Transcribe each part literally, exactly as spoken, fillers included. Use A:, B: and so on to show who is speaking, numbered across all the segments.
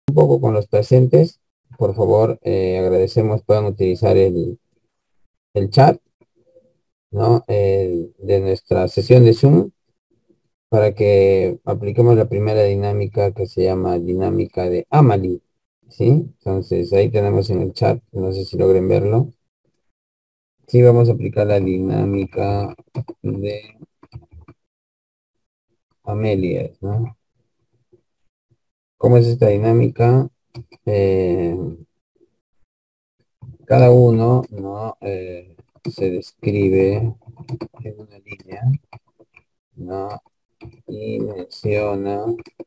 A: un poco con los presentes, por favor, eh, agradecemos puedan utilizar el, el chat, ¿no? El- de nuestra sesión de Zoom para que apliquemos la primera dinámica que se llama dinámica de Amalie, ¿sí? Entonces ahí tenemos en el chat, no sé si logren verlo. Sí, vamos a aplicar la dinámica de Amelia, ¿no? ¿Cómo es esta dinámica? Eh, cada uno, ¿no? Eh, se describe en una línea, ¿no? Y menciona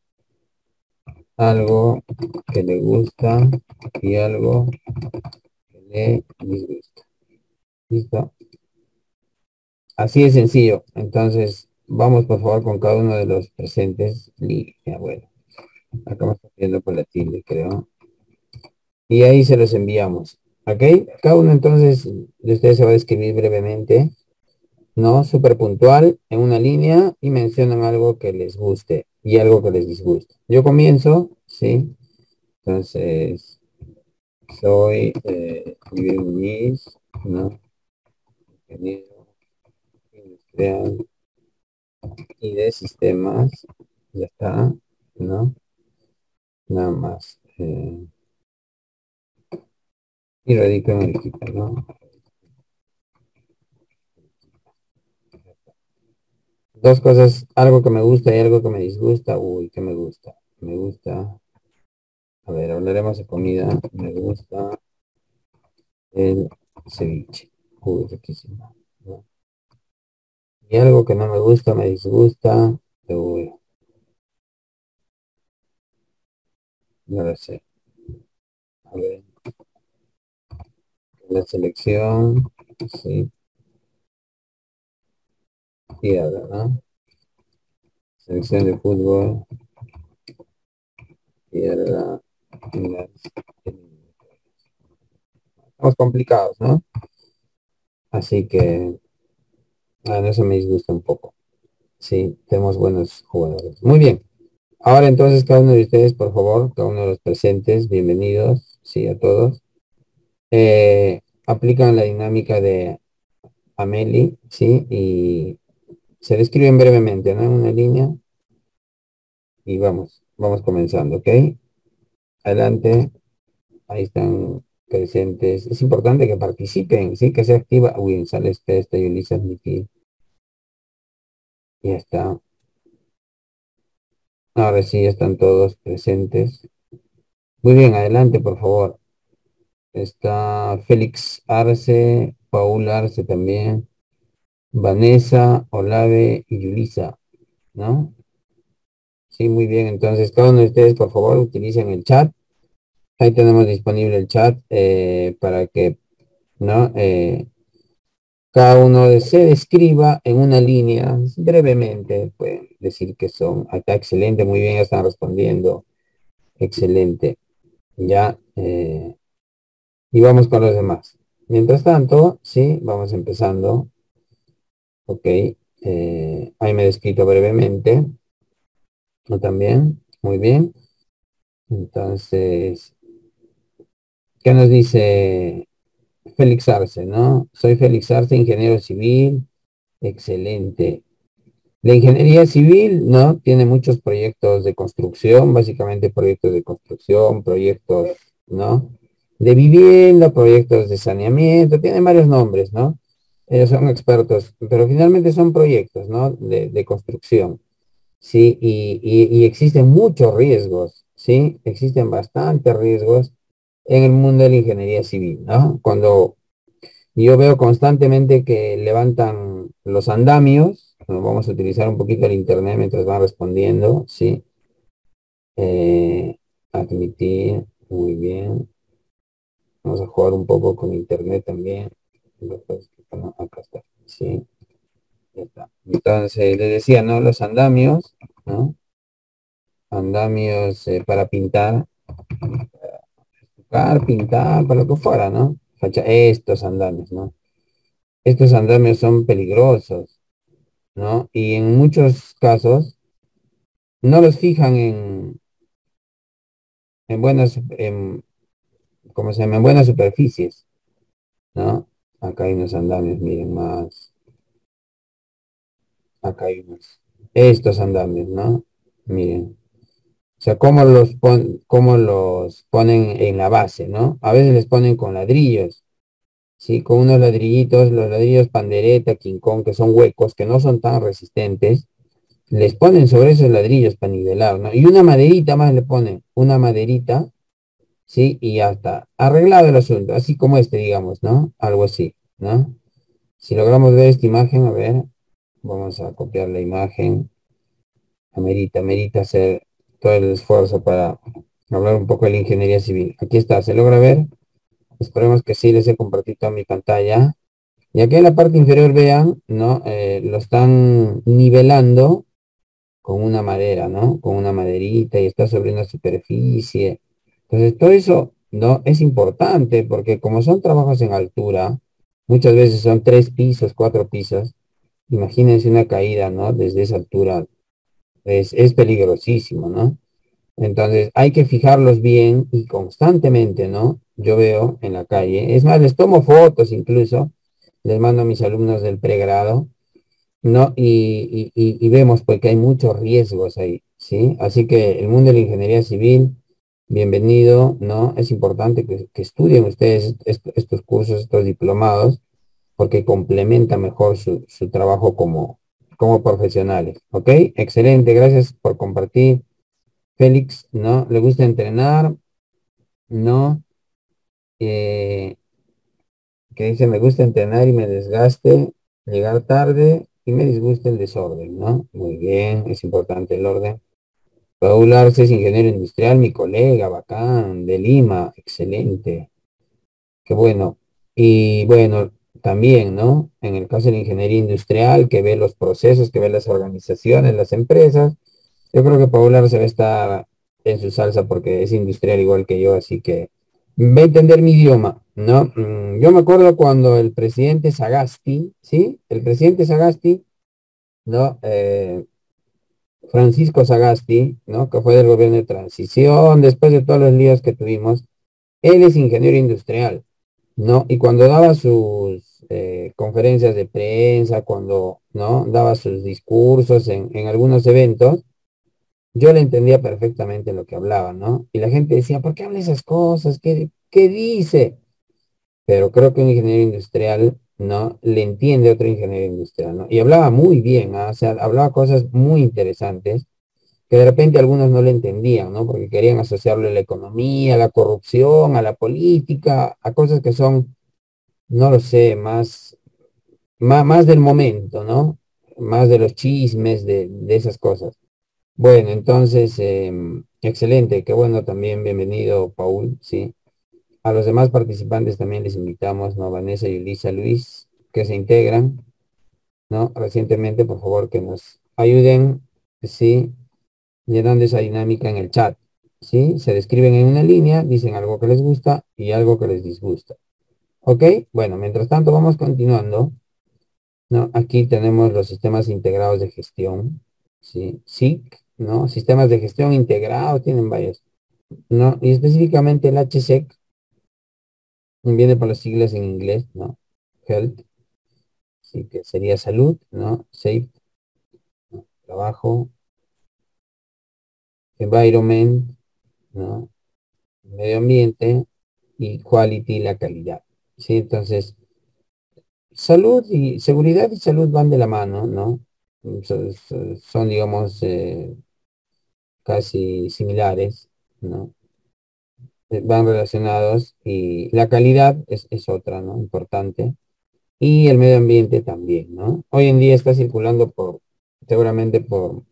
A: algo que le gusta y algo que le disgusta. ¿Listo? Así de sencillo. Entonces, vamos por favor con cada uno de los presentes. Línea, bueno, acá me está pidiendo por la tilde, creo. Y ahí se los enviamos. ¿Ok? Cada uno entonces de ustedes se va a describir brevemente, ¿no? Súper puntual en una línea y mencionan algo que les guste y algo que les disguste. Yo comienzo, ¿sí? Entonces, soy eh, Luis, ¿no? Ingeniero industrial y de sistemas. Ya está, ¿no? Nada más. Eh, y radico en el equipo, ¿no? Dos cosas, algo que me gusta y algo que me disgusta. Uy, ¿qué me gusta? Me gusta, a ver, hablaremos de comida. Me gusta el ceviche. Uy, riquísimo, ¿no? Y algo que no me gusta, me disgusta. Uy, no lo sé. A ver, la selección, sí, pierda, ¿no? Selección de fútbol, pierda en las eliminatorias. Estamos complicados, ¿no? Así que, a eso me disgusta un poco. Sí, tenemos buenos jugadores. Muy bien. Ahora entonces cada uno de ustedes, por favor, cada uno de los presentes, bienvenidos, sí, a todos. Eh, aplican la dinámica de Amelie, sí, y se describen brevemente, ¿no? En una línea y vamos, vamos comenzando, ¿ok? Adelante, ahí están presentes. Es importante que participen, sí, que se activa. Uy, sale este, este, Yulisa, Miki. Ya está. Ahora sí, ya están todos presentes. Muy bien, adelante, por favor. Está Félix Arce, Paul Arce también, Vanessa, Olave y Yulisa, ¿no? Sí, muy bien. Entonces, cada uno de ustedes, por favor, utilicen el chat. Ahí tenemos disponible el chat eh, para que, ¿no? Eh, cada uno de- se describa en una línea brevemente. Pueden decir que son, acá excelente, muy bien, ya están respondiendo. Excelente. Ya, eh, y vamos con los demás. Mientras tanto, sí, vamos empezando. Ok, eh, ahí me he descrito brevemente. ¿No también? Muy bien. Entonces, ¿qué nos dice Félix Arce, no? Soy Félix Arce, ingeniero civil. Excelente. La ingeniería civil, ¿no? Tiene muchos proyectos de construcción, básicamente proyectos de construcción, proyectos, ¿no? De vivienda, proyectos de saneamiento, tienen varios nombres, ¿no? Ellos son expertos, pero finalmente son proyectos, ¿no? De, de construcción. Sí, y, y- y existen muchos riesgos, ¿sí? Existen bastantes riesgos en el mundo de la ingeniería civil, ¿no? Cuando yo veo constantemente que levantan los andamios, bueno, vamos a utilizar un poquito el internet mientras van respondiendo, ¿sí? Eh, admitir, muy bien. Vamos a jugar un poco con internet también. Bueno, acá está, sí, ya está. Entonces, les decía, ¿no? Los andamios, ¿no? Andamios eh, para pintar, para pintar, para lo que fuera, ¿no? Facha- estos andamios, ¿no? Estos andamios son peligrosos, ¿no? Y en muchos casos no los fijan en, en buenas, en, ¿cómo se llama? En buenas superficies, ¿no? Acá hay unos andamios, miren más. Acá hay unos. Estos andamios, ¿no? Miren. O sea, cómo los, pon, cómo los ponen en la base, ¿no? A veces les ponen con ladrillos, ¿sí? Con unos ladrillitos, los ladrillos pandereta, King Kong, que son huecos, que no son tan resistentes, les ponen sobre esos ladrillos para nivelar, ¿no? Y una maderita más le ponen, una maderita, ¿sí? Y ya está. Arreglado el asunto, así como este, digamos, ¿no? Algo así, ¿no? Si logramos ver esta imagen, a ver, vamos a copiar la imagen. Amerita, amerita hacer todo el esfuerzo para hablar un poco de la ingeniería civil. Aquí está, ¿se logra ver? Esperemos que sí, les he compartido toda mi pantalla. Y aquí en la parte inferior, vean, ¿no? Eh, lo están nivelando con una madera, ¿no? Con una maderita y está sobre una superficie. Entonces, todo eso, ¿no? Es importante porque como son trabajos en altura, muchas veces son tres pisos, cuatro pisos. Imagínense una caída, ¿no? Desde esa altura. Es, es peligrosísimo, ¿no? Entonces, hay que fijarlos bien y constantemente, ¿no? Yo veo en la calle, es más, les tomo fotos incluso, les mando a mis alumnos del pregrado, ¿no? Y, y, y- y vemos pues que hay muchos riesgos ahí, ¿sí? Así que el mundo de la ingeniería civil, bienvenido, ¿no? Es importante que, que estudien ustedes est- estos cursos, estos diplomados, porque complementa mejor su, su trabajo como, como profesionales, ¿ok? Excelente, gracias por compartir. Félix, ¿no? Le gusta entrenar, ¿no? Eh, que dice, me gusta entrenar y me desgaste, llegar tarde y me disgusta el desorden, ¿no? Muy bien, es importante el orden. Paul Arce es ingeniero industrial, mi colega, bacán, de Lima, excelente, qué bueno. Y bueno, también, ¿no? En el caso de la ingeniería industrial, que ve los procesos, que ve las organizaciones, las empresas, yo creo que Paul Arce va a estar en su salsa porque es industrial igual que yo, así que va a entender mi idioma, ¿no? Mm, Yo me acuerdo cuando el presidente Sagasti, ¿sí? El presidente Sagasti, ¿no? Eh, Francisco Sagasti, ¿no? Que fue del gobierno de transición, después de todos los líos que tuvimos, él es ingeniero industrial, ¿no? Y cuando daba sus eh, conferencias de prensa, cuando, ¿no? Daba sus discursos en, en algunos eventos, yo le entendía perfectamente lo que hablaba, ¿no? Y la gente decía, ¿por qué habla esas cosas? ¿Qué, qué dice? Pero creo que un ingeniero industrial, ¿no? Le entiende a otro ingeniero industrial, ¿no? Y hablaba muy bien, ¿ah? O sea, hablaba cosas muy interesantes que de repente algunos no le entendían, ¿no? Porque querían asociarlo a la economía, a la corrupción, a la política, a cosas que son, no lo sé, más, más, más del momento, ¿no? Más de los chismes, de, de esas cosas. Bueno, entonces, em, excelente, qué bueno también, bienvenido, Paul, sí. A los demás participantes también les invitamos, ¿no? Vanessa y Elisa Luis, que se integran, ¿no? Recientemente, por favor, que nos ayuden, sí, llenando esa dinámica en el chat, ¿sí? Se describen en una línea, dicen algo que les gusta y algo que les disgusta. ¿Ok? Bueno, mientras tanto vamos continuando, ¿no? Aquí tenemos los sistemas integrados de gestión, ¿sí? S I C, ¿no? Sistemas de gestión integrados, tienen varios, ¿no? Y específicamente el H S E C viene por las siglas en inglés, ¿no? Health, sí, que sería salud, ¿no? Safe, ¿no? Trabajo, environment, ¿no? Medio ambiente y quality, la calidad, ¿sí? Entonces, salud y seguridad y salud van de la mano, ¿no? Son, son- son, digamos, eh, casi similares, ¿no? Eh, Van relacionados y la calidad es, es otra, ¿no? Importante. Y el medio ambiente también, ¿no? Hoy en día está circulando por, seguramente por,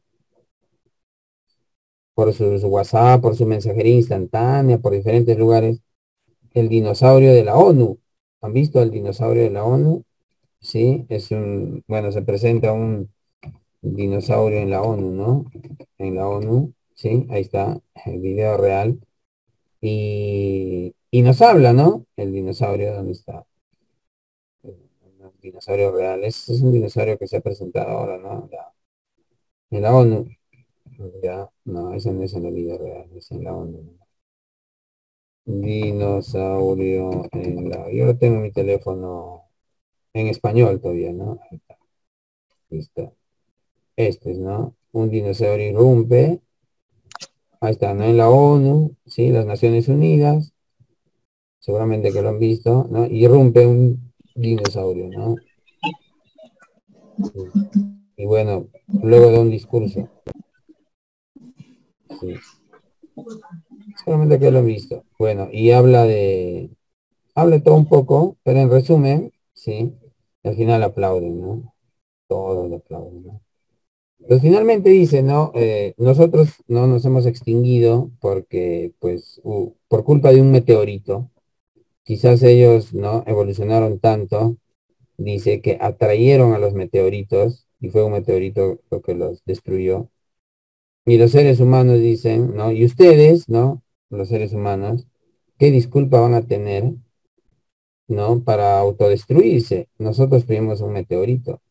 A: por sus WhatsApp, por su mensajería instantánea, por diferentes lugares, el dinosaurio de la ONU. ¿Han visto el dinosaurio de la ONU? Sí, es un, bueno, se presenta un dinosaurio en la ONU, ¿no? En la ONU, sí, ahí está, el video real. Y, y nos habla, ¿no? El dinosaurio, ¿dónde está? El dinosaurio real, es, es un dinosaurio que se ha presentado ahora, ¿no? La- en la ONU. Ya, no, ese no es en el video real, es en la ONU. Dinosaurio en la... Yo lo tengo en mi teléfono en español todavía, ¿no? Ahí está. Listo. Este es, ¿no? Un dinosaurio irrumpe. Ahí está, ¿no? En la ONU, ¿sí? Las Naciones Unidas, seguramente que lo han visto, ¿no? Irrumpe un dinosaurio, ¿no? Sí. Y bueno, luego da un discurso, sí. Seguramente que lo han visto. Bueno, y habla de, habla todo un poco, pero en resumen, sí. Al final aplauden, ¿no? Todos lo aplauden, ¿no? Pues finalmente dice, ¿no? Eh, nosotros no nos hemos extinguido porque, pues, uh, por culpa de un meteorito, quizás ellos, ¿no? Evolucionaron tanto, dice que atrayeron a los meteoritos y fue un meteorito lo que los destruyó. Y los seres humanos dicen, ¿no? Y ustedes, ¿no? Los seres humanos, ¿qué disculpa van a tener, ¿no? Para autodestruirse. Nosotros tuvimos un meteorito.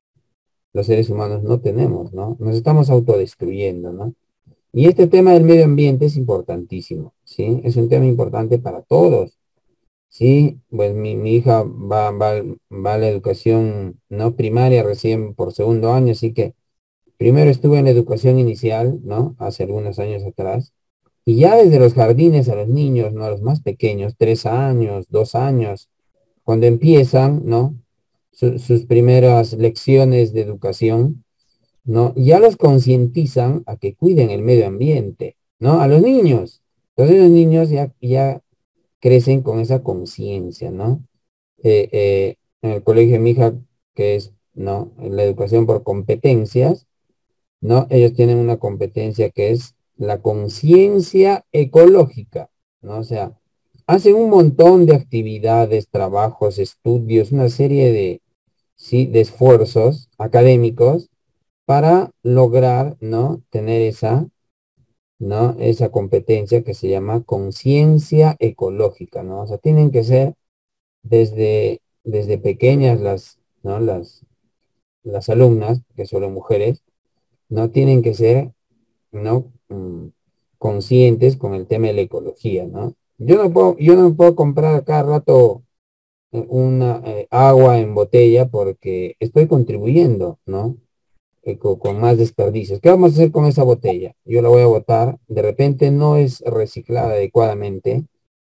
A: Los seres humanos no tenemos, ¿no? Nos estamos autodestruyendo, ¿no? Y este tema del medio ambiente es importantísimo, ¿sí? Es un tema importante para todos, ¿sí? Pues mi, mi hija va, va, va a la educación no primaria recién por segundo año, así que primero estuve en la educación inicial, ¿no? Hace algunos años atrás, y ya desde los jardines a los niños, ¿no? A los más pequeños, tres años, dos años, cuando empiezan, ¿no? Su- sus primeras lecciones de educación, ¿no? Ya los concientizan a que cuiden el medio ambiente, ¿no? A los niños. Entonces los niños ya, ya crecen con esa conciencia, ¿no? Eh, eh, en el colegio de mi hija, que es, ¿no? En la educación por competencias, ¿no? Ellos tienen una competencia que es la conciencia ecológica, ¿no? O sea, hacen un montón de actividades, trabajos, estudios, una serie de, sí, de esfuerzos académicos para lograr, ¿no? Tener esa, ¿no? Esa competencia que se llama conciencia ecológica, ¿no? O sea, tienen que ser desde, desde pequeñas las, ¿no? Las, las alumnas, que son mujeres, no tienen que ser, ¿no? Mm, conscientes con el tema de la ecología, ¿no? Yo no puedo, yo no puedo comprar cada rato eh, una eh, agua en botella porque estoy contribuyendo, ¿no? Eh, co- con, más desperdicios. ¿Qué vamos a hacer con esa botella? Yo la voy a botar, de repente no es reciclada adecuadamente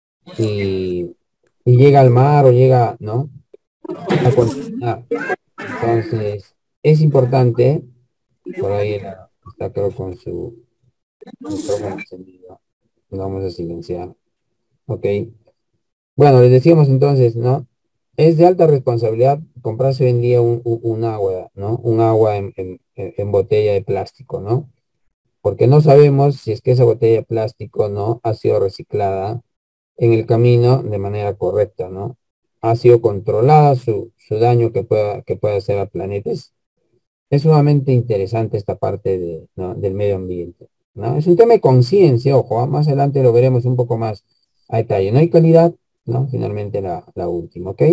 A: y, y llega al mar o llega, ¿no? A contaminar. Entonces, es importante, por ahí la- está creo con su micrófono encendido. Lo vamos a silenciar. Ok. Bueno, les decíamos entonces, ¿no? Es de alta responsabilidad comprarse hoy en día un, un- un agua, ¿no? Un agua en, en en botella de plástico, ¿no? Porque no sabemos si es que esa botella de plástico no ha sido reciclada en el camino de manera correcta, ¿no? Ha sido controlada su, su daño que pueda, que pueda hacer al planeta. Es, es sumamente interesante esta parte de, ¿no? del medio ambiente, ¿no? Es un tema de conciencia, ojo, ¿ah? Más adelante lo veremos un poco más a detalle. No hay calidad, ¿no? Finalmente la, la última, ¿ok?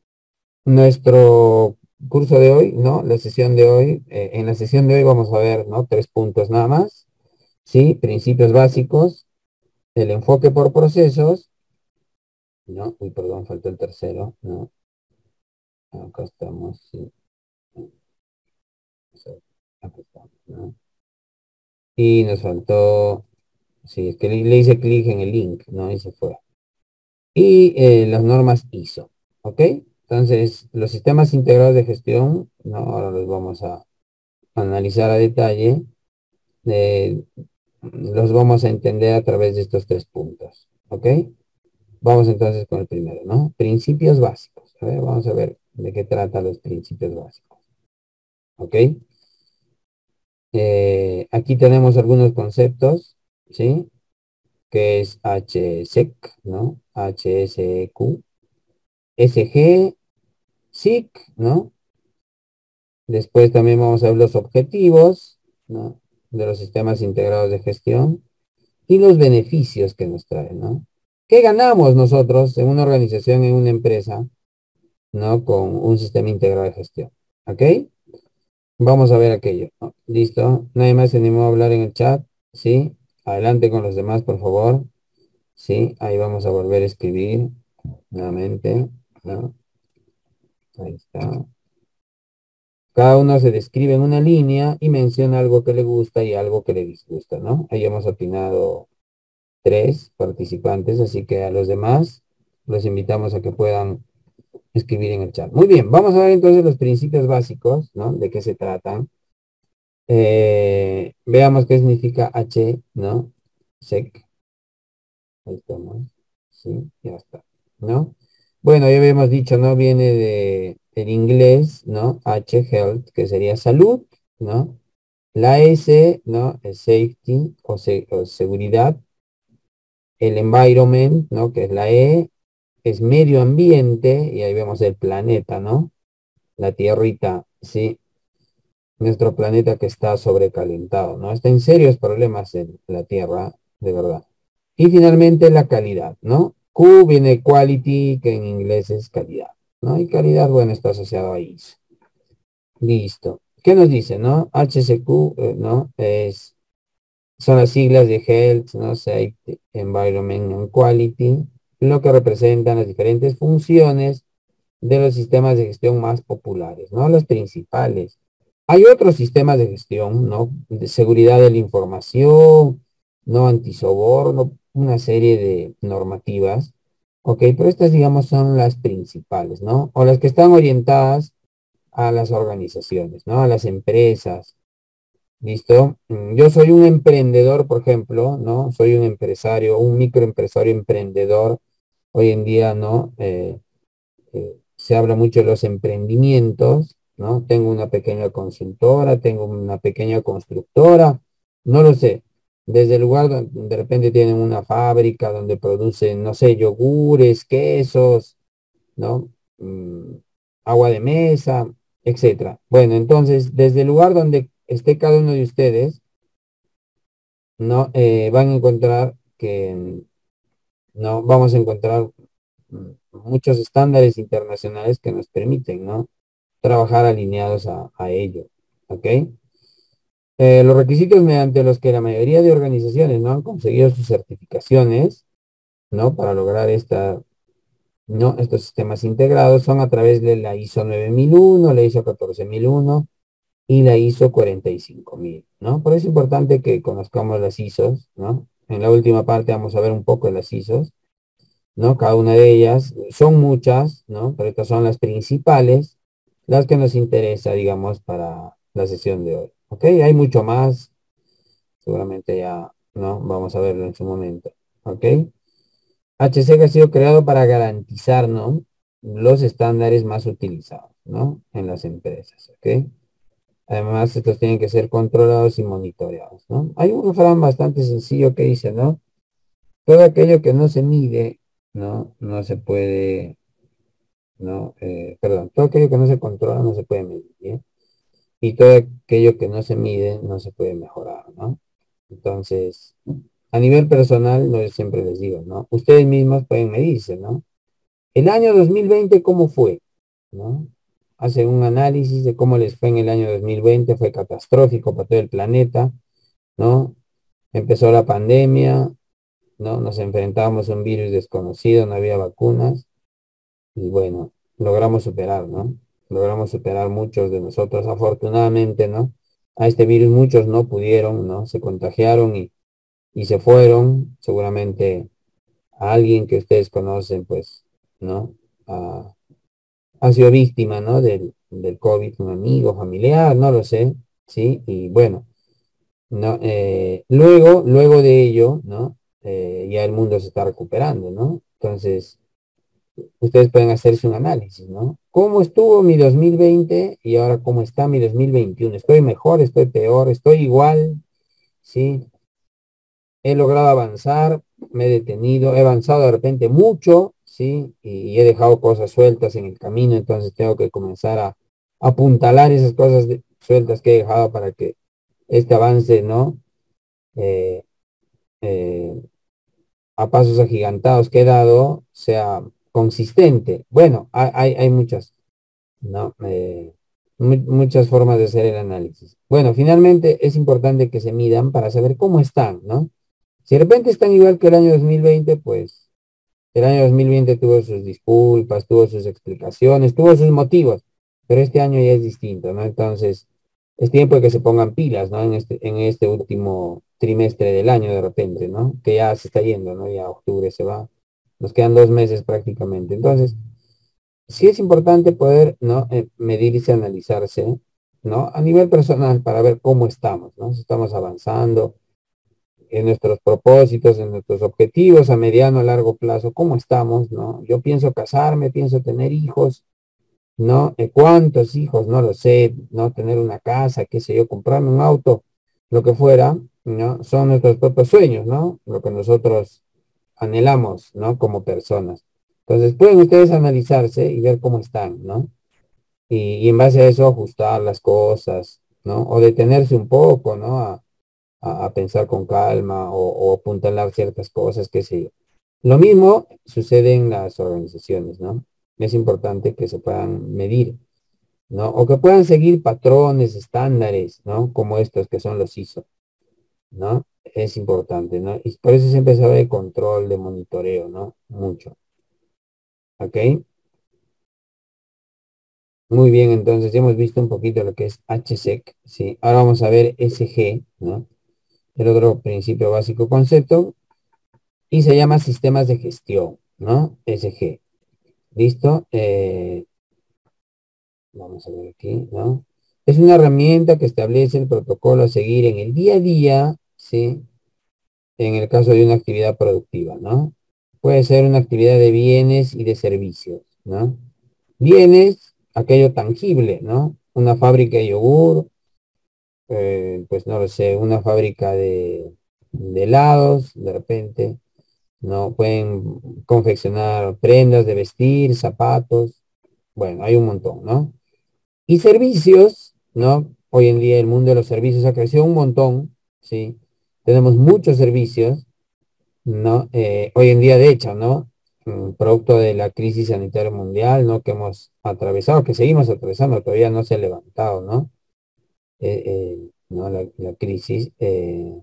A: Nuestro curso de hoy, ¿no? La sesión de hoy, eh, en la sesión de hoy vamos a ver, ¿no? Tres puntos nada más. Sí, principios básicos, el enfoque por procesos, ¿no? Uy, perdón, faltó el tercero, ¿no? Acá estamos, sí. Acá estamos, ¿no? Y nos faltó, sí, es que le, le hice clic en el link, ¿no? Y se fue. Y eh, las normas ISO, ¿ok? Entonces, los sistemas integrados de gestión, ¿no? Ahora los vamos a analizar a detalle. eh, los vamos a entender a través de estos tres puntos, ¿ok? Vamos entonces con el primero, ¿no? Principios básicos. A ver, vamos a ver de qué trata los principios básicos. ¿Ok? Eh, aquí tenemos algunos conceptos, ¿sí? Que es H S E C, ¿no? H S E Q, S G, S I C, ¿no? Después también vamos a ver los objetivos, ¿no? De los sistemas integrados de gestión y los beneficios que nos traen, ¿no? ¿Qué ganamos nosotros en una organización, en una empresa, ¿no? Con un sistema integrado de gestión. ¿Ok? Vamos a ver aquello. ¿No? ¿Listo? Nadie más se animó a hablar en el chat. ¿Sí? Adelante con los demás, por favor. ¿sí? Ahí vamos a volver a escribir nuevamente, ¿no? Ahí está. Cada uno se describe en una línea y menciona algo que le gusta y algo que le disgusta, ¿no? Ahí hemos opinado tres participantes, así que a los demás los invitamos a que puedan escribir en el chat. Muy bien, vamos a ver entonces los principios básicos, ¿no? De qué se tratan. Eh, veamos qué significa H, ¿no? Sec. Ahí estamos. Sí, ya está, ¿no? Bueno, ya habíamos dicho, ¿no? Viene de, del inglés, ¿no? H, health, que sería salud, ¿no? La S, ¿no? Es safety o, se- o seguridad. El environment, ¿no? Que es la E, es medio ambiente, y ahí vemos el planeta, ¿no? La tierrita, ¿sí? Nuestro planeta que está sobrecalentado, ¿no? Está en serios problemas en la Tierra, de verdad. Y finalmente la calidad, ¿no? Q viene quality, que en inglés es calidad, ¿no? Y calidad, bueno, está asociado a I S O. Listo. ¿Qué nos dice, no? H C Q, eh, ¿no? Es, son las siglas de Health, ¿no? Safety, Environment and Quality, lo que representan las diferentes funciones de los sistemas de gestión más populares, ¿no? Los principales. Hay otros sistemas de gestión, ¿no? De seguridad de la información, no antisoborno, una serie de normativas, ¿ok? Pero estas, digamos, son las principales, ¿no? O las que están orientadas a las organizaciones, ¿no? A las empresas, ¿listo? Mm, Yo soy un emprendedor, por ejemplo, ¿no? Soy un empresario, un microempresario emprendedor. Hoy en día, ¿no? Eh, eh, se habla mucho de los emprendimientos, ¿no? Tengo una pequeña consultora, tengo una pequeña constructora, no lo sé. Desde el lugar donde de repente tienen una fábrica donde producen, no sé, yogures, quesos, ¿no? Mm, agua de mesa, etcétera. Bueno, entonces, desde el lugar donde esté cada uno de ustedes, ¿no? Eh, van a encontrar que, ¿no? Vamos a encontrar mm, muchos estándares internacionales que nos permiten, ¿no? Trabajar alineados a, a ello, ¿ok? Eh, los requisitos mediante los que la mayoría de organizaciones no han conseguido sus certificaciones, ¿no? Para lograr esta, ¿no? Estos sistemas integrados son a través de la ISO nueve mil uno, la ISO catorce mil uno y la ISO cuarenta y cinco mil, ¿no? Por eso es importante que conozcamos las ISOs, ¿no? En la última parte vamos a ver un poco de las ISOs, ¿no? Cada una de ellas, son muchas, ¿no? Pero estas son las principales, las que nos interesa, digamos, para la sesión de hoy. ¿Ok? Hay mucho más, seguramente ya, ¿no? Vamos a verlo en su momento. ¿Ok? H C ha sido creado para garantizar, ¿no? Los estándares más utilizados, ¿no? En las empresas. ¿Ok? Además, estos tienen que ser controlados y monitoreados, ¿no? Hay un refrán bastante sencillo que dice, ¿no? Todo aquello que no se mide, ¿no? No se puede, ¿no? Eh, perdón, todo aquello que no se controla no se puede medir, ¿bien? Y todo aquello que no se mide no se puede mejorar, ¿no? Entonces, a nivel personal, no, yo siempre les digo, ¿no? Ustedes mismos pueden medirse, ¿no? El año dos mil veinte, ¿cómo fue? ¿No? Hacen un análisis de cómo les fue en el año dos mil veinte, fue catastrófico para todo el planeta, ¿no? Empezó la pandemia, ¿no? Nos enfrentábamos a un virus desconocido, no había vacunas, y bueno, logramos superar, ¿no? Logramos superar muchos de nosotros, afortunadamente, ¿no? A este virus muchos no pudieron, ¿no? Se contagiaron y, y se fueron, seguramente a alguien que ustedes conocen, pues, ¿no? Ah, ha sido víctima, ¿no? Del, del COVID, un amigo, familiar, no lo sé, ¿sí? Y bueno, ¿no? Eh, luego, luego de ello, ¿no? Eh, ya el mundo se está recuperando, ¿no? Entonces, ustedes pueden hacerse un análisis, ¿no? ¿Cómo estuvo mi dos mil veinte y ahora cómo está mi dos mil veintiuno? ¿Estoy mejor? ¿Estoy peor? ¿Estoy igual? ¿Sí? He logrado avanzar, me he detenido, he avanzado de repente mucho, ¿sí? Y he dejado cosas sueltas en el camino, entonces tengo que comenzar a apuntalar esas cosas de- sueltas que he dejado para que este avance, ¿no? Eh, eh, a pasos agigantados que he dado sea consistente. Bueno, hay, hay, hay muchas, ¿no? Eh, mu- muchas formas de hacer el análisis. Bueno, finalmente es importante que se midan para saber cómo están, ¿no? Si de repente están igual que el año dos mil veinte, pues el año dos mil veinte tuvo sus disculpas, tuvo sus explicaciones, tuvo sus motivos, pero este año ya es distinto, ¿no? Entonces, es tiempo de que se pongan pilas, ¿no? En este, en este último trimestre del año de repente, ¿no? Que ya se está yendo, ¿no? Ya octubre se va. Nos quedan dos meses prácticamente. Entonces, sí es importante poder, ¿no? Eh, medirse, analizarse, ¿no? A nivel personal para ver cómo estamos, ¿no? Si estamos avanzando en nuestros propósitos, en nuestros objetivos a mediano, a largo plazo, cómo estamos, ¿no? Yo pienso casarme, pienso tener hijos, ¿no? Eh, ¿Cuántos hijos? No lo sé, ¿no? Tener una casa, qué sé yo, comprarme un auto, lo que fuera, ¿no? Son nuestros propios sueños, ¿no? Lo que nosotros anhelamos, ¿no? Como personas. Entonces, pueden ustedes analizarse y ver cómo están, ¿no? Y, y en base a eso ajustar las cosas, ¿no? O detenerse un poco, ¿no? A, a, a pensar con calma o, o apuntalar ciertas cosas, qué sé yo. Lo mismo sucede en las organizaciones, ¿no? Es importante que se puedan medir, ¿no? O que puedan seguir patrones, estándares, ¿no? Como estos que son los I S O, ¿no? Es importante, ¿no? Y por eso siempre se habla de control, de monitoreo, ¿no? Mucho, ¿ok? Muy bien, entonces ya hemos visto un poquito lo que es H S E C, ¿sí? Ahora vamos a ver S G, ¿no? El otro principio básico concepto, y se llama sistemas de gestión, ¿no? S G. ¿Listo? Eh, vamos a ver aquí, ¿no? Es una herramienta que establece el protocolo a seguir en el día a día, ¿sí? En el caso de una actividad productiva, ¿no? Puede ser una actividad de bienes y de servicios, ¿no? Bienes, aquello tangible, ¿no? Una fábrica de yogur, eh, pues no lo sé, una fábrica de, de helados, de repente, ¿no? Pueden confeccionar prendas de vestir, zapatos, bueno, hay un montón, ¿no? Y servicios, ¿no? Hoy en día el mundo de los servicios ha crecido un montón, ¿sí? Tenemos muchos servicios, ¿no? Eh, hoy en día, de hecho, ¿no? Mm, Producto de la crisis sanitaria mundial, ¿no? Que hemos atravesado, que seguimos atravesando, todavía no se ha levantado, ¿no? Eh, eh, ¿no? La, la crisis. eh,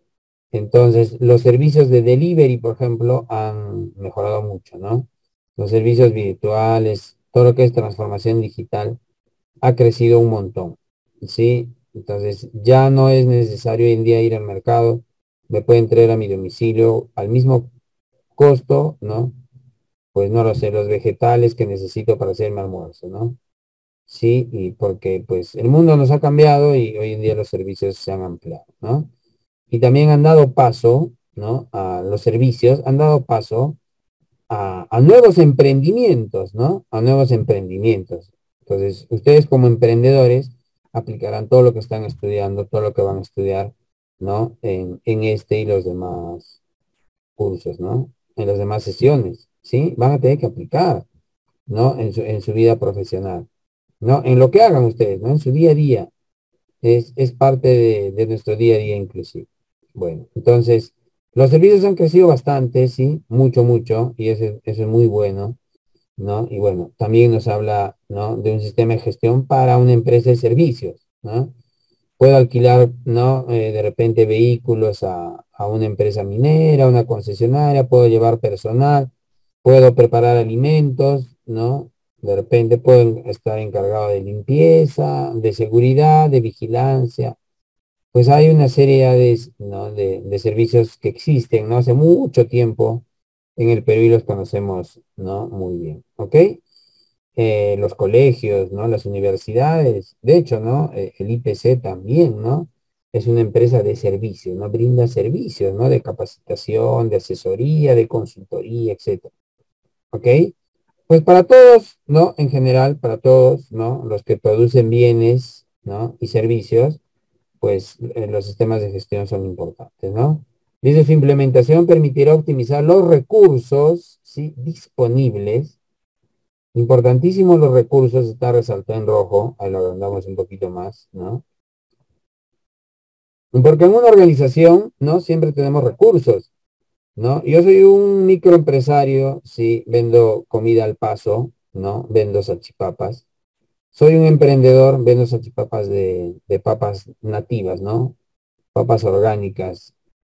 A: entonces, los servicios de delivery, por ejemplo, han mejorado mucho, ¿no? Los servicios virtuales, todo lo que es transformación digital ha crecido un montón, ¿sí? Entonces, ya no es necesario hoy en día ir al mercado, me pueden traer a mi domicilio al mismo costo, ¿no? Pues no lo sé, los vegetales que necesito para hacer mi almuerzo, ¿no? Sí, y porque pues el mundo nos ha cambiado y hoy en día los servicios se han ampliado, ¿no? Y también han dado paso, ¿no? A los servicios, han dado paso a, a nuevos emprendimientos, ¿no? A nuevos emprendimientos. Entonces, ustedes como emprendedores aplicarán todo lo que están estudiando, todo lo que van a estudiar, ¿no? En, en este y los demás cursos, ¿no? En las demás sesiones, ¿sí? Van a tener que aplicar, ¿no? En su, en su vida profesional, ¿no? En lo que hagan ustedes, ¿no? En su día a día. Es, es parte de, de nuestro día a día inclusive. Bueno, entonces, los servicios han crecido bastante, sí, mucho, mucho, y eso, eso es muy bueno, ¿no? Y bueno, también nos habla, ¿no? De un sistema de gestión para una empresa de servicios, ¿no? Puedo alquilar, ¿no? Eh, de repente vehículos a, a una empresa minera, a una concesionaria, puedo llevar personal, puedo preparar alimentos, ¿no? De repente puedo estar encargado de limpieza, de seguridad, de vigilancia. Pues hay una serie de, ¿no? de, de servicios que existen, ¿no? Hace mucho tiempo en el Perú y los conocemos, ¿no? Muy bien, ¿ok? Eh, los colegios, ¿no? Las universidades, de hecho, ¿no? Eh, el I P C también, ¿no? Es una empresa de servicios, ¿no? Brinda servicios, ¿no? De capacitación, de asesoría, de consultoría, etcétera, ¿ok? Pues para todos, ¿no? En general, para todos, ¿no? Los que producen bienes, ¿no? Y servicios, pues eh, los sistemas de gestión son importantes, ¿no? Dice, su implementación permitirá optimizar los recursos, ¿sí? Disponibles. Importantísimo los recursos, está resaltado en rojo, ahí lo agrandamos un poquito más, ¿no? Porque en una organización, ¿no? Siempre tenemos recursos, ¿no? Yo soy un microempresario, sí, vendo comida al paso, ¿no? Vendo salchipapas. Soy un emprendedor, vendo salchipapas de, de papas nativas, ¿no? Papas orgánicas.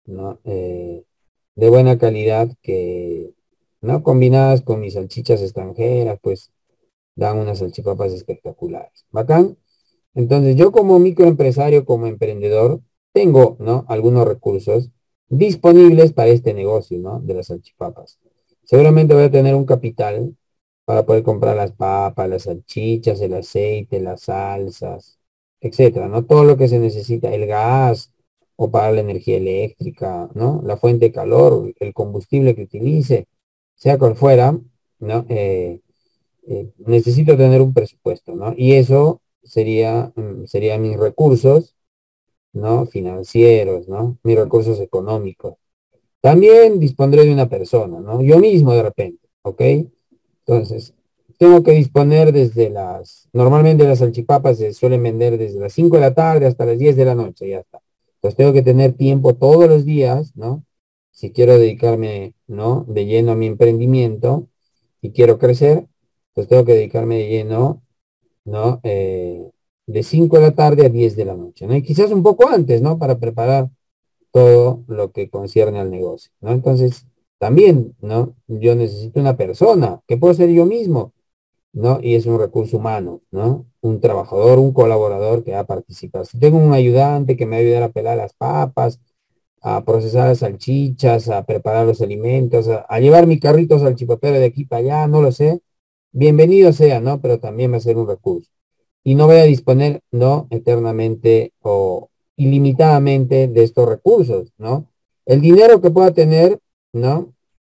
A: ¿no? Eh, de buena calidad que, ¿no? Combinadas con mis salchichas extranjeras, pues dan unas salchipapas espectaculares. ¿Bacán? Entonces, yo como microempresario, como emprendedor, tengo, ¿no? Algunos recursos disponibles para este negocio, ¿no? De las salchipapas. Seguramente voy a tener un capital para poder comprar las papas, las salchichas, el aceite, las salsas, etcétera, ¿no? Todo lo que se necesita, el gas o para la energía eléctrica, ¿no? La fuente de calor, el combustible que utilice, sea cual fuera, ¿no? Eh, eh, necesito tener un presupuesto, ¿no? Y eso sería, mm, serían mis recursos, ¿no? Financieros, ¿no? Mis recursos económicos. También dispondré de una persona, ¿no? Yo mismo de repente, ¿ok? Entonces, tengo que disponer desde las, normalmente las salchipapas se suelen vender desde las cinco de la tarde hasta las diez de la noche, ya está. Entonces tengo que tener tiempo todos los días, ¿no? Si quiero dedicarme, ¿no? De lleno a mi emprendimiento y quiero crecer, pues tengo que dedicarme de lleno, ¿no? Eh, de cinco de la tarde a diez de la noche, ¿no? Y quizás un poco antes, ¿no? Para preparar todo lo que concierne al negocio, ¿no? Entonces, también, ¿no? Yo necesito una persona, que puedo ser yo mismo, ¿no? Y es un recurso humano, ¿no? Un trabajador, un colaborador que va a participar. Si tengo un ayudante que me va a ayudar a pelar las papas, a procesar las salchichas, a preparar los alimentos, a, a llevar mi carrito salchipapero de aquí para allá, no lo sé, bienvenido sea, ¿no? Pero también va a ser un recurso. Y no voy a disponer, ¿no? Eternamente o ilimitadamente de estos recursos, ¿no? El dinero que pueda tener, ¿no?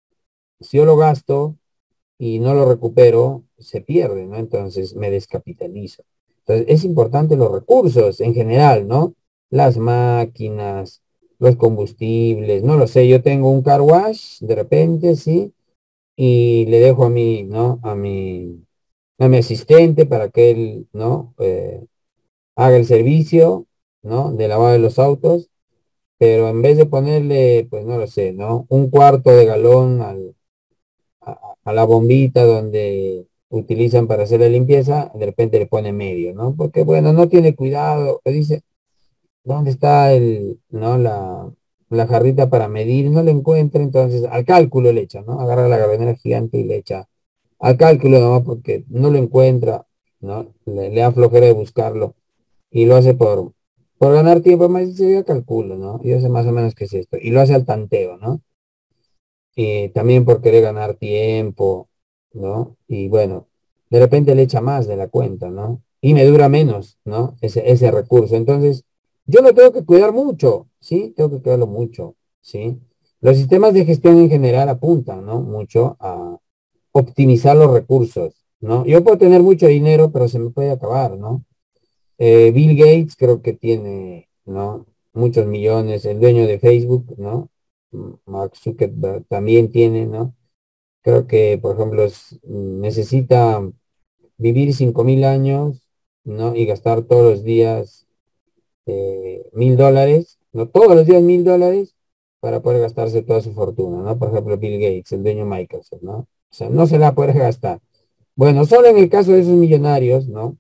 A: Si yo lo gasto y no lo recupero, se pierde, ¿no? Entonces me descapitalizo. Entonces es importante los recursos en general, ¿no? Las máquinas, los combustibles, no lo sé, yo tengo un car wash de repente, ¿sí? Y le dejo a mi, ¿no? A mi, a mi asistente para que él, ¿no? Eh, haga el servicio, ¿no? De lavado de los autos, pero en vez de ponerle, pues no lo sé, ¿no? Un cuarto de galón al, a, a la bombita donde utilizan para hacer la limpieza, de repente le pone medio, ¿no? Porque, bueno, no tiene cuidado, dice, ¿dónde está el, ¿no? La, la jarrita para medir? No la encuentra, entonces al cálculo le echa, ¿no? Agarra la garbanera gigante y le echa al cálculo nomás porque no lo encuentra, ¿no? Le, le da flojera de buscarlo y lo hace por, por ganar tiempo, más yo calculo, ¿no? Yo sé más o menos qué es esto. Y lo hace al tanteo, ¿no? Y también por querer ganar tiempo, ¿no? Y bueno, de repente le echa más de la cuenta, ¿no? Y me dura menos, ¿no? Ese, ese recurso. Entonces, yo lo tengo que cuidar mucho, ¿sí? Tengo que cuidarlo mucho, ¿sí? Los sistemas de gestión en general apuntan, ¿no? Mucho a optimizar los recursos, ¿no? Yo puedo tener mucho dinero, pero se me puede acabar, ¿no? Eh, Bill Gates creo que tiene, ¿no? Muchos millones, el dueño de Facebook, ¿no? M- Mark Zuckerberg también tiene, ¿no? Creo que, por ejemplo, es- necesita vivir cinco mil años, ¿no? Y gastar todos los días eh, mil dólares, no todos los días mil dólares para poder gastarse toda su fortuna, ¿no? Por ejemplo, Bill Gates, el dueño de Microsoft, ¿no? O sea, no se la puede gastar. Bueno, solo en el caso de esos millonarios, ¿no?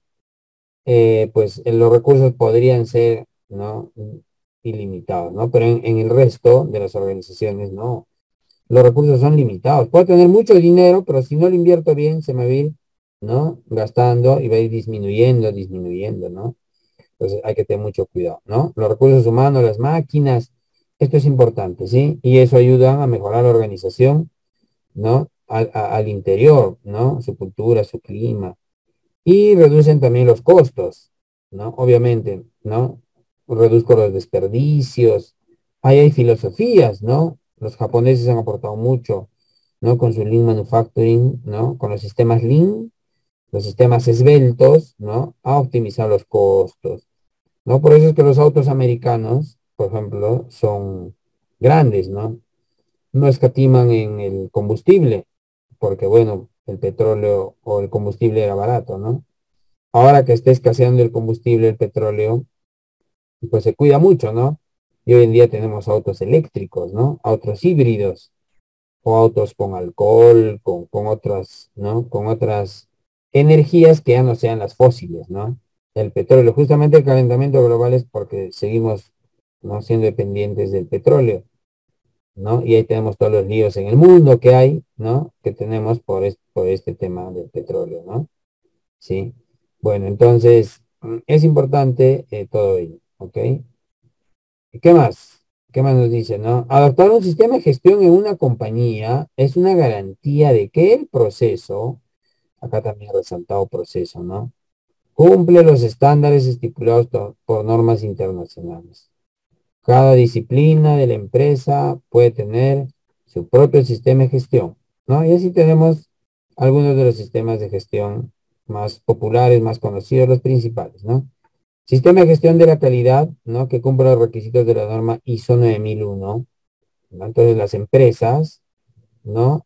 A: Eh, pues eh, los recursos podrían ser, ¿no? Ilimitados, ¿no? Pero en, en el resto de las organizaciones, no. Los recursos son limitados. Puedo tener mucho dinero, pero si no lo invierto bien, se me va a ir, ¿no? Gastando y va a ir disminuyendo, disminuyendo, ¿no? Entonces hay que tener mucho cuidado, ¿no? Los recursos humanos, las máquinas, esto es importante, ¿sí? Y eso ayuda a mejorar la organización, ¿no? Al, a- al interior, ¿no? Su cultura, su clima, y reducen también los costos, ¿no? Obviamente, ¿no? Reduzco los desperdicios. Ahí hay filosofías, ¿no? Los japoneses han aportado mucho, ¿no? Con su Lean Manufacturing, ¿no? Con los sistemas Lean, los sistemas esbeltos, ¿no? A optimizar los costos, ¿no? Por eso es que los autos americanos, por ejemplo, son grandes, ¿no? No escatiman en el combustible, porque, bueno, el petróleo o el combustible era barato, ¿no? Ahora que está escaseando el combustible, el petróleo, pues se cuida mucho, ¿no? Y hoy en día tenemos autos eléctricos, ¿no? Autos híbridos o autos con alcohol, con, con otras, ¿no? Con otras energías que ya no sean las fósiles, ¿no? El petróleo, justamente el calentamiento global es porque seguimos, ¿no? Siendo dependientes del petróleo. ¿no? Y ahí tenemos todos los líos en el mundo que hay, ¿no? Que tenemos por, es- por este tema del petróleo, ¿no? Sí. Bueno, entonces mm, es importante eh, todo ello, ¿ok? ¿Y ¿Qué más? ¿Qué más nos dice, no? Adoptar un sistema de gestión en una compañía es una garantía de que el proceso, acá también resaltado proceso, ¿no? Cumple los estándares estipulados to- por normas internacionales. Cada disciplina de la empresa puede tener su propio sistema de gestión, ¿no? Y así tenemos algunos de los sistemas de gestión más populares, más conocidos, los principales, ¿no? Sistema de gestión de la calidad, ¿no? Que cumple los requisitos de la norma ISO nueve mil uno, ¿no? Entonces las empresas, ¿no?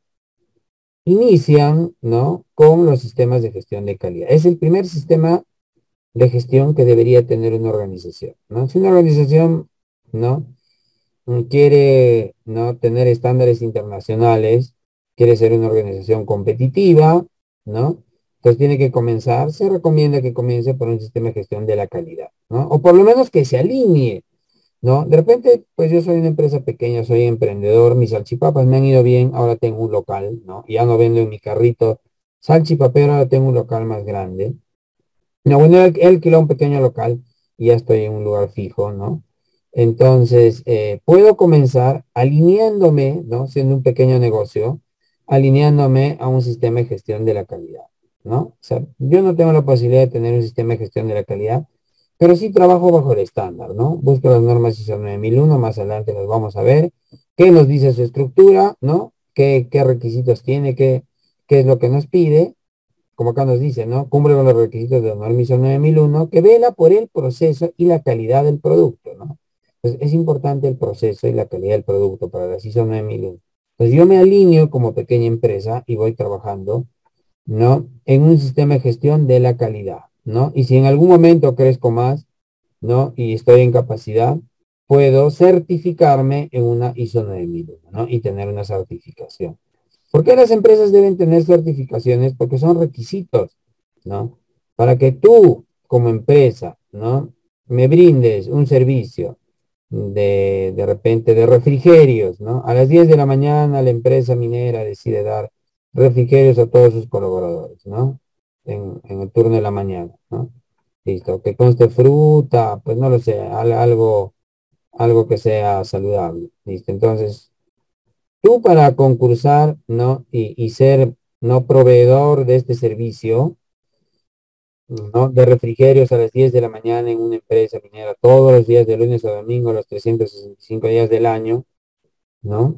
A: Inician, ¿no? Con los sistemas de gestión de calidad. Es el primer sistema de gestión que debería tener una organización, ¿no? Si una organización, ¿no? quiere, ¿no? tener estándares internacionales, quiere ser una organización competitiva, ¿no? Entonces tiene que comenzar, se recomienda que comience por un sistema de gestión de la calidad, ¿no? O por lo menos que se alinee, ¿no? De repente, pues yo soy una empresa pequeña, soy emprendedor, mis salchipapas me han ido bien, ahora tengo un local, ¿no? Ya no vendo en mi carrito salchipapero, ahora tengo un local más grande. No, bueno, él, él alquiló un pequeño local y ya estoy en un lugar fijo, ¿no? Entonces, eh, puedo comenzar alineándome, ¿no? Siendo un pequeño negocio, alineándome a un sistema de gestión de la calidad, ¿no? O sea, yo no tengo la posibilidad de tener un sistema de gestión de la calidad, pero sí trabajo bajo el estándar, ¿no? Busco las normas ISO nueve mil uno, más adelante las vamos a ver, qué nos dice su estructura, ¿no? ¿Qué, qué requisitos tiene, qué, qué es lo que nos pide? Como acá nos dice, ¿no? Cumple con los requisitos de la norma ISO nueve mil uno, que vela por el proceso y la calidad del producto, ¿no? Entonces, es importante el proceso y la calidad del producto para la ISO nueve mil uno. Entonces, yo me alineo como pequeña empresa y voy trabajando, ¿no? En un sistema de gestión de la calidad, ¿no? Y si en algún momento crezco más, ¿no? Y estoy en capacidad, puedo certificarme en una ISO nueve mil uno, ¿no? Y tener una certificación. ¿Por qué las empresas deben tener certificaciones? Porque son requisitos, ¿no? Para que tú, como empresa, ¿no? Me brindes un servicio de, de repente, de refrigerios, ¿no? A las diez de la mañana la empresa minera decide dar refrigerios a todos sus colaboradores, ¿no? En, en el turno de la mañana, ¿no? Listo, que conste fruta, pues no lo sé, al- algo, algo que sea saludable. Listo, entonces tú para concursar, ¿no? Y, y ser, ¿no? Proveedor de este servicio, ¿no? De refrigerios a las diez de la mañana en una empresa minera, todos los días de lunes a domingo, los trescientos sesenta y cinco días del año, ¿no?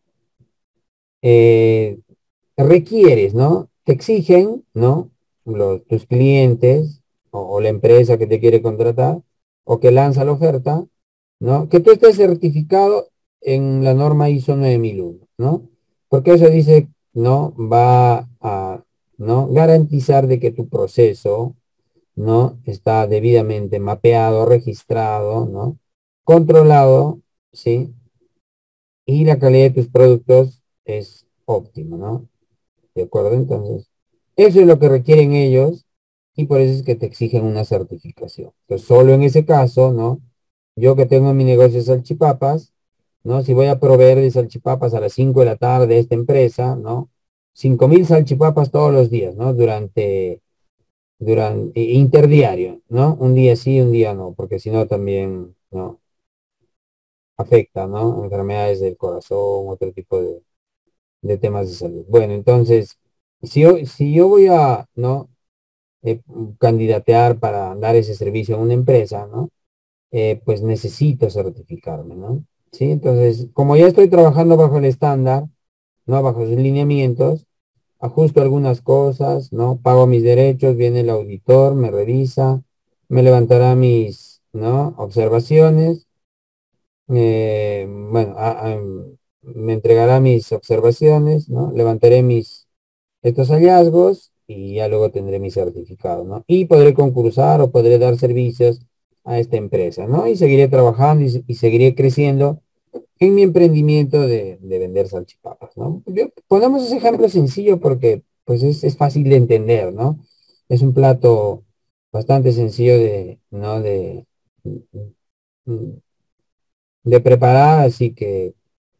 A: Eh, requieres, ¿no? Te exigen, ¿no? Los, tus clientes o, o la empresa que te quiere contratar o que lanza la oferta, ¿no? Que tú estés certificado en la norma ISO nueve mil uno, ¿no? Porque eso dice, ¿no? Va a, ¿no? Garantizar de que tu proceso, ¿no? Está debidamente mapeado, registrado, ¿no? Controlado, ¿sí? Y la calidad de tus productos es óptima, ¿no? ¿De acuerdo? Entonces, eso es lo que requieren ellos y por eso es que te exigen una certificación. Entonces, solo en ese caso, ¿no? Yo que tengo mi negocio de salchipapas, ¿no? Si voy a proveer de salchipapas a las cinco de la tarde a esta empresa, ¿no? Cinco mil salchipapas todos los días, ¿no? Durante, durante, interdiario, ¿no? Un día sí, un día no, porque si no también, ¿no? Afecta, ¿no? Enfermedades del corazón, otro tipo de, de temas de salud. Bueno, entonces, si yo, si yo voy a, ¿no? eh, candidatear para dar ese servicio a una empresa, ¿no? Eh, pues necesito certificarme, ¿no? Sí, entonces, como ya estoy trabajando bajo el estándar, ¿no? Bajo sus lineamientos, ajusto algunas cosas, ¿no? Pago mis derechos, viene el auditor, me revisa, me levantará mis, ¿no? Observaciones, eh, bueno, a- a- me entregará mis observaciones, ¿no? Levantaré mis estos hallazgos y ya luego tendré mi certificado, ¿no? Y podré concursar o podré dar servicios a esta empresa, ¿no? Y seguiré trabajando y, y seguiré creciendo en mi emprendimiento de, de vender salchipapas, ¿no? Yo- ponemos ese ejemplo sencillo porque pues es, es fácil de entender, ¿no? Es un plato bastante sencillo de, ¿no? De, de preparar, así que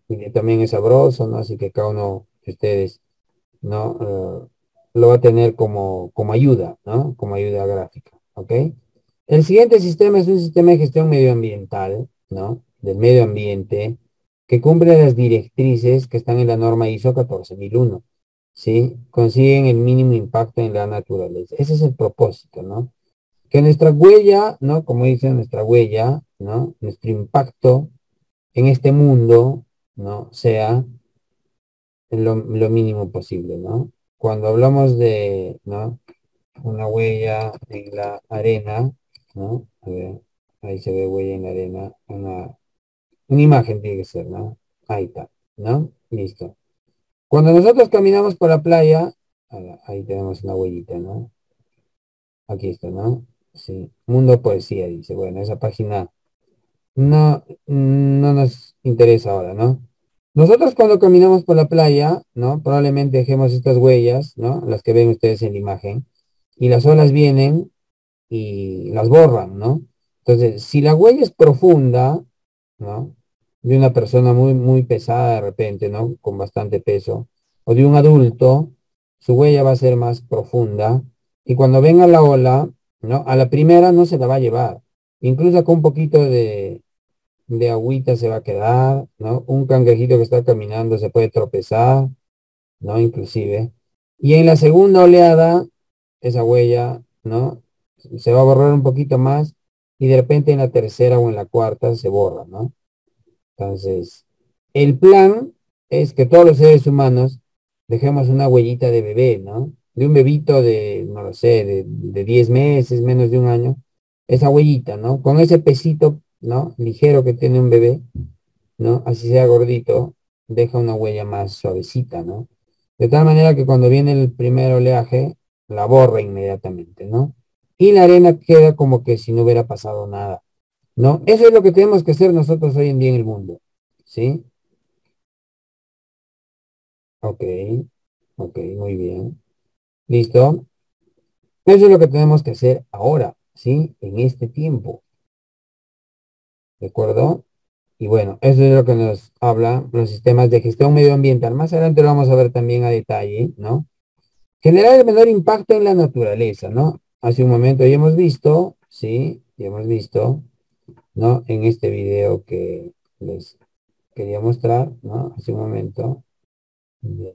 A: y también es sabroso, ¿no? Así que cada uno de ustedes, ¿no? Eh, lo va a tener como, como ayuda, ¿no? Como ayuda gráfica, ¿ok? El siguiente sistema es un sistema de gestión medioambiental, ¿no? Del medio ambiente, que cumple las directrices que están en la norma ISO catorce mil uno, ¿sí? Consiguen el mínimo impacto en la naturaleza. Ese es el propósito, ¿no? Que nuestra huella, ¿no? Como dice nuestra huella, ¿no? Nuestro impacto en este mundo, ¿no? Sea lo, lo mínimo posible, ¿no? Cuando hablamos de, ¿no? Una huella en la arena, ¿no? A ver, ahí se ve huella en la arena, una, una imagen tiene que ser, ¿no? Ahí está, ¿no? Listo. Cuando nosotros caminamos por la playa, ahí tenemos una huellita, ¿no? Aquí está, ¿no? Sí. Mundo Poesía dice, bueno, esa página no, no nos interesa ahora, ¿no? Nosotros cuando caminamos por la playa, ¿no? Probablemente dejemos estas huellas, ¿no? Las que ven ustedes en la imagen, y las olas vienen y las borran, ¿no? Entonces, si la huella es profunda, ¿no? De una persona muy, muy pesada de repente, ¿no? Con bastante peso, o de un adulto, su huella va a ser más profunda, y cuando venga la ola, ¿no? A la primera no se la va a llevar. Incluso con un poquito de, de agüita se va a quedar, ¿no? Un cangrejito que está caminando se puede tropezar, ¿no? Inclusive. Y en la segunda oleada, esa huella, ¿no? Se va a borrar un poquito más y de repente en la tercera o en la cuarta se borra, ¿no? Entonces, el plan es que todos los seres humanos dejemos una huellita de bebé, ¿no? De un bebito de, no lo sé, de, de diez meses, menos de un año, esa huellita, ¿no? Con ese pesito, ¿no? Ligero que tiene un bebé, ¿no? Así sea gordito, deja una huella más suavecita, ¿no? De tal manera que cuando viene el primer oleaje, la borra inmediatamente, ¿no? Y la arena queda como que si no hubiera pasado nada, ¿no? Eso es lo que tenemos que hacer nosotros hoy en día en el mundo, ¿sí? Ok, ok, muy bien. ¿Listo? Eso es lo que tenemos que hacer ahora, ¿sí? En este tiempo, ¿de acuerdo? Y bueno, eso es lo que nos habla los sistemas de gestión medioambiental. Más adelante lo vamos a ver también a detalle, ¿no? Generar el menor impacto en la naturaleza, ¿no? Hace un momento ya hemos visto, ¿sí? Ya hemos visto, ¿no? En este video que les quería mostrar, ¿no? Hace un momento, de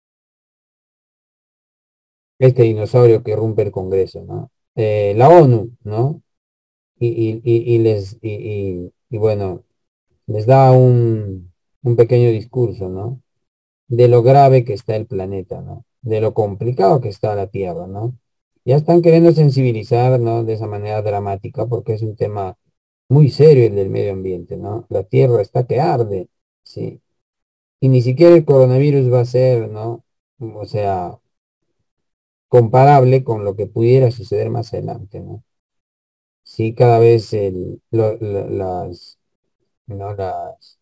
A: este dinosaurio que rompe el Congreso, ¿no? Eh, la ONU, ¿no? Y, y, y, y les, y, y, y bueno, les da un, un pequeño discurso, ¿no? De lo grave que está el planeta, ¿no? De lo complicado que está la Tierra, ¿no? Ya están queriendo sensibilizar, ¿no? De esa manera dramática, porque es un tema muy serio el del medio ambiente, ¿no? La Tierra está que arde, ¿sí? Y ni siquiera el coronavirus va a ser, ¿no? O sea, comparable con lo que pudiera suceder más adelante, ¿no? Sí, cada vez el, lo- lo- las, ¿no? Las,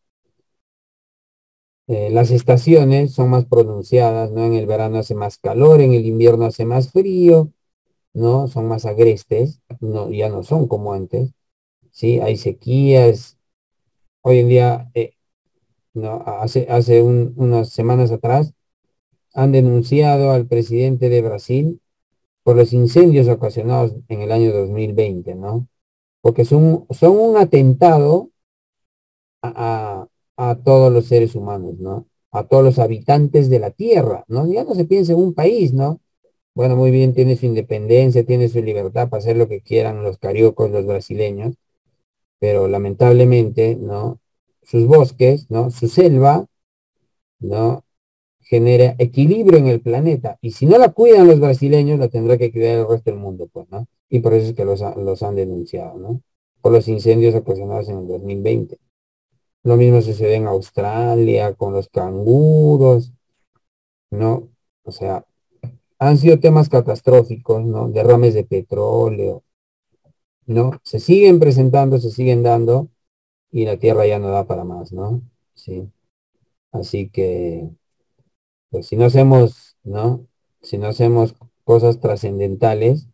A: eh, las estaciones son más pronunciadas, ¿no? En el verano hace más calor, en el invierno hace más frío, ¿no? Son más agrestes, no, ya no son como antes, ¿sí? Hay sequías. Hoy en día, eh, ¿no? Hace, hace un- unas semanas atrás, han denunciado al presidente de Brasil por los incendios ocasionados en el año dos mil veinte, ¿no? Porque son, son un atentado a, a, a todos los seres humanos, ¿no? A todos los habitantes de la Tierra, ¿no? Ya no se piensa en un país, ¿no? Bueno, muy bien, tiene su independencia, tiene su libertad para hacer lo que quieran los cariocos, los brasileños, pero lamentablemente, ¿no? Sus bosques, ¿no? Su selva, ¿no? Genera equilibrio en el planeta. Y si no la cuidan los brasileños, la tendrá que cuidar el resto del mundo, pues, ¿no? Y por eso es que los, ha- los han denunciado, ¿no? Por los incendios ocasionados en el dos mil veinte. Lo mismo sucede en Australia con los canguros, ¿no? O sea, han sido temas catastróficos, ¿no? Derrames de petróleo, ¿no? Se siguen presentando, se siguen dando y la Tierra ya no da para más, ¿no? Sí. Así que, pues si no hacemos, ¿no? Si no hacemos cosas trascendentales,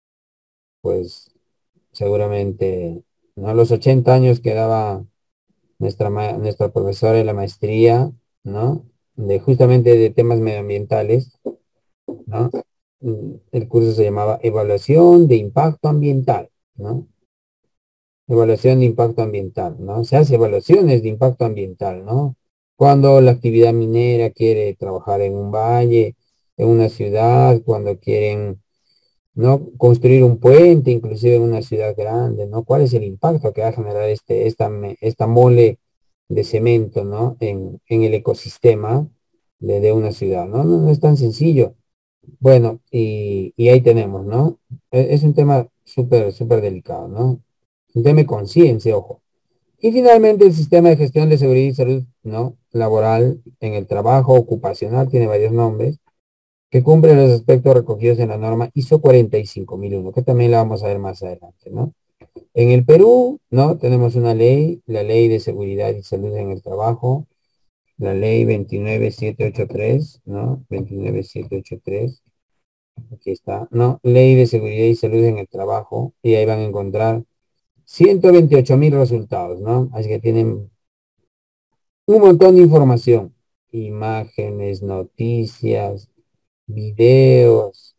A: pues seguramente, ¿no? A los ochenta años quedaba nuestra, ma- nuestra profesora de la maestría, ¿no? De justamente de temas medioambientales, ¿no? Mm, El curso se llamaba Evaluación de Impacto Ambiental, ¿no? Evaluación de impacto ambiental, ¿no? Se hace evaluaciones de impacto ambiental, ¿no? Cuando la actividad minera quiere trabajar en un valle, en una ciudad, cuando quieren, ¿no? Construir un puente, inclusive en una ciudad grande, ¿no? ¿Cuál es el impacto que va a generar este, esta, me- esta mole de cemento, ¿no? En, en el ecosistema de, de una ciudad, ¿no? No, no es tan sencillo. Bueno, y, y ahí tenemos, ¿no? E- Es un tema súper, súper delicado, ¿no? Un tema de conciencia, ojo. Y finalmente el sistema de gestión de seguridad y salud, ¿no? Laboral en el trabajo ocupacional, tiene varios nombres, que cumple los aspectos recogidos en la norma ISO cuarenta y cinco mil uno, que también la vamos a ver más adelante, ¿no? En el Perú, ¿no? Tenemos una ley, la Ley de Seguridad y Salud en el Trabajo, la Ley veintinueve mil setecientos ochenta y tres, ¿no? veintinueve mil setecientos ochenta y tres, aquí está, ¿no? Ley de Seguridad y Salud en el Trabajo, y ahí van a encontrar ciento veintiocho mil resultados, ¿no? Así que tienen un montón de información, imágenes, noticias, videos,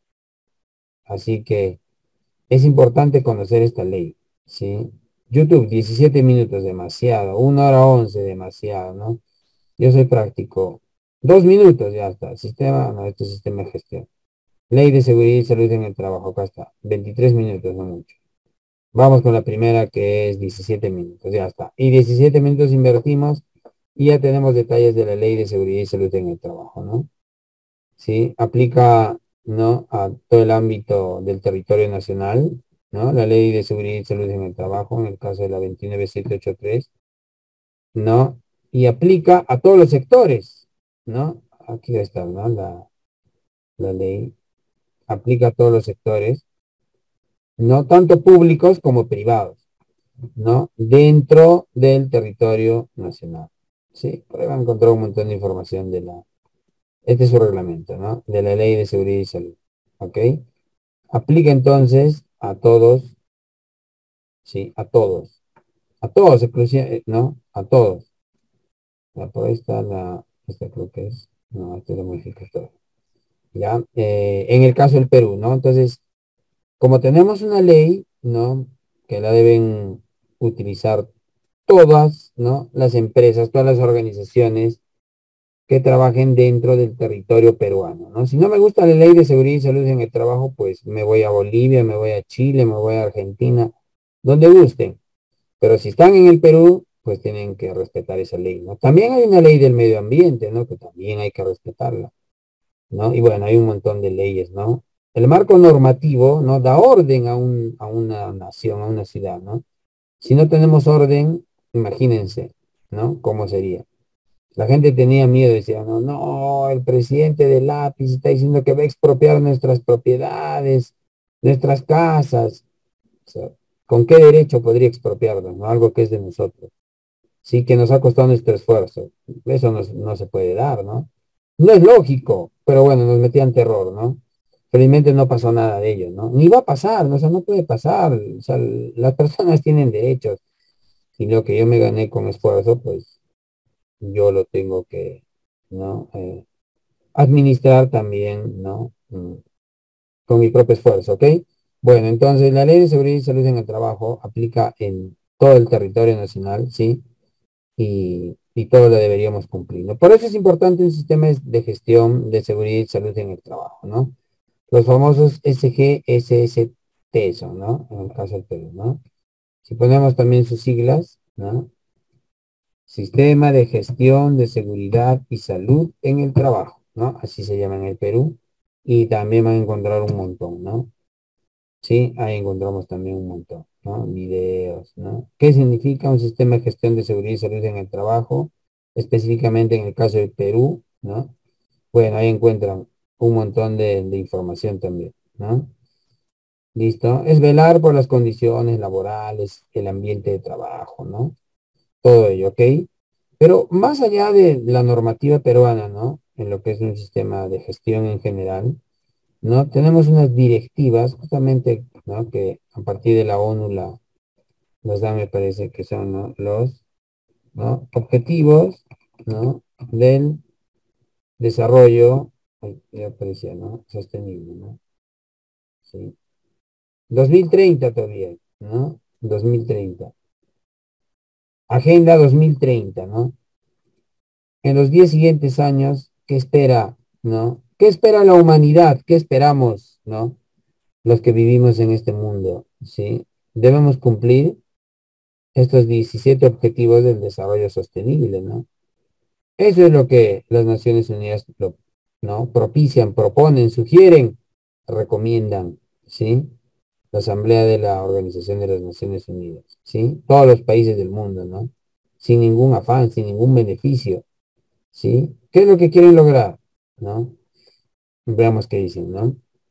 A: así que es importante conocer esta ley, ¿sí? YouTube, diecisiete minutos, demasiado. Una hora once, demasiado, ¿no? Yo soy práctico. Dos minutos, ya está. Sistema, no, este es sistema de gestión. Ley de seguridad y salud en el trabajo, acá está. Veintitrés minutos, no mucho. Vamos con la primera que es diecisiete minutos, ya está. Y diecisiete minutos invertimos y ya tenemos detalles de la ley de seguridad y salud en el trabajo, ¿no? Sí, aplica, ¿no? A todo el ámbito del territorio nacional, ¿no? La ley de seguridad y salud en el trabajo, en el caso de la veintinueve mil setecientos ochenta y tres, ¿no? Y aplica a todos los sectores, ¿no? Aquí está, ¿no? La, la ley aplica a todos los sectores, no tanto públicos como privados, ¿no? Dentro del territorio nacional. Sí, por ahí van a encontrar un montón de información de la, este es su reglamento, ¿no? De la ley de seguridad y salud. ¿Ok? Aplica entonces a todos, sí, a todos. A todos, exclusive, ¿no? A todos. Ya, por ahí está la, esta creo que es, no, este lo modifica todo. Ya, eh, en el caso del Perú, ¿no? Entonces, como tenemos una ley, ¿no? Que la deben utilizar todas, ¿no? Las empresas, todas las organizaciones que trabajen dentro del territorio peruano, ¿no? Si no me gusta la ley de seguridad y salud en el trabajo, pues me voy a Bolivia, me voy a Chile, me voy a Argentina, donde gusten. Pero si están en el Perú, pues tienen que respetar esa ley, ¿no? También hay una ley del medio ambiente, ¿no? Que también hay que respetarla, ¿no? Y bueno, hay un montón de leyes, ¿no? El marco normativo, ¿no? Da orden a, un, a una nación, a una ciudad, ¿no? Si no tenemos orden, imagínense, ¿no? ¿Cómo sería? La gente tenía miedo, decía, no, no, el presidente del lápiz está diciendo que va a expropiar nuestras propiedades, nuestras casas. O sea, ¿con qué derecho podría expropiarnos, no? Algo que es de nosotros. Sí, que nos ha costado nuestro esfuerzo. Eso no, no se puede dar, ¿no? No es lógico, pero bueno, nos metían terror, ¿no? Felizmente no pasó nada de ello, ¿no? Ni va a pasar, ¿no? O sea, no puede pasar. O sea, las personas tienen derechos. Y lo que yo me gané con esfuerzo, pues yo lo tengo que, ¿no? Eh, administrar también, ¿no? Mm, Con mi propio esfuerzo, ¿ok? Bueno, entonces la ley de seguridad y salud en el trabajo aplica en todo el territorio nacional, ¿sí? Y, y todo lo deberíamos cumplir, ¿no? Por eso es importante un sistema de gestión de seguridad y salud en el trabajo, ¿no? Los famosos S G S S T son, ¿no? En el caso del Perú, ¿no? Si ponemos también sus siglas, ¿no? Sistema de gestión de seguridad y salud en el trabajo, ¿no? Así se llama en el Perú. Y también van a encontrar un montón, ¿no? Sí, ahí encontramos también un montón, ¿no? Videos, ¿no? ¿Qué significa un sistema de gestión de seguridad y salud en el trabajo? Específicamente en el caso del Perú, ¿no? Bueno, ahí encuentran un montón de, de información también, ¿no? ¿Listo? Es velar por las condiciones laborales, el ambiente de trabajo, ¿no? Todo ello, ¿ok? Pero más allá de la normativa peruana, ¿no? En lo que es un sistema de gestión en general, ¿no? Tenemos unas directivas, justamente, ¿no? Que a partir de la ONU la, las da, me parece que son, ¿no? Los, ¿no? Objetivos, ¿no? Del desarrollo, ay, ya aparecía, ¿no? Sostenible, ¿no? Sí. dos mil treinta todavía, ¿no? dos mil treinta. Agenda dos mil treinta, ¿no? En los diez siguientes años, ¿qué espera, ¿no? ¿Qué espera la humanidad? ¿Qué esperamos, ¿no? Los que vivimos en este mundo, ¿sí? Debemos cumplir estos diecisiete objetivos del desarrollo sostenible, ¿no? Eso es lo que las Naciones Unidas, lo, ¿no? Propician, proponen, sugieren, recomiendan, ¿sí? La Asamblea de la Organización de las Naciones Unidas, ¿sí? Todos los países del mundo, ¿no? Sin ningún afán, sin ningún beneficio, ¿sí? ¿Qué es lo que quieren lograr, ¿no? Veamos qué dicen, ¿no?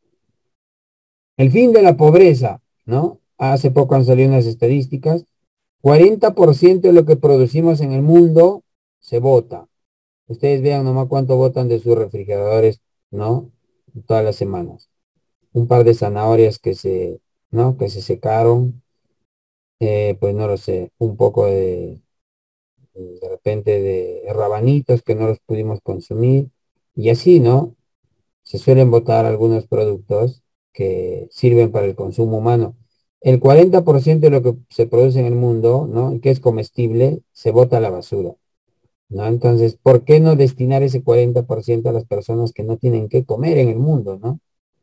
A: El fin de la pobreza, ¿no? Hace poco han salido unas estadísticas. cuarenta por ciento de lo que producimos en el mundo se bota. Ustedes vean nomás cuánto botan de sus refrigeradores, ¿no? Todas las semanas. Un par de zanahorias que se, ¿no? Que se secaron, eh, pues no lo sé, un poco de, de repente de rabanitos que no los pudimos consumir. Y así, ¿no? Se suelen botar algunos productos que sirven para el consumo humano. El cuarenta por ciento de lo que se produce en el mundo, ¿no? Que es comestible, se bota a la basura, ¿no? Entonces, ¿por qué no destinar ese cuarenta por ciento a las personas que no tienen que comer en el mundo, ¿no?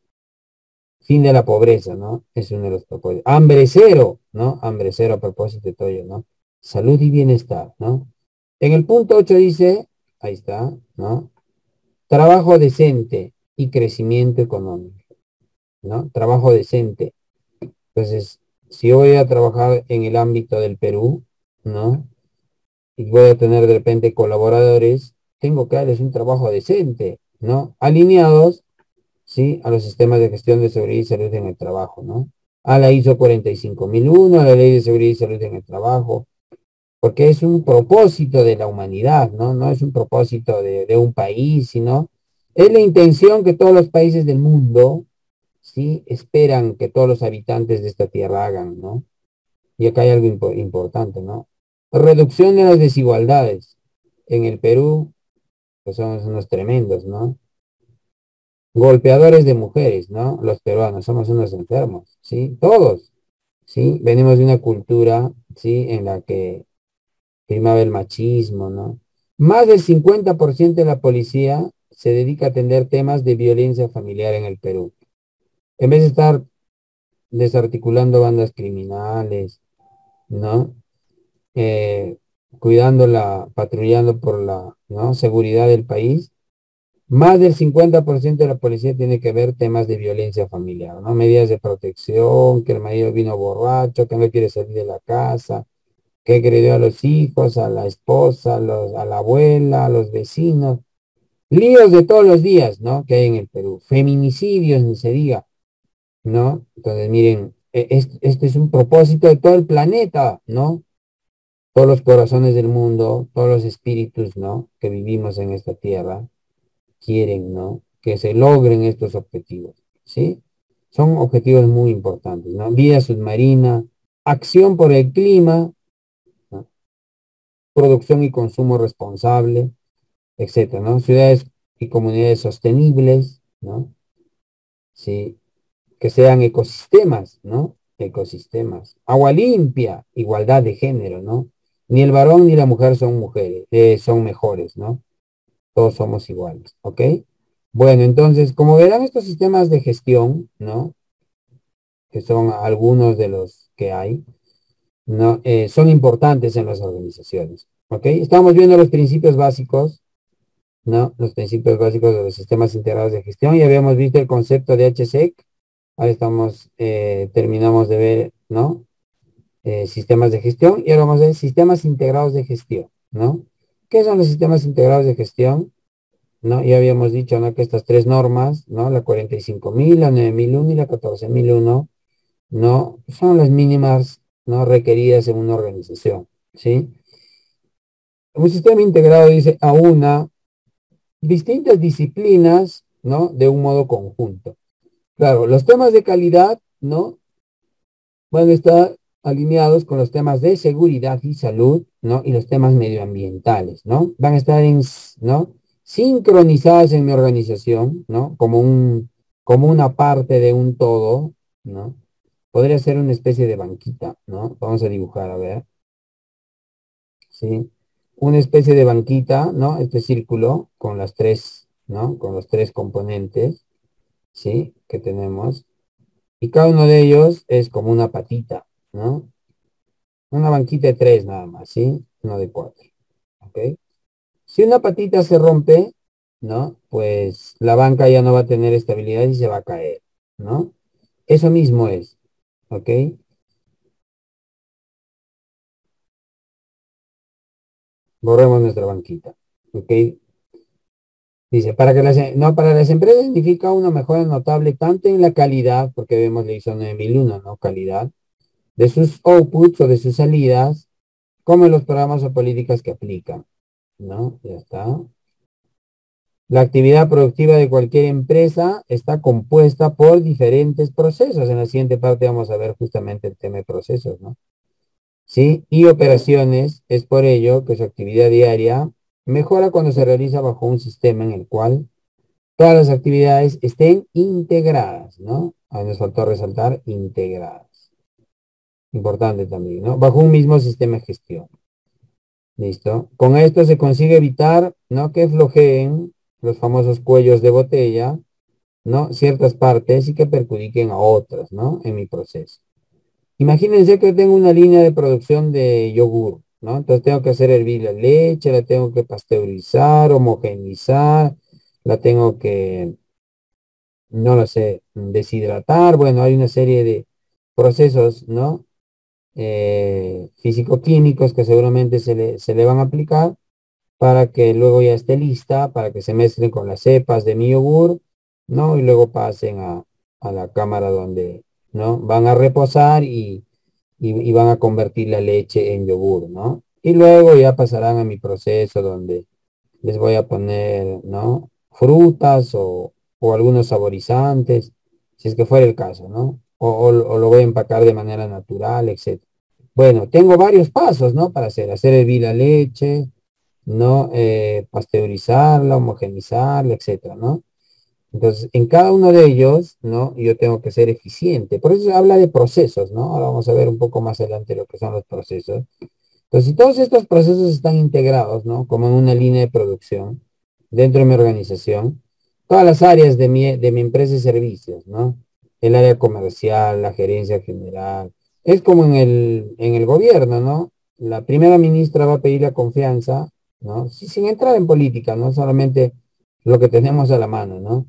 A: Fin de la pobreza, ¿no? Es uno de los propósitos. Hambre cero, ¿no? Hambre cero a propósito de todo ello, ¿no? Salud y bienestar, ¿no? En el punto ocho dice, ahí está, ¿no? Trabajo decente y crecimiento económico, ¿no? Trabajo decente. Entonces, si yo voy a trabajar en el ámbito del Perú, ¿no? Y voy a tener de repente colaboradores, tengo que darles un trabajo decente, ¿no? Alineados, ¿sí? A los sistemas de gestión de seguridad y salud en el trabajo, ¿no? A la ISO cuarenta y cinco mil uno, a la Ley de Seguridad y Salud en el Trabajo, porque es un propósito de la humanidad, ¿no? No es un propósito de, de un país, sino es la intención que todos los países del mundo, ¿sí? Esperan que todos los habitantes de esta tierra hagan, ¿no? Y acá hay algo impo- importante, ¿no? Reducción de las desigualdades. En el Perú, pues somos unos tremendos, ¿no? Golpeadores de mujeres, ¿no? Los peruanos somos unos enfermos, ¿sí? Todos, ¿sí? Venimos de una cultura, ¿sí? En la que primaba el machismo, ¿no? Más del cincuenta por ciento de la policía se dedica a atender temas de violencia familiar en el Perú. En vez de estar desarticulando bandas criminales, ¿no? Eh, cuidando la, patrullando por la, ¿no? Seguridad del país, más del cincuenta por ciento de la policía tiene que ver temas de violencia familiar, ¿no? Medidas de protección, que el marido vino borracho, que no quiere salir de la casa, que agredió a los hijos, a la esposa, a, los, a la abuela, a los vecinos. Líos de todos los días, ¿no? Que hay en el Perú. Feminicidios, ni se diga, ¿no? Entonces, miren, e- es- este es un propósito de todo el planeta, ¿no? Todos los corazones del mundo, todos los espíritus, ¿no? Que vivimos en esta tierra, quieren, ¿no? Que se logren estos objetivos, ¿sí? Son objetivos muy importantes, ¿no? Vida submarina, acción por el clima, ¿no? Producción y consumo responsable, etcétera, ¿no? Ciudades y comunidades sostenibles, ¿no? Sí, que sean ecosistemas, ¿no? Ecosistemas. Agua limpia, igualdad de género, ¿no? Ni el varón ni la mujer son mujeres, eh, son mejores, ¿no? Todos somos iguales, ¿ok? Bueno, entonces, como verán, estos sistemas de gestión, ¿no? Que son algunos de los que hay, ¿no? Eh, son importantes en las organizaciones, ¿ok? Estamos viendo los principios básicos, ¿no? Los principios básicos de los sistemas integrados de gestión. Ya habíamos visto el concepto de H S E C. Ahora estamos, eh, terminamos de ver, ¿no? Eh, sistemas de gestión y ahora vamos a ver sistemas integrados de gestión, ¿no? ¿Qué son los sistemas integrados de gestión? ¿No? Ya habíamos dicho, ¿no? Que estas tres normas, ¿no? La cuarenta y cinco mil, la nueve mil uno y la catorce mil uno, ¿no? Son las mínimas, ¿no? Requeridas en una organización, ¿sí? Un sistema integrado dice a una distintas disciplinas, ¿no? De un modo conjunto. Claro, los temas de calidad, ¿no? Van a estar alineados con los temas de seguridad y salud, ¿no? Y los temas medioambientales, ¿no? Van a estar en, ¿no? Sincronizadas en mi organización, ¿no? Como un, como una parte de un todo, ¿no? Podría ser una especie de banquita, ¿no? Vamos a dibujar, a ver, ¿sí? Una especie de banquita, ¿no? Este círculo con las tres, ¿no? Con los tres componentes, ¿sí? Que tenemos. Y cada uno de ellos es como una patita, ¿no? Una banquita de tres nada más, ¿sí? No de cuatro, ¿ok? Si una patita se rompe, ¿no? Pues la banca ya no va a tener estabilidad y se va a caer, ¿no? Eso mismo es, ¿ok? Borremos nuestra banquita, ¿ok? Dice, para que las, e- no, para las empresas significa una mejora notable tanto en la calidad, porque vemos la ISO nueve mil uno, ¿no? Calidad, de sus outputs o de sus salidas, como en los programas o políticas que aplican, ¿no? Ya está. La actividad productiva de cualquier empresa está compuesta por diferentes procesos. En la siguiente parte vamos a ver justamente el tema de procesos, ¿no? ¿Sí? Y operaciones, es por ello que su actividad diaria mejora cuando se realiza bajo un sistema en el cual todas las actividades estén integradas, ¿no? Ahí nos faltó resaltar integradas. Importante también, ¿no? Bajo un mismo sistema de gestión. ¿Listo? Con esto se consigue evitar, ¿no? Que flojeen los famosos cuellos de botella, ¿no? Ciertas partes y que perjudiquen a otras, ¿no? En mi proceso. Imagínense que tengo una línea de producción de yogur, ¿no? Entonces tengo que hacer hervir la leche, la tengo que pasteurizar, homogenizar, la tengo que, no lo sé, deshidratar. Bueno, hay una serie de procesos, ¿no? Eh, físico-químicos que seguramente se le, se le van a aplicar para que luego ya esté lista, para que se mezclen con las cepas de mi yogur, ¿no? Y luego pasen a, a la cámara donde, ¿no? Van a reposar y, y, y van a convertir la leche en yogur, ¿no? Y luego ya pasarán a mi proceso donde les voy a poner, ¿no? Frutas o, o algunos saborizantes, si es que fuera el caso, ¿no? O, o, o lo voy a empacar de manera natural, etcétera. Bueno, tengo varios pasos, ¿no? Para hacer, hacer hervir la leche, ¿no? Eh, pasteurizarla, homogenizarla, etcétera, ¿no? Entonces, en cada uno de ellos, ¿no? Yo tengo que ser eficiente. Por eso se habla de procesos, ¿no? Ahora vamos a ver un poco más adelante lo que son los procesos. Entonces, si todos estos procesos están integrados, ¿no? Como en una línea de producción dentro de mi organización, todas las áreas de mi, de mi empresa y servicios, ¿no? El área comercial, la gerencia general, es como en el, en el gobierno, ¿no? La primera ministra va a pedir la confianza, ¿no? Sí, sin entrar en política, no solamente lo que tenemos a la mano, ¿no?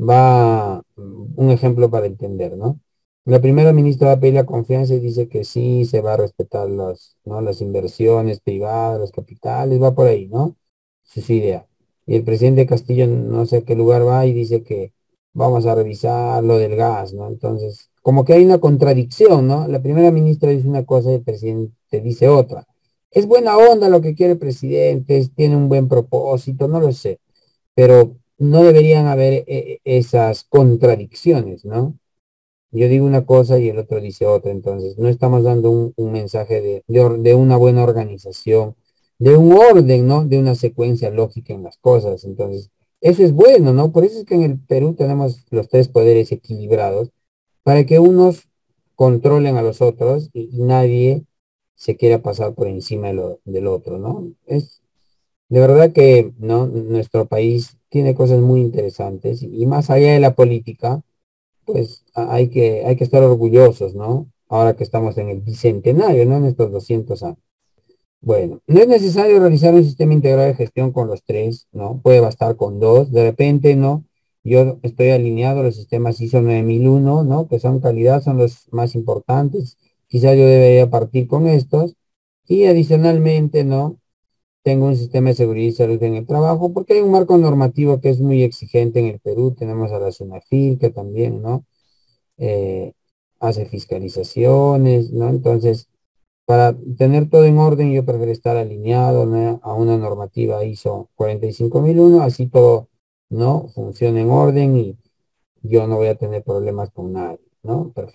A: Va mm, un ejemplo para entender, ¿no? La primera ministra va a pedir la confianza y dice que sí, se va a respetar las, ¿no? Las inversiones privadas, los capitales, va por ahí, ¿no? Esa es su idea. Y el presidente Castillo no sé a qué lugar va y dice que vamos a revisar lo del gas, ¿no? Entonces, como que hay una contradicción, ¿no? La primera ministra dice una cosa y el presidente dice otra. Es buena onda lo que quiere el presidente, es- tiene un buen propósito, no lo sé, pero no deberían haber eh, eh, esas contradicciones, ¿no? Yo digo una cosa y el otro dice otra, entonces no estamos dando un, un mensaje de, de, or- de una buena organización, de un orden, ¿no? De una secuencia lógica en las cosas. Entonces, eso es bueno, ¿no? Por eso es que en el Perú tenemos los tres poderes equilibrados, para que unos controlen a los otros y, y nadie se quiera pasar por encima de lo- del otro, ¿no? Es de verdad que, ¿no? Nuestro país tiene cosas muy interesantes y más allá de la política pues a- hay que, hay que estar orgullosos, ¿no? Ahora que estamos en el bicentenario, ¿no? En estos doscientos años. Bueno, no es necesario realizar un sistema integrado de gestión con los tres, ¿no? Puede bastar con dos. De repente, ¿no? Yo estoy alineado a los sistemas ISO nueve mil uno, ¿no? Que son calidad, son los más importantes. Quizás yo debería partir con estos. Y adicionalmente, ¿no? Tengo un sistema de seguridad y salud en el trabajo, porque hay un marco normativo que es muy exigente en el Perú. Tenemos a la SUNAFIL, que también, ¿no? eh, hace fiscalizaciones, ¿no? Entonces, para tener todo en orden, yo prefiero estar alineado, ¿no? A una normativa ISO cuarenta y cinco mil uno, así todo, ¿no? Funciona en orden y yo no voy a tener problemas con nadie, ¿no? Perfecto.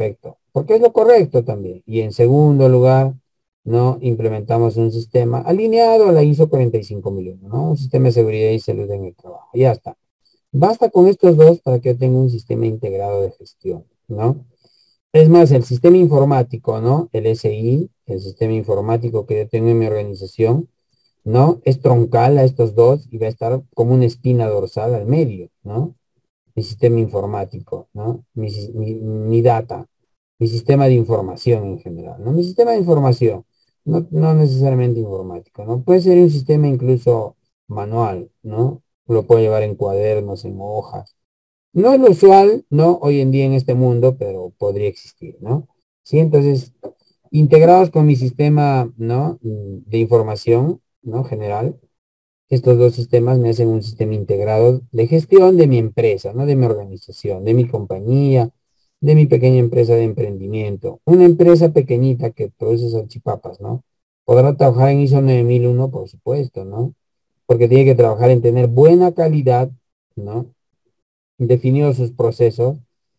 A: porque es lo correcto también. Y en segundo lugar, ¿no? Implementamos un sistema alineado a la ISO cuarenta y cinco mil uno, ¿no? Un sistema de seguridad y salud en el trabajo. Ya está. Basta con estos dos para que yo tenga un sistema integrado de gestión, ¿no? Es más, el sistema informático, ¿no? El S I, el sistema informático que yo tengo en mi organización, ¿no? Es troncal a estos dos y va a estar como una espina dorsal al medio, ¿no? Mi sistema informático, ¿no? Mi, mi, mi data, mi sistema de información en general, ¿no? Mi sistema de información, no, no necesariamente informático, ¿no? Puede ser un sistema incluso manual, ¿no? Lo puedo llevar en cuadernos, en hojas. No es lo usual, ¿no? Hoy en día en este mundo, pero podría existir, ¿no? Sí, entonces, integrados con mi sistema, ¿no? De información, ¿no? General, estos dos sistemas me hacen un sistema integrado de gestión de mi empresa, ¿no? De mi organización, de mi compañía, de mi pequeña empresa de emprendimiento. Una empresa pequeñita que produce salchipapas, ¿no? Podrá trabajar en ISO nueve mil uno, por supuesto, ¿no? Porque tiene que trabajar en tener buena calidad, ¿no? Definidos sus procesos,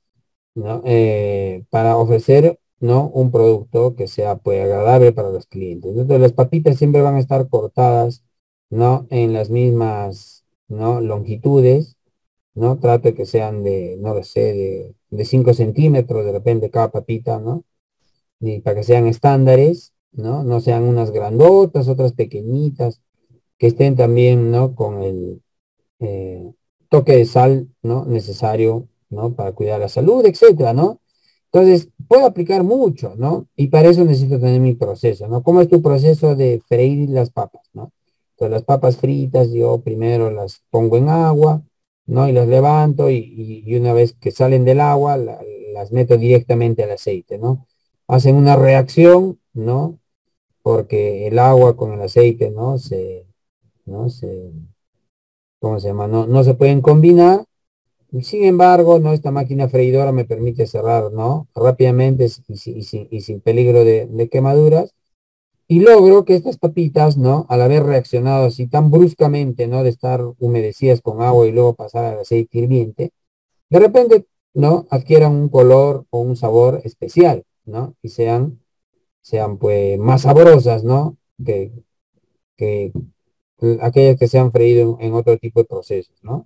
A: ¿no? Eh, para ofrecer, ¿no? Un producto que sea, pues, agradable para los clientes. Entonces, las papitas siempre van a estar cortadas, ¿no? En las mismas, ¿no? Longitudes, ¿no? Trato de que sean de, no lo sé, de, de cinco centímetros de repente cada papita, ¿no? Y para que sean estándares, ¿no? No sean unas grandotas, otras pequeñitas, que estén también, ¿no? Con el eh, toque de sal, ¿no? Necesario, ¿no? Para cuidar la salud, etcétera, ¿no? Entonces, puedo aplicar mucho, ¿no? Y para eso necesito tener mi proceso, ¿no? ¿Cómo es tu proceso de freír las papas, ¿no? Entonces, las papas fritas, yo primero las pongo en agua, ¿no? Y las levanto y, y- y una vez que salen del agua, la- las meto directamente al aceite, ¿no? Hacen una reacción, ¿no? Porque el agua con el aceite, ¿no? Se, ¿no? Se, ¿cómo se llama? No, no se pueden combinar. Sin embargo, ¿no? Esta máquina freidora me permite cerrar, ¿no? Rápidamente y, sin, y sin- y sin peligro de, de quemaduras. Y logro que estas papitas, ¿no? Al haber reaccionado así tan bruscamente, ¿no? De estar humedecidas con agua y luego pasar al aceite hirviente, de repente, ¿no? Adquieran un color o un sabor especial, ¿no? Y sean, sean pues más sabrosas, ¿no? Que, que aquellas que se han freído en, en otro tipo de procesos, ¿no?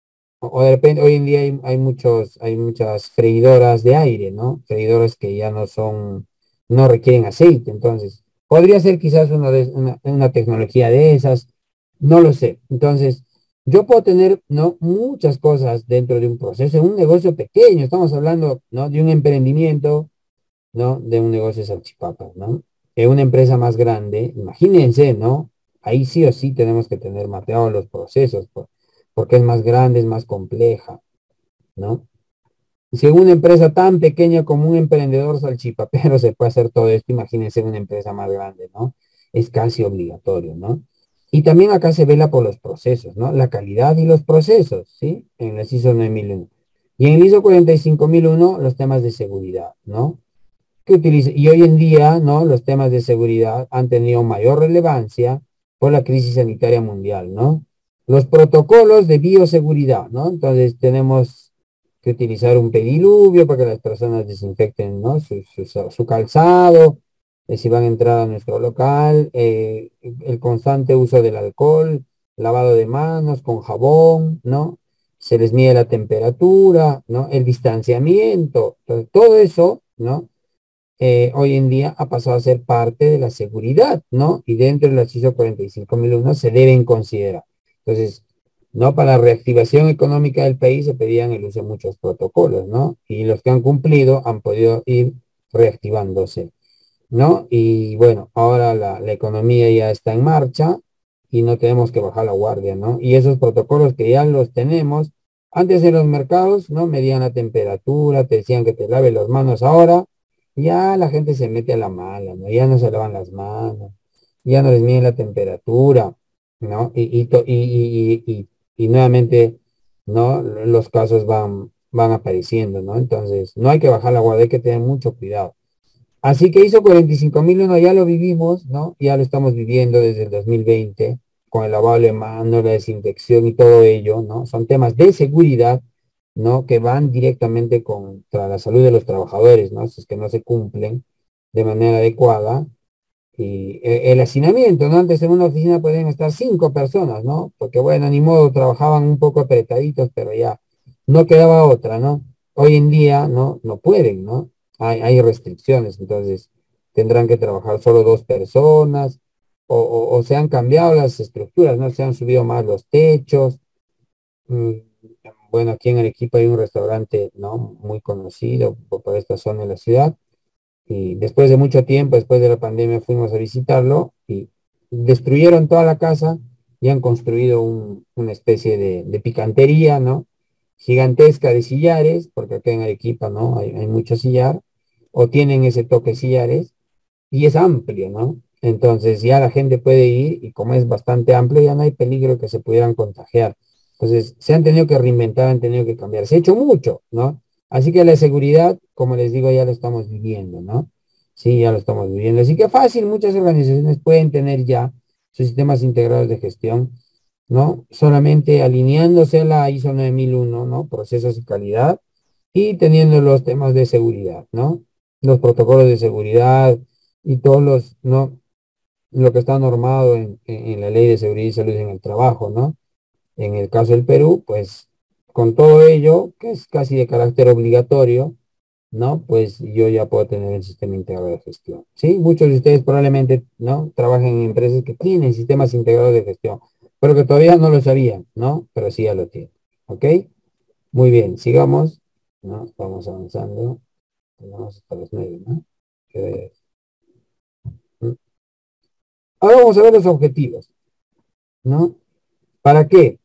A: O o de repente, hoy en día hay, hay muchos, hay muchas freidoras de aire, ¿no? Freidoras que ya no son, no requieren aceite. Entonces, podría ser quizás una, de, una, una tecnología de esas, no lo sé. Entonces, yo puedo tener, ¿no? Muchas cosas dentro de un proceso, en un negocio pequeño. Estamos hablando, ¿no? De un emprendimiento, ¿no? De un negocio de salchipapas, ¿no? De una empresa más grande, imagínense, ¿no? Ahí sí o sí tenemos que tener mapeados los procesos, por- porque es más grande, es más compleja, ¿no? Si en una empresa tan pequeña como un emprendedor salchipapero se puede hacer todo esto, imagínense una empresa más grande, ¿no? Es casi obligatorio, ¿no? Y también acá se vela por los procesos, ¿no? La calidad y los procesos, ¿sí? En el ISO nueve mil uno. Y en el ISO cuarenta y cinco mil uno, los temas de seguridad, ¿no? Que utiliza, y hoy en día, ¿no? Los temas de seguridad han tenido mayor relevancia por la crisis sanitaria mundial, ¿no? Los protocolos de bioseguridad, ¿no? Entonces tenemos que utilizar un pediluvio para que las personas desinfecten, ¿no? Su, su, su calzado, eh, si van a entrar a nuestro local, eh, el constante uso del alcohol, lavado de manos con jabón, ¿no? Se les mide la temperatura, ¿no? El distanciamiento, entonces, todo eso, ¿no? Eh, hoy en día ha pasado a ser parte de la seguridad, ¿no? Y dentro de la ISO cuarenta y cinco mil uno se deben considerar. Entonces, ¿no? Para la reactivación económica del país se pedían el uso de muchos protocolos, ¿no? Y los que han cumplido han podido ir reactivándose, ¿no? Y bueno, ahora la, la economía ya está en marcha y no tenemos que bajar la guardia, ¿no? Y esos protocolos que ya los tenemos, antes en los mercados, ¿no? Medían la temperatura, te decían que te laves las manos ahora, ya la gente se mete a la mala, ¿no? Ya no se lavan las manos, ya no les miden la temperatura, ¿no? Y, y, to- y, y, y, y- y nuevamente, ¿no? Los casos van, van apareciendo, ¿no? Entonces, no hay que bajar la guardia, hay que tener mucho cuidado. Así que hizo cuarenta y cinco mil uno, ya lo vivimos, ¿no? Ya lo estamos viviendo desde el dos mil veinte, con el lavado de manos, la desinfección y todo ello, ¿no? Son temas de seguridad ¿no? Que van directamente contra la salud de los trabajadores, ¿no? Si es que no se cumplen de manera adecuada. Y eh, el hacinamiento, ¿no? Antes en una oficina podían estar cinco personas, ¿no? Porque bueno, ni modo, trabajaban un poco apretaditos, pero ya no quedaba otra, ¿no? Hoy en día, ¿no? No pueden, ¿no? Hay, hay restricciones, entonces tendrán que trabajar solo dos personas, o, o- o se han cambiado las estructuras, ¿no? Se han subido más los techos. Mm, Bueno, aquí en Arequipa hay un restaurante, ¿no? Muy conocido por, por esta zona de la ciudad y después de mucho tiempo, después de la pandemia, fuimos a visitarlo y destruyeron toda la casa y han construido un- una especie de, de picantería, ¿no? Gigantesca de sillares, porque acá en Arequipa, ¿no? Hay, hay mucho sillar, o tienen ese toque sillares, y es amplio, ¿no? Entonces ya la gente puede ir y como es bastante amplio, ya no hay peligro que se pudieran contagiar. Entonces se han tenido que reinventar, han tenido que cambiar. Se ha hecho mucho, ¿no? Así que la seguridad, como les digo, ya lo estamos viviendo, ¿no? Sí, ya lo estamos viviendo. Así que fácil, muchas organizaciones pueden tener ya sus sistemas integrados de gestión, ¿no? Solamente alineándose a la ISO nueve mil uno, ¿no? Procesos y calidad, y teniendo los temas de seguridad, ¿no? Los protocolos de seguridad y todos los, ¿no? Lo que está normado en, en- en la Ley de Seguridad y Salud en el Trabajo, ¿no? En el caso del Perú, pues con todo ello, que es casi de carácter obligatorio, ¿no? Pues yo ya puedo tener el sistema integrado de gestión. Sí, muchos de ustedes probablemente, ¿no? Trabajan en empresas que tienen sistemas integrados de gestión, pero que todavía no lo sabían, ¿no? Pero sí ya lo tienen. ¿Ok? Muy bien, sigamos, ¿no? Vamos avanzando. Tenemos hasta las nueve, ¿no? Que- ¿Mm? Ahora vamos a ver los objetivos, ¿no? ¿Para qué?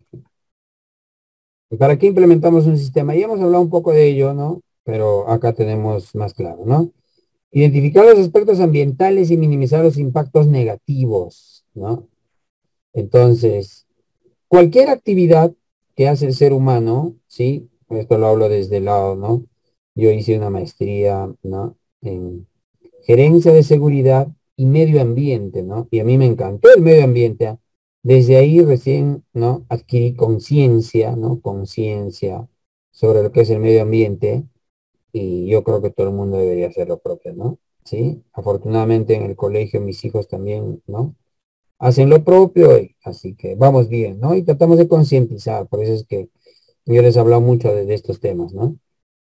A: ¿Para qué implementamos un sistema? Ya hemos hablado un poco de ello, ¿no? Pero acá tenemos más claro, ¿no? Identificar los aspectos ambientales y minimizar los impactos negativos, ¿no? Entonces, cualquier actividad que hace el ser humano, ¿sí? Esto lo hablo desde el lado, ¿no? Yo hice una maestría, ¿no? En gerencia de seguridad y medio ambiente, ¿no? Y a mí me encantó el medio ambiente. ¿Ah? Desde ahí recién, ¿no? Adquirí conciencia, ¿no? Conciencia sobre lo que es el medio ambiente y yo creo que todo el mundo debería hacer lo propio, ¿no? Sí, afortunadamente en el colegio mis hijos también, ¿no? Hacen lo propio, y- así que vamos bien, ¿no? Y tratamos de concientizar, por eso es que yo les he hablado mucho de, de estos temas, ¿no?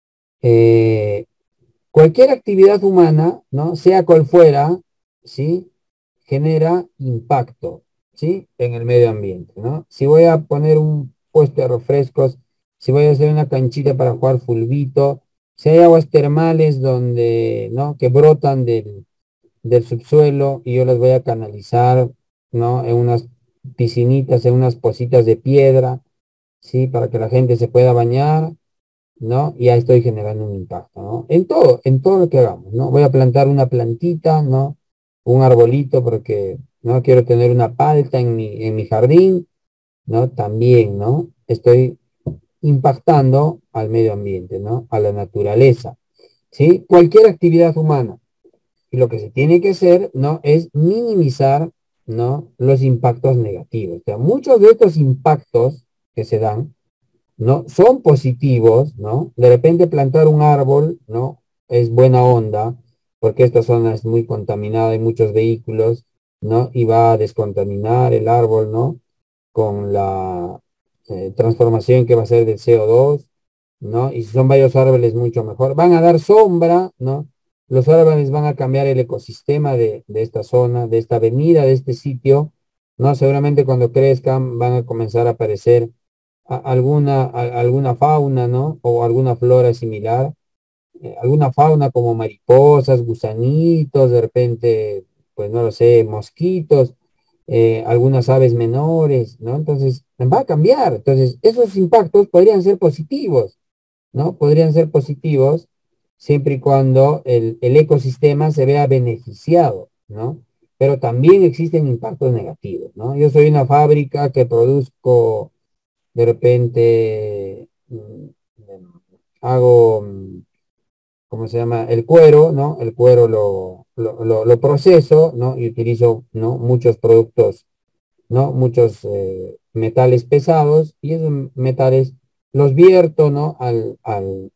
A: Eh, Cualquier actividad humana, ¿no? Sea cual fuera, ¿sí? Genera impacto, ¿sí? En el medio ambiente, ¿no? Si voy a poner un puesto de refrescos, si voy a hacer una canchita para jugar fulbito, si hay aguas termales donde, ¿no? Que brotan del, del subsuelo y yo las voy a canalizar, ¿no? En unas piscinitas, en unas pocitas de piedra, ¿sí? Para que la gente se pueda bañar, ¿no? Y ya estoy generando un impacto, ¿no? En todo, en todo lo que hagamos, ¿no? Voy a plantar una plantita, ¿no? Un arbolito porque, ¿no? Quiero tener una palta en mi, en mi jardín, ¿no? También, ¿no? Estoy impactando al medio ambiente, ¿no? A la naturaleza, ¿sí? Cualquier actividad humana. Y lo que se tiene que hacer, ¿no? Es minimizar, ¿no? Los impactos negativos. O sea, muchos de estos impactos que se dan, ¿no? Son positivos, ¿no? De repente plantar un árbol, ¿no? Es buena onda, porque esta zona es muy contaminada, hay muchos vehículos, ¿no? Y va a descontaminar el árbol, ¿no? Con la eh, transformación que va a ser del C O dos, ¿no? Y si son varios árboles, mucho mejor. Van a dar sombra, ¿no? Los árboles van a cambiar el ecosistema de, de esta zona, de esta avenida, de este sitio, ¿no? Seguramente cuando crezcan van a comenzar a aparecer a- alguna, a- alguna fauna, ¿no? O alguna flora similar, eh, alguna fauna como mariposas, gusanitos, de repente, pues no lo sé, mosquitos, eh, algunas aves menores, ¿no? Entonces, va a cambiar. Entonces, esos impactos podrían ser positivos, ¿no? Podrían ser positivos siempre y cuando el, el ecosistema se vea beneficiado, ¿no? Pero también existen impactos negativos, ¿no? Yo soy una fábrica que produzco de repente mm, hago, mm, ¿cómo se llama? El cuero, ¿no? El cuero lo, lo, lo- lo proceso, ¿no? Y utilizo, ¿no? Muchos productos, ¿no? Muchos eh, metales pesados y esos metales los vierto, ¿no? Al, al,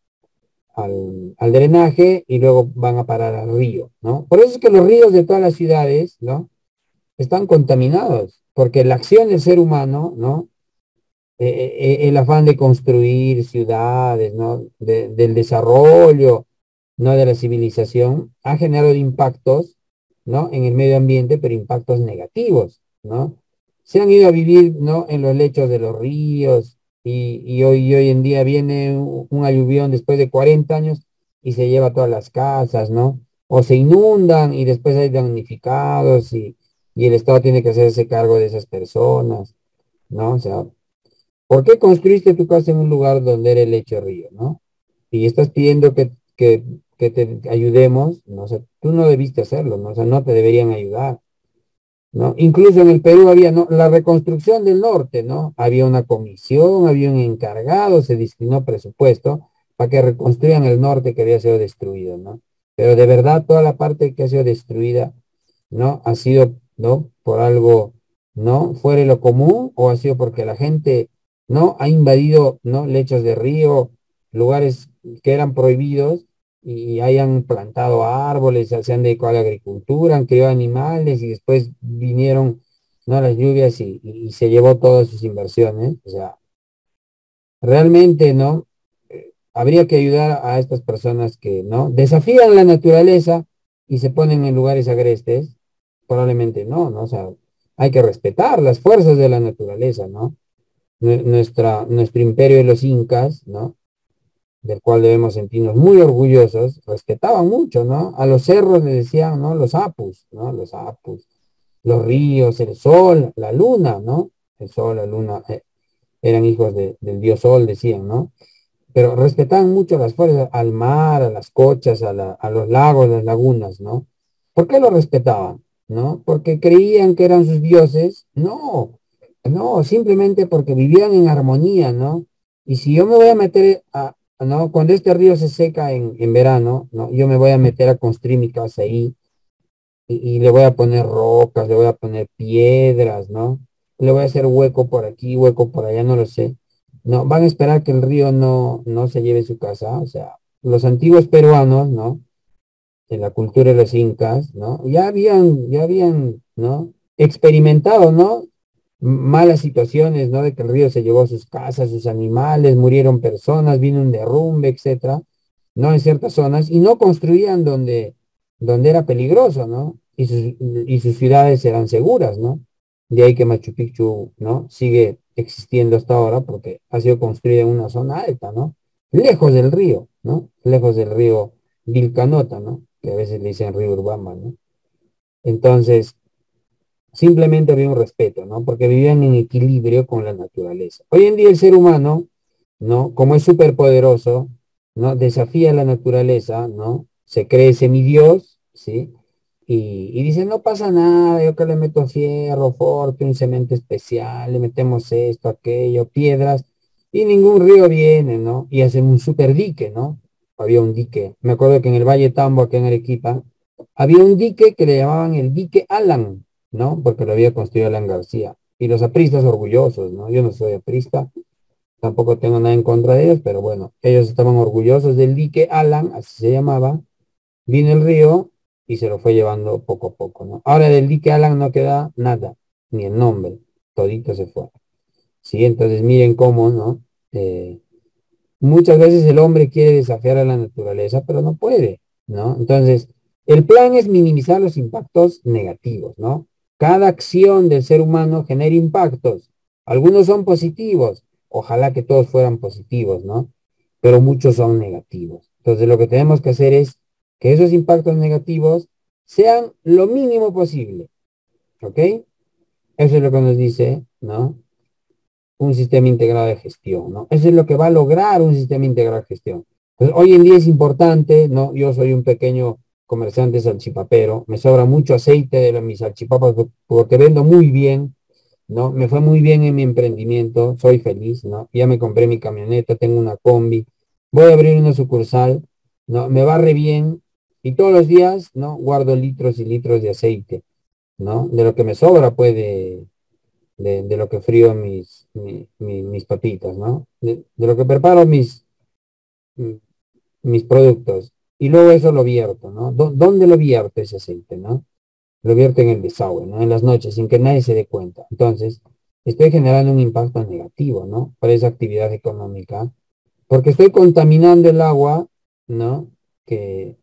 A: al, al drenaje y luego van a parar al río, ¿no? Por eso es que los ríos de todas las ciudades, ¿no? Están contaminados, porque la acción del ser humano, ¿no? Eh, eh, eh, el afán de construir ciudades, ¿no? De- del desarrollo, ¿no? De la civilización, ha generado impactos, ¿no? En el medio ambiente, pero impactos negativos, ¿no? Se han ido a vivir, ¿no? En los lechos de los ríos y, y hoy, y hoy en día viene un, un aluvión después de cuarenta años y se lleva todas las casas, ¿no? O se inundan y después hay damnificados y, y el Estado tiene que hacerse cargo de esas personas, ¿no? O sea, ¿por qué construiste tu casa en un lugar donde era el lecho río, no? Y estás pidiendo que, que, que te ayudemos, ¿no? O sea, tú no debiste hacerlo, ¿no? O sea, no te deberían ayudar, ¿no? Incluso en el Perú había, ¿no? La reconstrucción del norte, ¿no? Había una comisión, había un encargado, se destinó presupuesto para que reconstruyan el norte que había sido destruido, ¿no? Pero de verdad toda la parte que ha sido destruida, ¿no? Ha sido, ¿no? Por algo, ¿no? Fuera de lo común o ha sido porque la gente, ¿no? Ha invadido, ¿no? Lechos de río, lugares que eran prohibidos y hayan plantado árboles, se han dedicado a la agricultura, han criado animales y después vinieron, ¿no? Las lluvias y, y se llevó todas sus inversiones. O sea, realmente, ¿no? Eh, habría que ayudar a estas personas que, ¿no? Desafían la naturaleza y se ponen en lugares agrestes. Probablemente no, ¿no? O sea, hay que respetar las fuerzas de la naturaleza, ¿no? Nue- Nuestra, nuestro imperio de los incas, ¿no? Del cual debemos sentirnos muy orgullosos, respetaban mucho, ¿no? A los cerros les decían, ¿no? Los apus, ¿no? Los apus, los ríos, el sol, la luna, ¿no? El sol, la luna, eh, eran hijos de- del dios sol, decían, ¿no? Pero respetaban mucho las fuerzas, al mar, a las cochas, a, la- a los lagos, las lagunas, ¿no? ¿Por qué lo respetaban? ¿No? Porque creían que eran sus dioses. No, no, simplemente porque vivían en armonía, ¿no? Y si yo me voy a meter a, ¿no? Cuando este río se seca en, en verano, ¿no? Yo me voy a meter a construir mi casa ahí y, y le voy a poner rocas, le voy a poner piedras, ¿no? Le voy a hacer hueco por aquí, hueco por allá, no lo sé. No, van a esperar que el río no, no se lleve su casa. O sea, los antiguos peruanos, ¿no? En la cultura de los incas, ¿no? Ya habían, ya habían, ¿no? Experimentado, ¿no? Malas situaciones, ¿no? De que el río se llevó sus casas, sus animales, murieron personas, vino un derrumbe, etcétera, ¿no? En ciertas zonas, y no construían donde, donde era peligroso, ¿no? Y sus, y sus ciudades eran seguras, ¿no? De ahí que Machu Picchu, ¿no? Sigue existiendo hasta ahora porque ha sido construida en una zona alta, ¿no? Lejos del río, ¿no? Lejos del río Vilcanota, ¿no? Que a veces le dicen río Urbamba, ¿no? Entonces, simplemente había un respeto, ¿no? Porque vivían en equilibrio con la naturaleza. Hoy en día el ser humano, ¿no? Como es superpoderoso, ¿no? Desafía la naturaleza, ¿no? Se cree semidios, ¿sí? Y, y dice, no pasa nada, yo que le meto fierro, forte, un cemento especial, le metemos esto, aquello, piedras, y ningún río viene, ¿no? Y hacen un super dique, ¿no? Había un dique. Me acuerdo que en el Valle Tambo, aquí en Arequipa, había un dique que le llamaban el dique Alan, ¿no? Porque lo había construido Alan García. Y los apristas orgullosos, ¿no? Yo no soy aprista, tampoco tengo nada en contra de ellos, pero bueno, ellos estaban orgullosos del dique Alan, así se llamaba. Vino el río y se lo fue llevando poco a poco, ¿no? Ahora del dique Alan no queda nada, ni el nombre, todito se fue. Sí, entonces miren cómo, ¿no? Eh, muchas veces el hombre quiere desafiar a la naturaleza, pero no puede, ¿no? Entonces, el plan es minimizar los impactos negativos, ¿no? Cada acción del ser humano genera impactos. Algunos son positivos, ojalá que todos fueran positivos, ¿no? Pero muchos son negativos. Entonces, lo que tenemos que hacer es que esos impactos negativos sean lo mínimo posible, ¿ok? Eso es lo que nos dice, ¿no? Un sistema integrado de gestión, ¿no? Eso es lo que va a lograr un sistema integrado de gestión. Entonces, hoy en día es importante, ¿no? Yo soy un pequeño comerciante salchipapero, me sobra mucho aceite de la, mis salchipapas porque vendo muy bien, ¿no? Me fue muy bien en mi emprendimiento, soy feliz, ¿no? Ya me compré mi camioneta, tengo una combi, voy a abrir una sucursal, ¿no? Me va re bien y todos los días, ¿no? Guardo litros y litros de aceite, ¿no? De lo que me sobra, pues, de, De, de lo que frío mis, mi- mi- mis papitas, ¿no? De, de lo que preparo mis, mm, mis productos. Y luego eso lo vierto, ¿no? ¿Dó- ¿Dónde lo vierto ese aceite, ¿no? Lo vierto en el desagüe, ¿no? En las noches, sin que nadie se dé cuenta. Entonces, estoy generando un impacto negativo, ¿no? Para esa actividad económica, porque estoy contaminando el agua, ¿no? Que,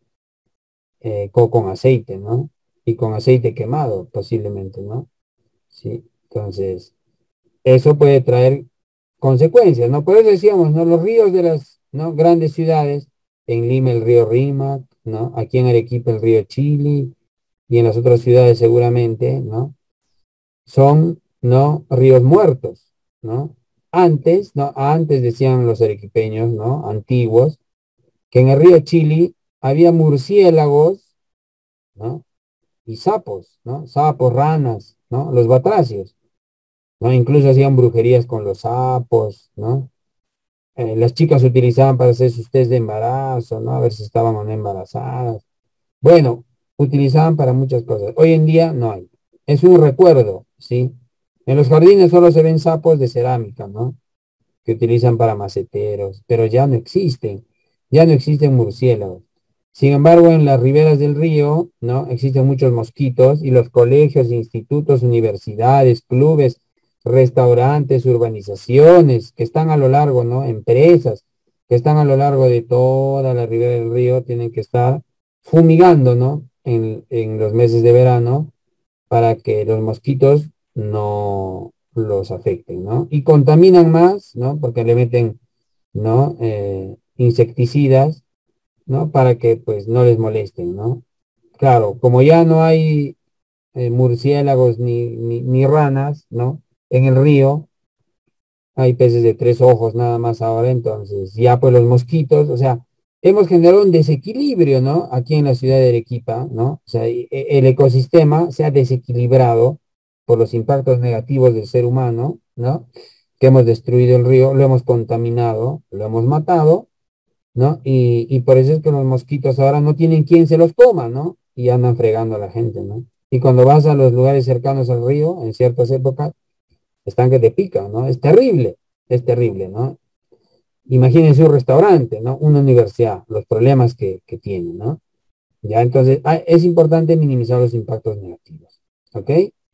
A: eh, co- con, aceite, ¿no? Y con aceite quemado, posiblemente, ¿no? Sí. Entonces, eso puede traer consecuencias, ¿no? Por eso decíamos, ¿no? Los ríos de las, ¿no? Grandes ciudades, en Lima el río Rímac, ¿no? Aquí en Arequipa el río Chili y en las otras ciudades seguramente, ¿no? Son, ¿no? Ríos muertos, ¿no? Antes, ¿no? Antes decían los arequipeños, ¿no? Antiguos, que en el río Chili había murciélagos, ¿no? Y sapos, ¿no? Sapos, ranas, ¿no? Los batracios, ¿no? Incluso hacían brujerías con los sapos, ¿no? Eh, las chicas utilizaban para hacer sus test de embarazo, ¿no? A ver si estaban o no embarazadas. Bueno, utilizaban para muchas cosas. Hoy en día no hay. Es un recuerdo, ¿sí? En los jardines solo se ven sapos de cerámica, ¿no? Que utilizan para maceteros, pero ya no existen. Ya no existen murciélagos. Sin embargo, en las riberas del río, ¿no? Existen muchos mosquitos y los colegios, institutos, universidades, clubes, restaurantes, urbanizaciones que están a lo largo, ¿no? Empresas que están a lo largo de toda la ribera del río tienen que estar fumigando, ¿no? En, en los meses de verano para que los mosquitos no los afecten, ¿no? Y contaminan más, ¿no? Porque le meten, ¿no? Eh, insecticidas, ¿no? Para que pues no les molesten, ¿no? Claro, como ya no hay eh, murciélagos ni, ni, ni ranas, ¿no? En el río hay peces de tres ojos nada más ahora, entonces ya pues los mosquitos, o sea, hemos generado un desequilibrio, ¿no? Aquí en la ciudad de Arequipa, ¿no? O sea, e- e- el ecosistema se ha desequilibrado por los impactos negativos del ser humano, ¿no? Que hemos destruido el río, lo hemos contaminado, lo hemos matado, ¿no? Y, y por eso es que los mosquitos ahora no tienen quien se los coma, ¿no? Y andan fregando a la gente, ¿no? Y cuando vas a los lugares cercanos al río, en ciertas épocas, están que te pican, ¿no? Es terrible, es terrible, ¿no? Imagínense un restaurante, ¿no? Una universidad, los problemas que, que tiene, ¿no? Ya, entonces, ah, es importante minimizar los impactos negativos, ¿ok?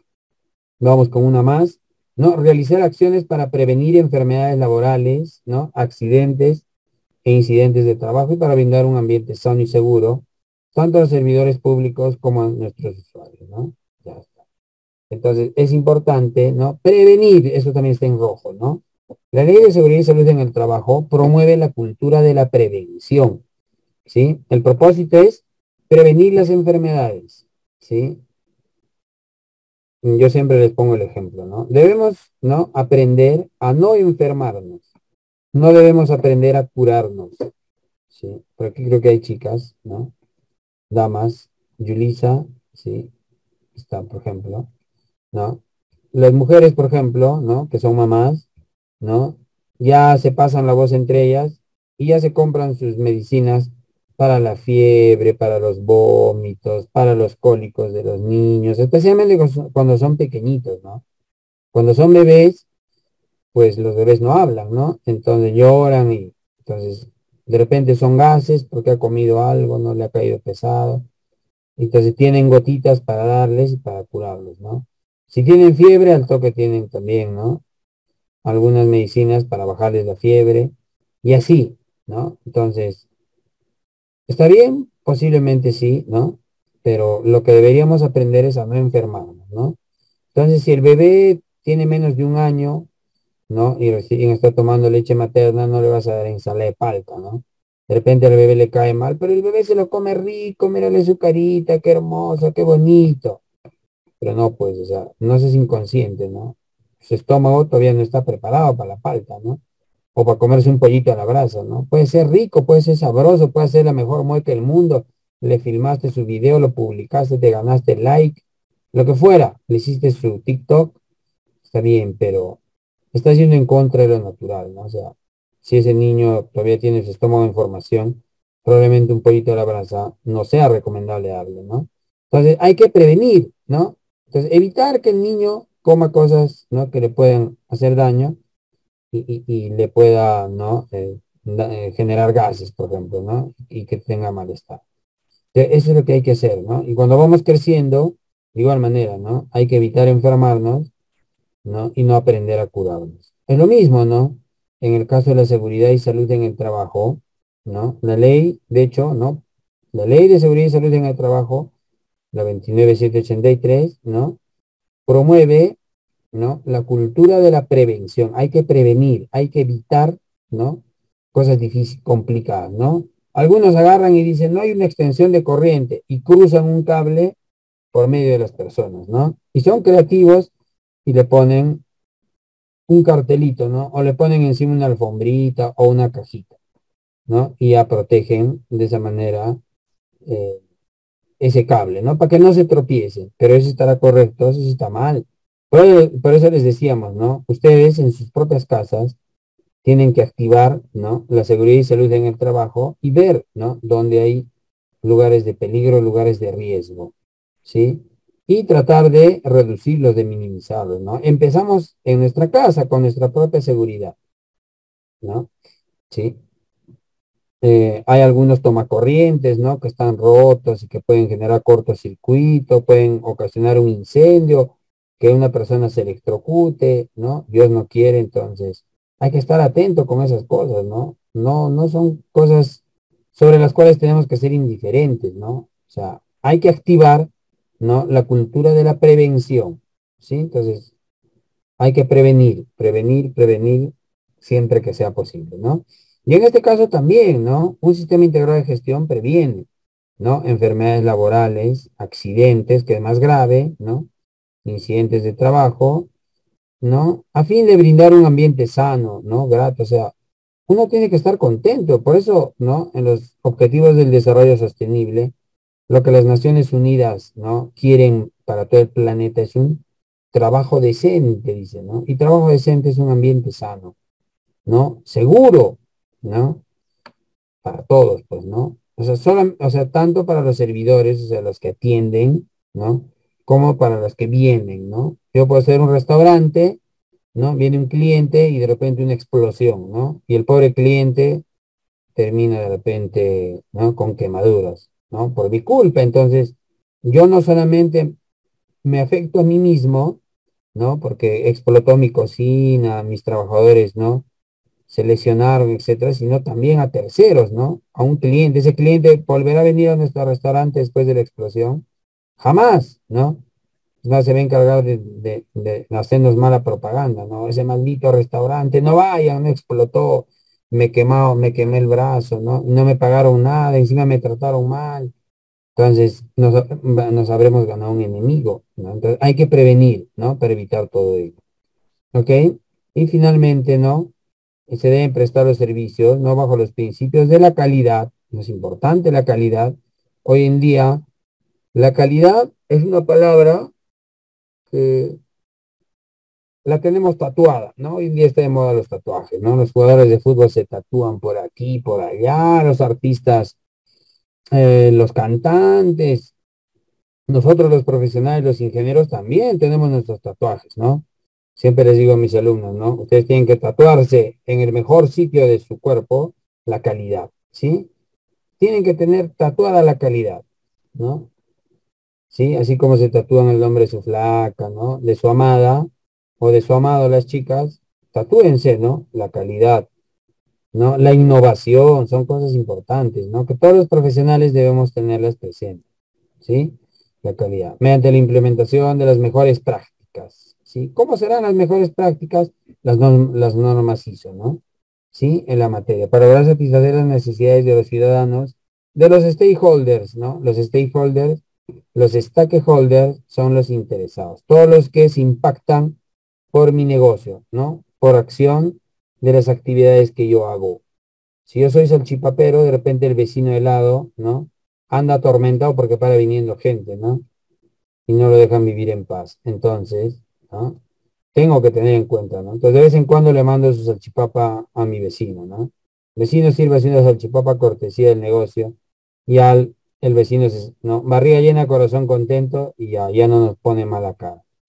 A: Vamos con una más, ¿no? Realizar acciones para prevenir enfermedades laborales, ¿no? Accidentes e incidentes de trabajo y para brindar un ambiente sano y seguro, tanto a los servidores públicos como a nuestros usuarios, ¿no? Ya está. Entonces, es importante, ¿no? Prevenir, eso también está en rojo, ¿no? La Ley de Seguridad y Salud en el Trabajo promueve la cultura de la prevención, ¿sí? El propósito es prevenir las enfermedades, ¿sí? Yo siempre les pongo el ejemplo, ¿no? Debemos, ¿no? Aprender a no enfermarnos. No debemos aprender a curarnos, ¿sí? Por aquí creo que hay chicas, ¿no? Damas, Yulisa, ¿sí? Está, por ejemplo, ¿no? Las mujeres, por ejemplo, ¿no? Que son mamás, ¿no? Ya se pasan la voz entre ellas y ya se compran sus medicinas para la fiebre, para los vómitos, para los cólicos de los niños, especialmente cu- cuando son pequeñitos, ¿no? Cuando son bebés, pues los bebés no hablan, ¿no? Entonces lloran y entonces de repente son gases porque ha comido algo, no le ha caído pesado. Entonces tienen gotitas para darles y para curarlos, ¿no? Si tienen fiebre, al toque tienen también, ¿no? Algunas medicinas para bajarles la fiebre y así, ¿no? Entonces, ¿está bien? Posiblemente sí, ¿no? Pero lo que deberíamos aprender es a no enfermarnos, ¿no? Entonces, si el bebé tiene menos de un año, ¿no? Y recién está tomando leche materna, no le vas a dar ensalada de palta, ¿no? De repente al bebé le cae mal, pero el bebé se lo come rico, mírale su carita, qué hermoso, qué bonito. Pero no, pues, o sea, no seas inconsciente, ¿no? Su estómago todavía no está preparado para la palta, ¿no? O para comerse un pollito a la brasa, ¿no? Puede ser rico, puede ser sabroso, puede ser la mejor mueca del mundo. Le filmaste su video, lo publicaste, te ganaste like, lo que fuera, le hiciste su TikTok, está bien, pero está yendo en contra de lo natural, ¿no? O sea, si ese niño todavía tiene su estómago en formación, probablemente un pollito a la brasa no sea recomendable darle, ¿no? Entonces, hay que prevenir, ¿no? Entonces, evitar que el niño coma cosas, ¿no? Que le pueden hacer daño y, y- y le pueda, ¿no? Eh, da- eh, generar gases, por ejemplo, ¿no? Y que tenga malestar. E- Eso es lo que hay que hacer, ¿no? Y cuando vamos creciendo, de igual manera, ¿no? Hay que evitar enfermarnos, ¿no? Y no aprender a curarnos. Es lo mismo, ¿no? En el caso de la seguridad y salud en el trabajo, ¿no? La ley, de hecho, ¿no? La ley de seguridad y salud en el trabajo, la veintinueve mil setecientos ochenta y tres, ¿no? Promueve, ¿no? La cultura de la prevención. Hay que prevenir, hay que evitar, ¿no? Cosas difíciles, complicadas, ¿no? Algunos agarran y dicen, no hay una extensión de corriente y cruzan un cable por medio de las personas, ¿no? Y son creativos y le ponen un cartelito, ¿no? O le ponen encima una alfombrita o una cajita, ¿no? Y ya protegen de esa manera eh, ese cable, ¿no? Para que no se tropiece, pero eso estará correcto, eso sí está mal. Por, eso por eso les decíamos, ¿no? Ustedes en sus propias casas tienen que activar, ¿no? La seguridad y salud en el trabajo y ver, ¿no? Dónde hay lugares de peligro, lugares de riesgo, ¿sí? Y tratar de reducirlos, de minimizarlos, ¿no? Empezamos en nuestra casa con nuestra propia seguridad, ¿no? Sí. Eh, hay algunos tomacorrientes, ¿no? Que están rotos y que pueden generar cortocircuito, pueden ocasionar un incendio, que una persona se electrocute, ¿no? Dios no quiere, entonces hay que estar atento con esas cosas, ¿no? No, no son cosas sobre las cuales tenemos que ser indiferentes, ¿no? O sea, hay que activar, ¿no? La cultura de la prevención, ¿sí? Entonces, hay que prevenir, prevenir, prevenir siempre que sea posible, ¿no? Y en este caso también, ¿no? Un sistema integrado de gestión previene, ¿no? Enfermedades laborales, accidentes, que es más grave, ¿no? Incidentes de trabajo, ¿no? A fin de brindar un ambiente sano, ¿no? Grato, o sea, uno tiene que estar contento. Por eso, ¿no? En los objetivos del desarrollo sostenible, lo que las Naciones Unidas, ¿no? quieren para todo el planeta es un trabajo decente, dice, ¿no? Y trabajo decente es un ambiente sano, ¿no? Seguro, ¿no? Para todos, pues, ¿no? O sea, solo, o sea, tanto para los servidores, o sea, los que atienden, ¿no? Como para los que vienen, ¿no? Yo puedo ser un restaurante, ¿no? Viene un cliente y de repente una explosión, ¿no? Y el pobre cliente termina de repente, ¿no? Con quemaduras, ¿no? Por mi culpa. Entonces, yo no solamente me afecto a mí mismo, ¿no? Porque explotó mi cocina, mis trabajadores, ¿no? Se lesionaron, etcétera, sino también a terceros, ¿no? A un cliente. Ese cliente volverá a venir a nuestro restaurante después de la explosión. Jamás, ¿no? No se va a encargar de, de, de hacernos mala propaganda, ¿no? Ese maldito restaurante, no vayan, no explotó, me quemado, me quemé el brazo, ¿no? No me pagaron nada, encima me trataron mal. Entonces, nos, nos habremos ganado un enemigo, ¿no? Entonces, hay que prevenir, ¿no? Para evitar todo ello, ¿ok? Y finalmente, ¿no? Se deben prestar los servicios, ¿no? Bajo los principios de la calidad, no es importante la calidad. Hoy en día, la calidad es una palabra que la tenemos tatuada, ¿no? Hoy en día está de moda los tatuajes, ¿no? Los jugadores de fútbol se tatúan por aquí, por allá, los artistas, eh, los cantantes, nosotros los profesionales, los ingenieros también tenemos nuestros tatuajes, ¿no? Siempre les digo a mis alumnos, ¿no? Ustedes tienen que tatuarse en el mejor sitio de su cuerpo la calidad, ¿sí? Tienen que tener tatuada la calidad, ¿no? ¿Sí? Así como se tatúan el nombre de su flaca, ¿no? De su amada o de su amado las chicas, tatúense, ¿no? La calidad, ¿no? La innovación, son cosas importantes, ¿no? Que todos los profesionales debemos tenerlas presentes, ¿sí? La calidad, mediante la implementación de las mejores prácticas, ¿sí? ¿Cómo serán las mejores prácticas? Las, norm- las normas ISO, ¿no? ¿Sí? En la materia, para lograr satisfacer las necesidades de los ciudadanos, de los stakeholders, ¿no? Los stakeholders, los stakeholders son los interesados, todos los que se impactan por mi negocio, ¿no? Por acción de las actividades que yo hago. Si yo soy salchipapero, de repente el vecino de lado, ¿no? Anda atormentado porque para viniendo gente, ¿no? Y no lo dejan vivir en paz. Entonces, ¿no? Tengo que tener en cuenta, ¿no? Entonces, de vez en cuando le mando su salchipapa a mi vecino, ¿no? Vecino sirve una salchipapa cortesía del negocio y al el vecino, se, ¿no? Barriga llena, corazón contento y ya, ya no nos pone mala cara.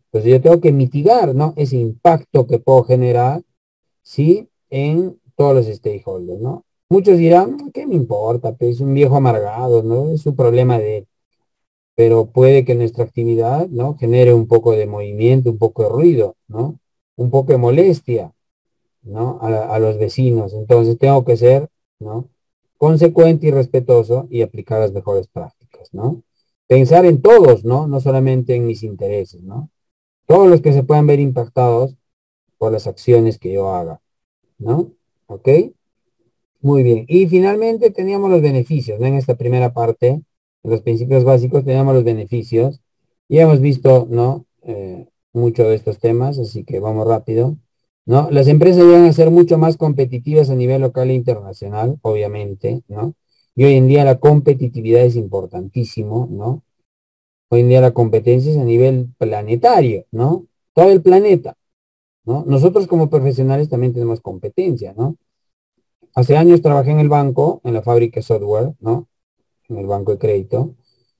A: Entonces yo tengo que mitigar, ¿no? Ese impacto que puedo generar, ¿sí? En todos los stakeholders, ¿no? Muchos dirán, ¿qué me importa? Pues es un viejo amargado, ¿no? Es su problema de él. Pero puede que nuestra actividad, ¿no? Genere un poco de movimiento, un poco de ruido, ¿no? Un poco de molestia, ¿no? A, a los vecinos. Entonces tengo que ser, ¿no? Consecuente y respetuoso y aplicar las mejores prácticas, ¿no? Pensar en todos, ¿no? No solamente en mis intereses, ¿no? Todos los que se puedan ver impactados por las acciones que yo haga, ¿no? ¿Ok? Muy bien. Y finalmente teníamos los beneficios, ¿no? En esta primera parte, en los principios básicos, teníamos los beneficios. Y hemos visto, ¿no? Eh, mucho de estos temas, así que vamos rápido, ¿no? Las empresas llegan a ser mucho más competitivas a nivel local e internacional, obviamente, ¿no? Y hoy en día la competitividad es importantísimo, ¿no? Hoy en día la competencia es a nivel planetario, ¿no? Todo el planeta, ¿no? Nosotros como profesionales también tenemos competencia, ¿no? Hace años trabajé en el banco, en la fábrica de software, ¿no? En el banco de crédito.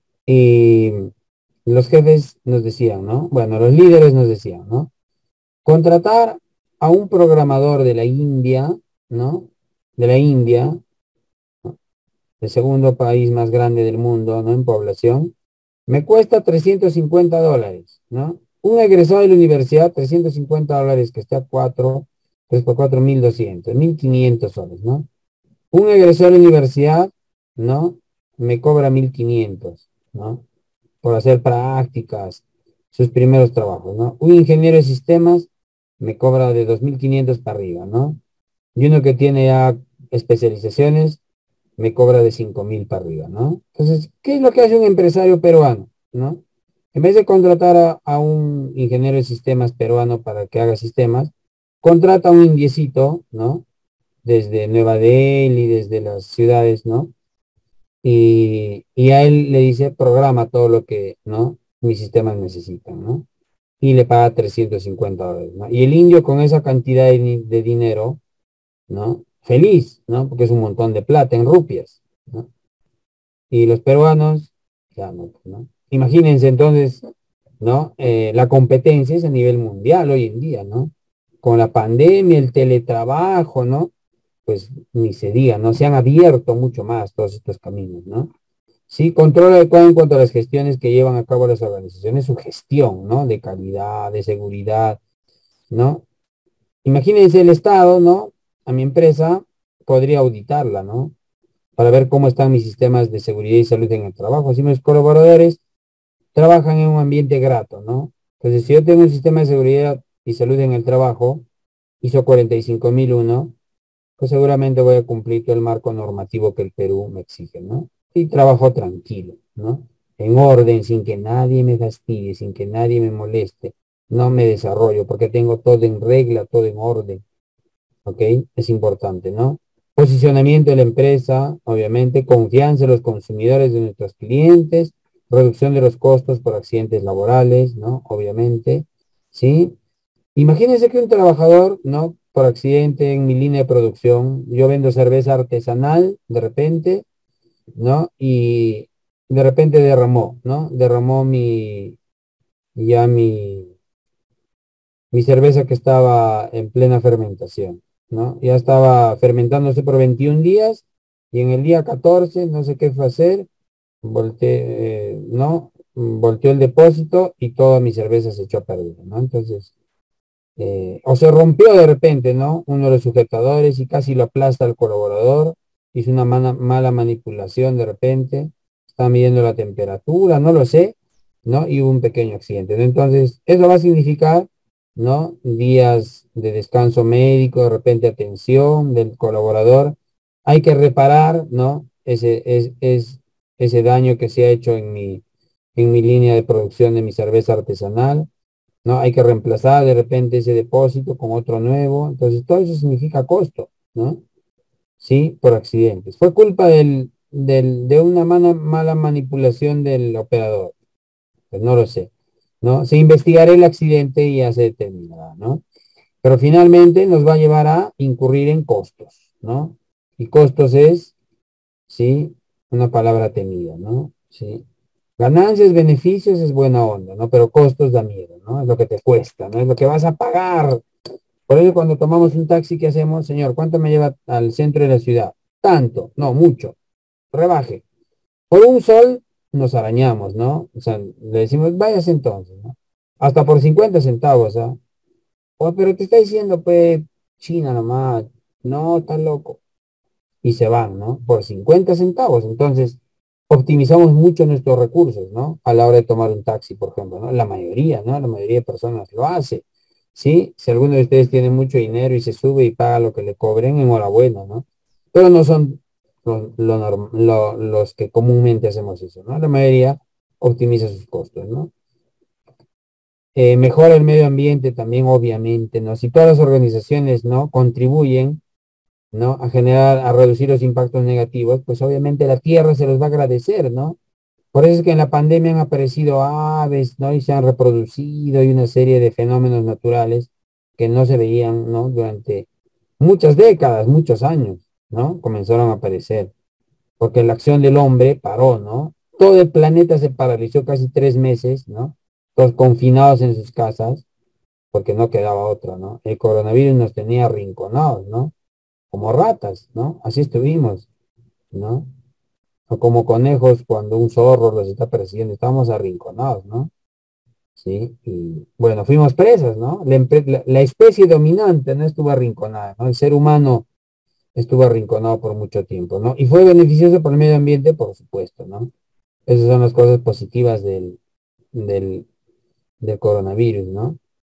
A: Y los jefes nos decían, ¿no? Bueno, los líderes nos decían, ¿no? Contratar a un programador de la India, ¿no? De la India, ¿no? El segundo país más grande del mundo, ¿no? En población, me cuesta trescientos cincuenta dólares, ¿no? Un egresado de la universidad, trescientos cincuenta dólares, que está a cuatro, tres por cuatro, mil doscientos, mil quinientos soles, ¿no? Un egresado de la universidad, ¿no? Me cobra mil quinientos, ¿no? Por hacer prácticas, sus primeros trabajos, ¿no? Un ingeniero de sistemas me cobra de dos mil quinientos para arriba, ¿no? Y uno que tiene ya especializaciones me cobra de cinco mil para arriba, ¿no? Entonces, ¿qué es lo que hace un empresario peruano, ¿no? En vez de contratar a, a un ingeniero de sistemas peruano para que haga sistemas, contrata a un indiecito, ¿no? Desde Nueva Delhi, desde las ciudades, ¿no? Y, y a él le dice, programa todo lo que, ¿no? Mis sistemas necesitan, ¿no? Y le paga trescientos cincuenta dólares, ¿no? Y el indio con esa cantidad de, ni- de dinero, ¿no? Feliz, ¿no? Porque es un montón de plata en rupias, ¿no? Y los peruanos, ya no, pues, ¿no? Imagínense entonces, ¿no? Eh, la competencia es a nivel mundial hoy en día, ¿no? Con la pandemia, el teletrabajo, ¿no? Pues ni se diga, ¿no? Se han abierto mucho más todos estos caminos, ¿no? Sí, control adecuado en cuanto a las gestiones que llevan a cabo las organizaciones, su gestión, ¿no? De calidad, de seguridad, ¿no? Imagínense el Estado, ¿no? A mi empresa podría auditarla, ¿no? Para ver cómo están mis sistemas de seguridad y salud en el trabajo. Si mis colaboradores trabajan en un ambiente grato, ¿no? Entonces, si yo tengo un sistema de seguridad y salud en el trabajo, ISO cuarenta y cinco mil uno, pues seguramente voy a cumplir todo el marco normativo que el Perú me exige, ¿no? Y trabajo tranquilo, ¿no? En orden, sin que nadie me fastidie, sin que nadie me moleste. No me desarrollo porque tengo todo en regla, todo en orden, ¿ok? Es importante, ¿no? Posicionamiento de la empresa, obviamente, confianza en los consumidores de nuestros clientes, reducción de los costos por accidentes laborales, ¿no? Obviamente, ¿sí? Imagínense que un trabajador, ¿no? Por accidente en mi línea de producción, yo vendo cerveza artesanal de repente, ¿no? Y de repente derramó, ¿no? Derramó mi, ya mi, mi cerveza que estaba en plena fermentación, ¿no? Ya estaba fermentándose por veintiún días y en el día catorce, no sé qué fue hacer, volteé, eh, ¿no? Volteó el depósito y toda mi cerveza se echó a perder, ¿no? Entonces, eh, o se rompió de repente, ¿no? Uno de los sujetadores y casi lo aplasta al colaborador, hizo una mala, mala manipulación de repente, está midiendo la temperatura, no lo sé, ¿no? Y hubo un pequeño accidente, ¿no? Entonces, eso va a significar, ¿no? Días de descanso médico, de repente atención del colaborador, hay que reparar, ¿no? Ese, es, es, ese daño que se ha hecho en mi, en mi línea de producción de mi cerveza artesanal, ¿no? Hay que reemplazar de repente ese depósito con otro nuevo. Entonces, todo eso significa costo, ¿no? Sí, por accidentes. Fue culpa del, del, de una mala, mala manipulación del operador. Pues no lo sé, ¿no? Se investigará el accidente y ya se determinará, ¿no? Pero finalmente nos va a llevar a incurrir en costos, ¿no? Y costos es, sí, una palabra temida, ¿no? Sí. Ganancias, beneficios es buena onda, ¿no? Pero costos da miedo, ¿no? Es lo que te cuesta, ¿no? Es lo que vas a pagar. Por eso cuando tomamos un taxi, ¿qué hacemos? Señor, ¿cuánto me lleva al centro de la ciudad? Tanto, no, mucho. Rebaje. Por un sol nos arañamos, ¿no? O sea, le decimos, váyase entonces, ¿no? Hasta por cincuenta centavos, ¿ah? Oh, pero te está diciendo, pues, China nomás. No, está loco. Y se van, ¿no? Por cincuenta centavos. Entonces, optimizamos mucho nuestros recursos, ¿no? A la hora de tomar un taxi, por ejemplo, ¿no? La mayoría, ¿no? La mayoría de personas lo hace, ¿sí? Si alguno de ustedes tiene mucho dinero y se sube y paga lo que le cobren, enhorabuena, ¿no? Pero no son lo- lo norm- lo- los que comúnmente hacemos eso, ¿no? La mayoría optimiza sus costos, ¿no? Eh, mejora el medio ambiente también, obviamente, ¿no? Si todas las organizaciones, ¿no? Contribuyen, ¿no? A generar, a reducir los impactos negativos, pues obviamente la tierra se los va a agradecer, ¿no? Por eso es que en la pandemia han aparecido aves, ¿no? Y se han reproducido y una serie de fenómenos naturales que no se veían, ¿no? Durante muchas décadas, muchos años, ¿no? Comenzaron a aparecer, porque la acción del hombre paró, ¿no? Todo el planeta se paralizó casi tres meses, ¿no? Todos confinados en sus casas, porque no quedaba otra, ¿no? El coronavirus nos tenía arrinconados, ¿no? Como ratas, ¿no? Así estuvimos, ¿no? O como conejos cuando un zorro los está persiguiendo, estábamos arrinconados, ¿no? Sí, y bueno, fuimos presas, ¿no? La, empre- la- la especie dominante no estuvo arrinconada, ¿no? El ser humano estuvo arrinconado por mucho tiempo, ¿no? Y fue beneficioso para el medio ambiente, por supuesto, ¿no? Esas son las cosas positivas del, del, del coronavirus, ¿no?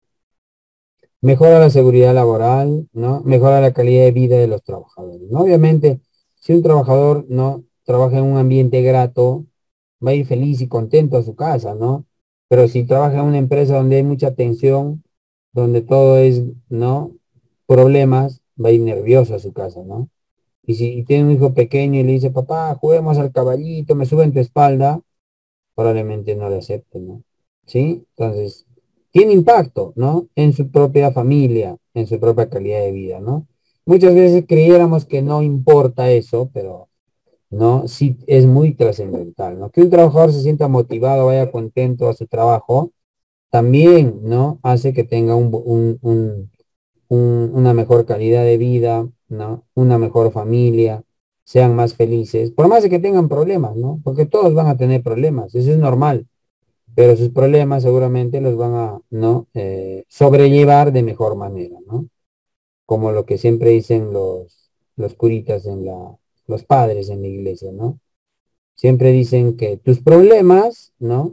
A: Mejora la seguridad laboral, ¿no? Mejora la calidad de vida de los trabajadores, ¿no? Obviamente, si un trabajador, ¿no? Trabaja en un ambiente grato, va a ir feliz y contento a su casa, ¿no? Pero si trabaja en una empresa donde hay mucha tensión, donde todo es, ¿no? Problemas, va a ir nervioso a su casa, ¿no? Y si tiene un hijo pequeño y le dice, papá, juguemos al caballito, me sube en tu espalda, probablemente no le acepten, ¿no? ¿Sí? Entonces, tiene impacto, ¿no? En su propia familia, en su propia calidad de vida, ¿no? Muchas veces creyéramos que no importa eso, pero no, sí es muy trascendental, ¿no? Que un trabajador se sienta motivado, vaya contento a su trabajo, también, ¿no? Hace que tenga un, un- un- un- una mejor calidad de vida, ¿no? Una mejor familia, sean más felices, por más de que tengan problemas, ¿no? Porque todos van a tener problemas, eso es normal, pero sus problemas seguramente los van a, ¿no? Eh, sobrellevar de mejor manera, ¿no? Como lo que siempre dicen los, los curitas en la, los padres en la iglesia, ¿no? Siempre dicen que tus problemas, ¿no?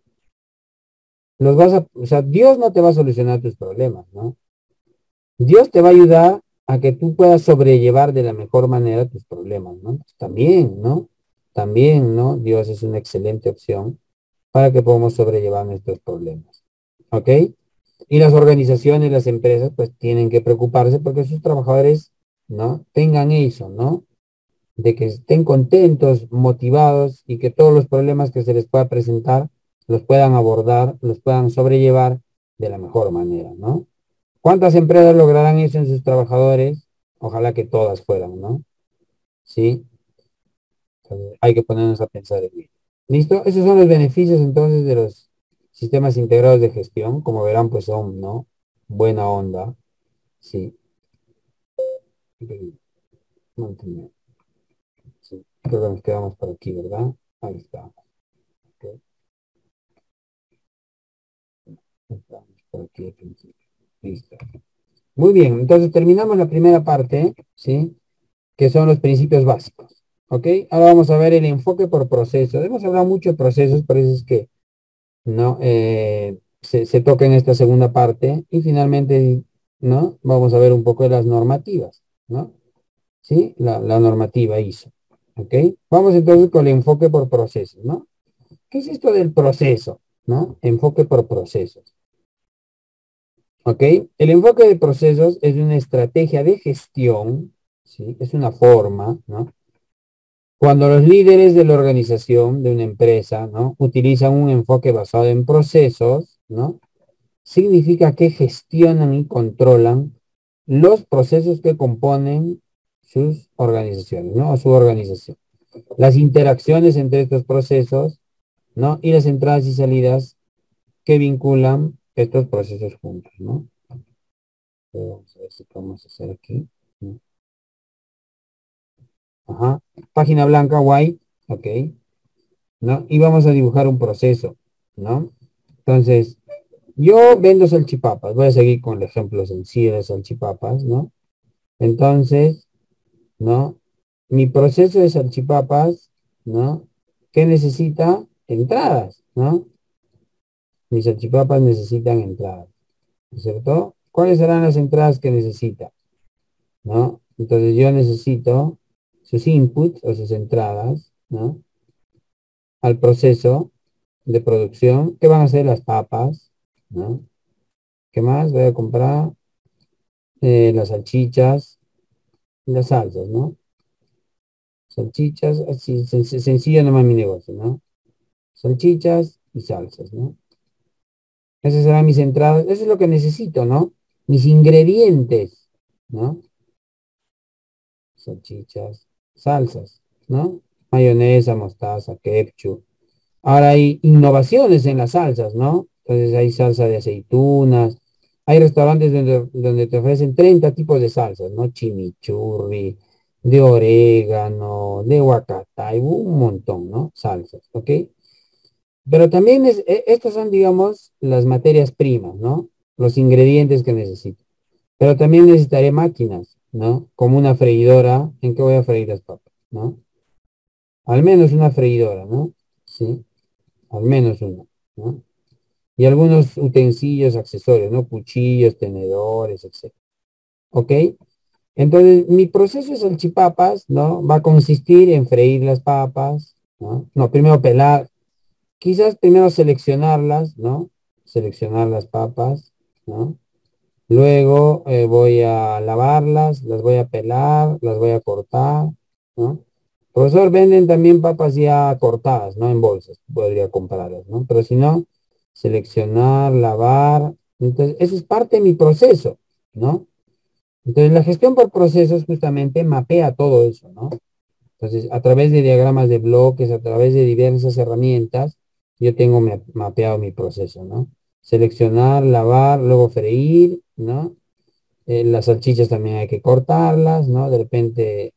A: Los vas a, o sea, Dios no te va a solucionar tus problemas, ¿no? Dios te va a ayudar a que tú puedas sobrellevar de la mejor manera tus problemas, ¿no? También, ¿no? También, ¿no? Dios es una excelente opción para que podamos sobrellevar nuestros problemas, ¿ok? Y las organizaciones, las empresas, pues tienen que preocuparse porque sus trabajadores, ¿no? Tengan eso, ¿no? De que estén contentos, motivados y que todos los problemas que se les pueda presentar los puedan abordar, los puedan sobrellevar de la mejor manera, ¿no? ¿Cuántas empresas lograrán eso en sus trabajadores? Ojalá que todas fueran, ¿no? Sí, entonces, hay que ponernos a pensar en ello. ¿Listo? Esos son los beneficios entonces de los sistemas integrados de gestión. Como verán, pues son, ¿no? Buena onda. Sí. Ok, mantener. Sí. Creo que nos quedamos por aquí, ¿verdad? Ahí está. Ok, estamos por aquí al principio. Listo. Muy bien, entonces terminamos la primera parte, ¿sí? Que son los principios básicos. ¿Ok? Ahora vamos a ver el enfoque por procesos. Hemos hablado mucho de procesos, por eso es que ¿no? Eh, se, se toca en esta segunda parte y finalmente, ¿no? Vamos a ver un poco de las normativas, ¿no? ¿Sí? La, la normativa ISO. ¿Ok? Vamos entonces con el enfoque por procesos, ¿no? ¿Qué es esto del proceso? ¿No? Enfoque por procesos. ¿Ok? El enfoque de procesos es una estrategia de gestión, ¿sí? Es una forma, ¿no? Cuando los líderes de la organización, de una empresa, ¿no? Utilizan un enfoque basado en procesos, ¿no? Significa que gestionan y controlan los procesos que componen sus organizaciones, ¿no? Su organización. Las interacciones entre estos procesos ¿no? Y las entradas y salidas que vinculan estos procesos juntos, ¿no? Vamos a ver si podemos hacer aquí. Ajá. Página blanca, white, ok, ¿no? Y vamos a dibujar un proceso, ¿no? Entonces, yo vendo salchipapas. Voy a seguir con el ejemplo sencillo de salchipapas, ¿no? Entonces, ¿no? Mi proceso de salchipapas, ¿no? ¿Qué necesita? Entradas, ¿no? Mis salchipapas necesitan entradas, ¿no es cierto? ¿Cuáles serán las entradas que necesita? ¿No? Entonces yo necesito sus inputs o sus entradas, ¿no? Al proceso de producción, que van a ser las papas, ¿no? ¿Qué más? Voy a comprar eh, las salchichas y las salsas, ¿no? Salchichas, así sen- sencillo nomás mi negocio, ¿no? Salchichas y salsas, ¿no? Esas serán mis entradas, eso es lo que necesito, ¿no? Mis ingredientes, ¿no? Salchichas, salsas, ¿no? Mayonesa, mostaza, ketchup. Ahora hay innovaciones en las salsas, ¿no? Entonces hay salsa de aceitunas. Hay restaurantes donde, donde te ofrecen treinta tipos de salsas, ¿no? Chimichurri, de orégano, de huacatay, un montón, ¿no? Salsas, ¿ok? Pero también es, e- estas son, digamos, las materias primas, ¿no? Los ingredientes que necesito. Pero también necesitaré máquinas, ¿no? Como una freidora. ¿En qué voy a freír las papas? ¿No? Al menos una freidora, ¿no? Sí, al menos una, ¿no? Y algunos utensilios, accesorios, ¿no? Cuchillos, tenedores, etcétera. ¿Ok? Entonces, mi proceso de salchipapas, ¿no? Va a consistir en freír las papas, ¿no? No, primero pelar, quizás primero seleccionarlas, ¿no? Seleccionar las papas, ¿no? Luego eh, voy a lavarlas, las voy a pelar, las voy a cortar, ¿no? Profesor, venden también papas ya cortadas, ¿no? En bolsas, podría comprarlas, ¿no? Pero si no, seleccionar, lavar, entonces, eso es parte de mi proceso, ¿no? Entonces, la gestión por procesos justamente mapea todo eso, ¿no? Entonces, a través de diagramas de bloques, a través de diversas herramientas, yo tengo ma- mapeado mi proceso, ¿no? Seleccionar, lavar, luego freír, ¿no? Eh, las salchichas también hay que cortarlas, ¿no? De repente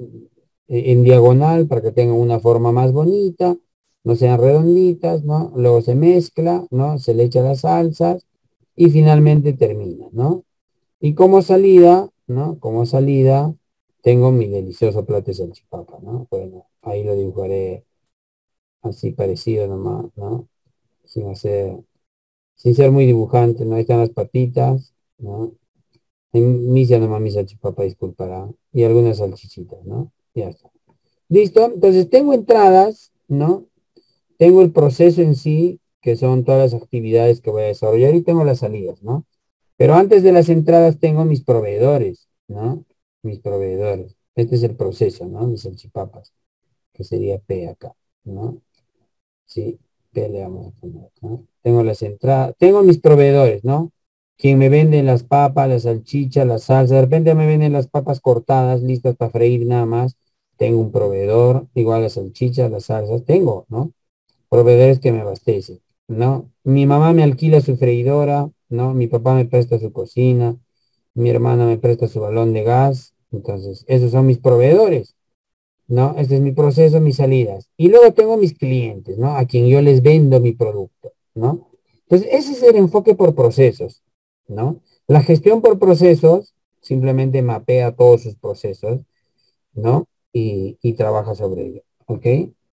A: eh, en diagonal para que tengan una forma más bonita, no sean redonditas, ¿no? Luego se mezcla, ¿no? Se le echa las salsas y finalmente termina, ¿no? Y como salida, ¿no? Como salida, tengo mi delicioso plato de salchipapa, ¿no? Bueno, ahí lo dibujaré así parecido nomás, ¿no? Sin hacer, sin ser muy dibujante, ¿no? Ahí están las papitas, ¿no? En mis ya nomás mi salchipapa, disculpará. Y algunas salchichitas, ¿no? Ya está. Listo. Entonces tengo entradas, ¿no? Tengo el proceso en sí, que son todas las actividades que voy a desarrollar y tengo las salidas, ¿no? Pero antes de las entradas tengo mis proveedores, ¿no? Mis proveedores. Este es el proceso, ¿no? Mis salchipapas, que sería P acá, ¿no? Sí, P le vamos a poner acá. Tengo las entradas, tengo mis proveedores, ¿no? Quien me vende las papas, las salchichas, las salsas, de repente me venden las papas cortadas, listas para freír nada más. Tengo un proveedor, igual las salchichas, las salsas, tengo, ¿no? Proveedores que me abastecen, ¿no? Mi mamá me alquila su freidora, ¿no? Mi papá me presta su cocina, mi hermana me presta su balón de gas, entonces esos son mis proveedores, ¿no? Este es mi proceso, mis salidas. Y luego tengo mis clientes, ¿no? A quien yo les vendo mi producto, ¿no? Entonces ese es el enfoque por procesos, ¿no? La gestión por procesos simplemente mapea todos sus procesos, ¿no? Y, y trabaja sobre ello, ¿ok?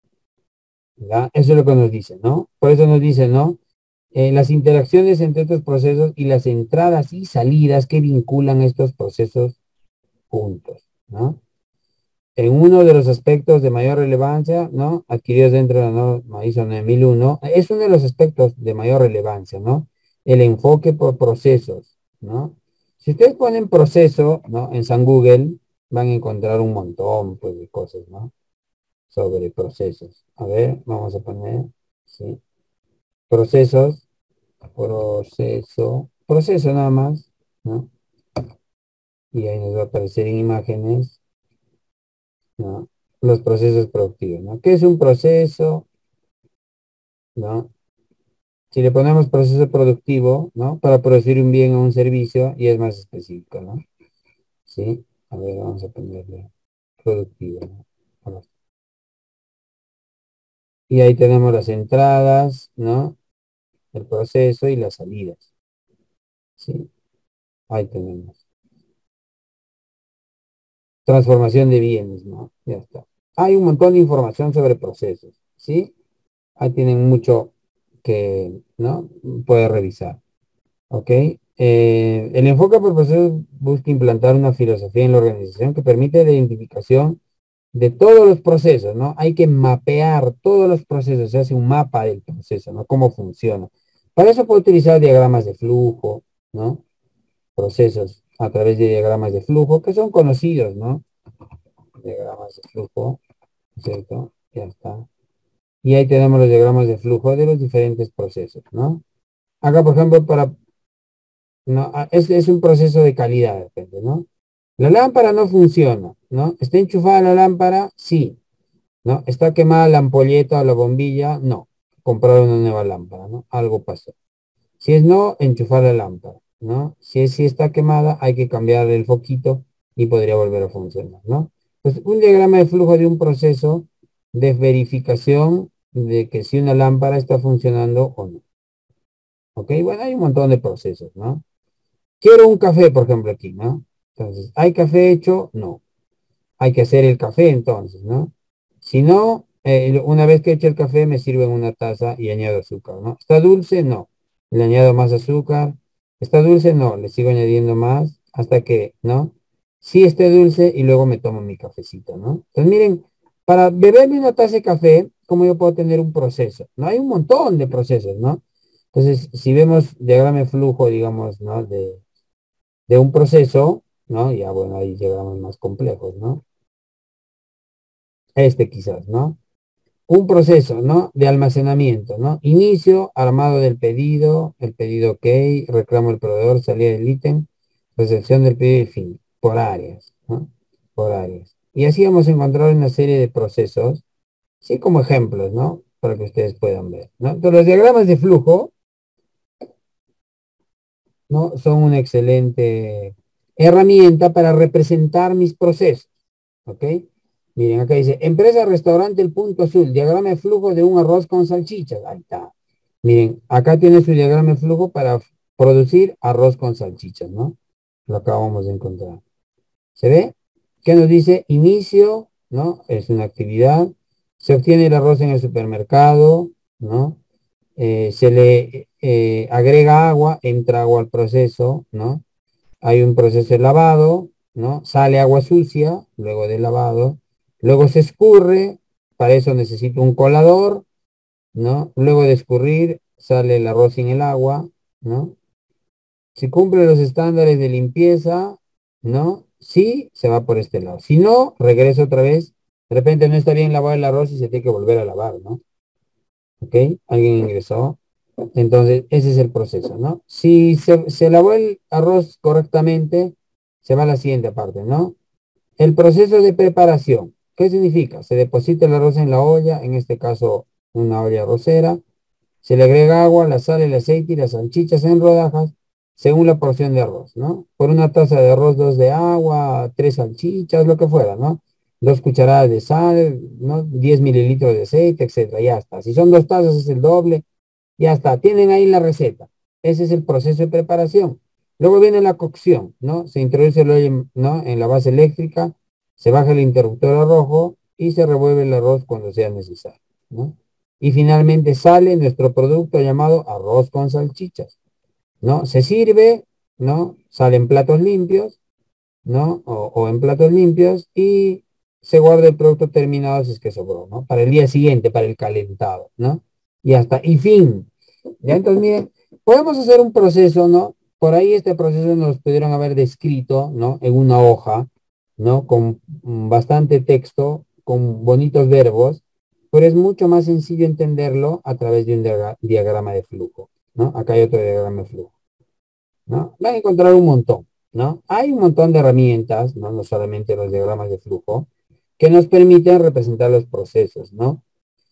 A: ¿Ya? Eso es lo que nos dice, ¿no? Por eso nos dice, ¿no? Eh, las interacciones entre estos procesos y las entradas y salidas que vinculan estos procesos juntos, ¿no? En uno de los aspectos de mayor relevancia, ¿no? Adquiridos dentro de la norma ISO nueve mil uno, es uno de los aspectos de mayor relevancia, ¿no? El enfoque por procesos, ¿no? Si ustedes ponen proceso, ¿no? En San Google, van a encontrar un montón, pues, de cosas, ¿no? Sobre procesos. A ver, vamos a poner, ¿sí? Procesos, proceso, proceso nada más, ¿no? Y ahí nos va a aparecer en imágenes, ¿no? Los procesos productivos, ¿no? ¿Qué es un proceso? ¿no? Si le ponemos proceso productivo, ¿no? Para producir un bien o un servicio, y es más específico, ¿no? Sí, a ver, vamos a ponerle productivo, ¿no? Vamos. Y ahí tenemos las entradas, ¿no? El proceso y las salidas, ¿sí? Ahí tenemos. Transformación de bienes, ¿no? Ya está. Hay un montón de información sobre procesos, ¿sí? Ahí tienen mucho que, ¿no? Puede revisar, ¿ok? Eh, el enfoque por procesos busca implantar una filosofía en la organización que permite la identificación de todos los procesos, ¿no? Hay que mapear todos los procesos, se hace un mapa del proceso, ¿no? Cómo funciona. Para eso puede utilizar diagramas de flujo, ¿no? Procesos a través de diagramas de flujo que son conocidos, ¿no? Diagramas de flujo, ¿cierto? Ya está. Y ahí tenemos los diagramas de flujo de los diferentes procesos, ¿no? Acá, por ejemplo, para, no, ah, es, es un proceso de calidad, depende, ¿no? La lámpara no funciona, ¿no? ¿Está enchufada la lámpara? Sí, ¿no? ¿Está quemada la ampolleta o la bombilla? No. Comprar una nueva lámpara, ¿no? Algo pasó. Si es no, enchufar la lámpara, ¿no? Si es si está quemada, hay que cambiar el foquito y podría volver a funcionar, ¿no? Entonces, un diagrama de flujo de un proceso de verificación de que si una lámpara está funcionando o no. ¿Ok? Bueno, hay un montón de procesos, ¿no? Quiero un café, por ejemplo, aquí, ¿no? Entonces, ¿hay café hecho? No. Hay que hacer el café entonces, ¿no? Si no, eh, una vez que he hecho el café, me sirvo en una taza y añado azúcar, ¿no? ¿Está dulce? No. Le añado más azúcar. ¿Está dulce? No. Le sigo añadiendo más hasta que, ¿no? Sí esté dulce y luego me tomo mi cafecito, ¿no? Entonces, miren, para beberme una taza de café, ¿cómo yo puedo tener un proceso? No hay un montón de procesos, ¿no? Entonces, si vemos diagrama de flujo, digamos, ¿no? De, de un proceso, ¿no? Ya, bueno, ahí diagramas más complejos, ¿no? Este quizás, ¿no? Un proceso, ¿no? De almacenamiento, ¿no? Inicio, armado del pedido, el pedido ok, reclamo del proveedor, salida del ítem, recepción del pedido y fin, por áreas, ¿no? Por áreas. Y así vamos a encontrar una serie de procesos, sí, como ejemplos, ¿no? Para que ustedes puedan ver, ¿no? Entonces, los diagramas de flujo, ¿no? Son una excelente herramienta para representar mis procesos. ¿Ok? Miren, acá dice, empresa restaurante El Punto Azul, diagrama de flujo de un arroz con salchichas. Ahí está. Miren, acá tiene su diagrama de flujo para producir arroz con salchichas, ¿no? Lo acabamos de encontrar. ¿Se ve? ¿Qué nos dice? Inicio, ¿no? Es una actividad. Se obtiene el arroz en el supermercado, ¿no? Eh, se le eh, agrega agua, entra agua al proceso, ¿no? Hay un proceso de lavado, ¿no? Sale agua sucia, luego del lavado, luego se escurre, para eso necesito un colador, ¿no? Luego de escurrir, sale el arroz sin el agua, ¿no? Si cumple los estándares de limpieza, ¿no? Sí, se va por este lado. Si no, regresa otra vez. De repente no está bien lavado el arroz y se tiene que volver a lavar, ¿no? ¿Ok? Alguien ingresó. Entonces, ese es el proceso, ¿no? Si se, se lavó el arroz correctamente, se va a la siguiente parte, ¿no? El proceso de preparación. ¿Qué significa? Se deposita el arroz en la olla, en este caso una olla arrocera. Se le agrega agua, la sal, el aceite y las salchichas en rodajas, según la porción de arroz, ¿no? Por una taza de arroz, dos de agua, tres salchichas, lo que fuera, ¿no? Dos cucharadas de sal, ¿no? Diez mililitros de aceite, etcétera, ya está. Si son dos tazas es el doble, ya está. Tienen ahí la receta. Ese es el proceso de preparación. Luego viene la cocción, ¿no? Se introduce el olla, ¿no? En la base eléctrica, se baja el interruptor a rojo y se revuelve el arroz cuando sea necesario, ¿no? Y finalmente sale nuestro producto llamado arroz con salchichas, ¿no? Se sirve, ¿no? Sale en platos limpios, ¿no? O, o en platos limpios y se guarda el producto terminado si es que sobró, ¿no? Para el día siguiente, para el calentado, ¿no? Y hasta, y fin. Ya entonces, miren, podemos hacer un proceso, ¿no? Por ahí este proceso nos pudieron haber descrito, ¿no? En una hoja, ¿no? Con mm, bastante texto, con bonitos verbos, pero es mucho más sencillo entenderlo a través de un diagra- diagrama de flujo, ¿no? Acá hay otro diagrama de flujo, ¿no? Van a encontrar un montón, ¿no? Hay un montón de herramientas, ¿no? No solamente los diagramas de flujo, que nos permiten representar los procesos, ¿no?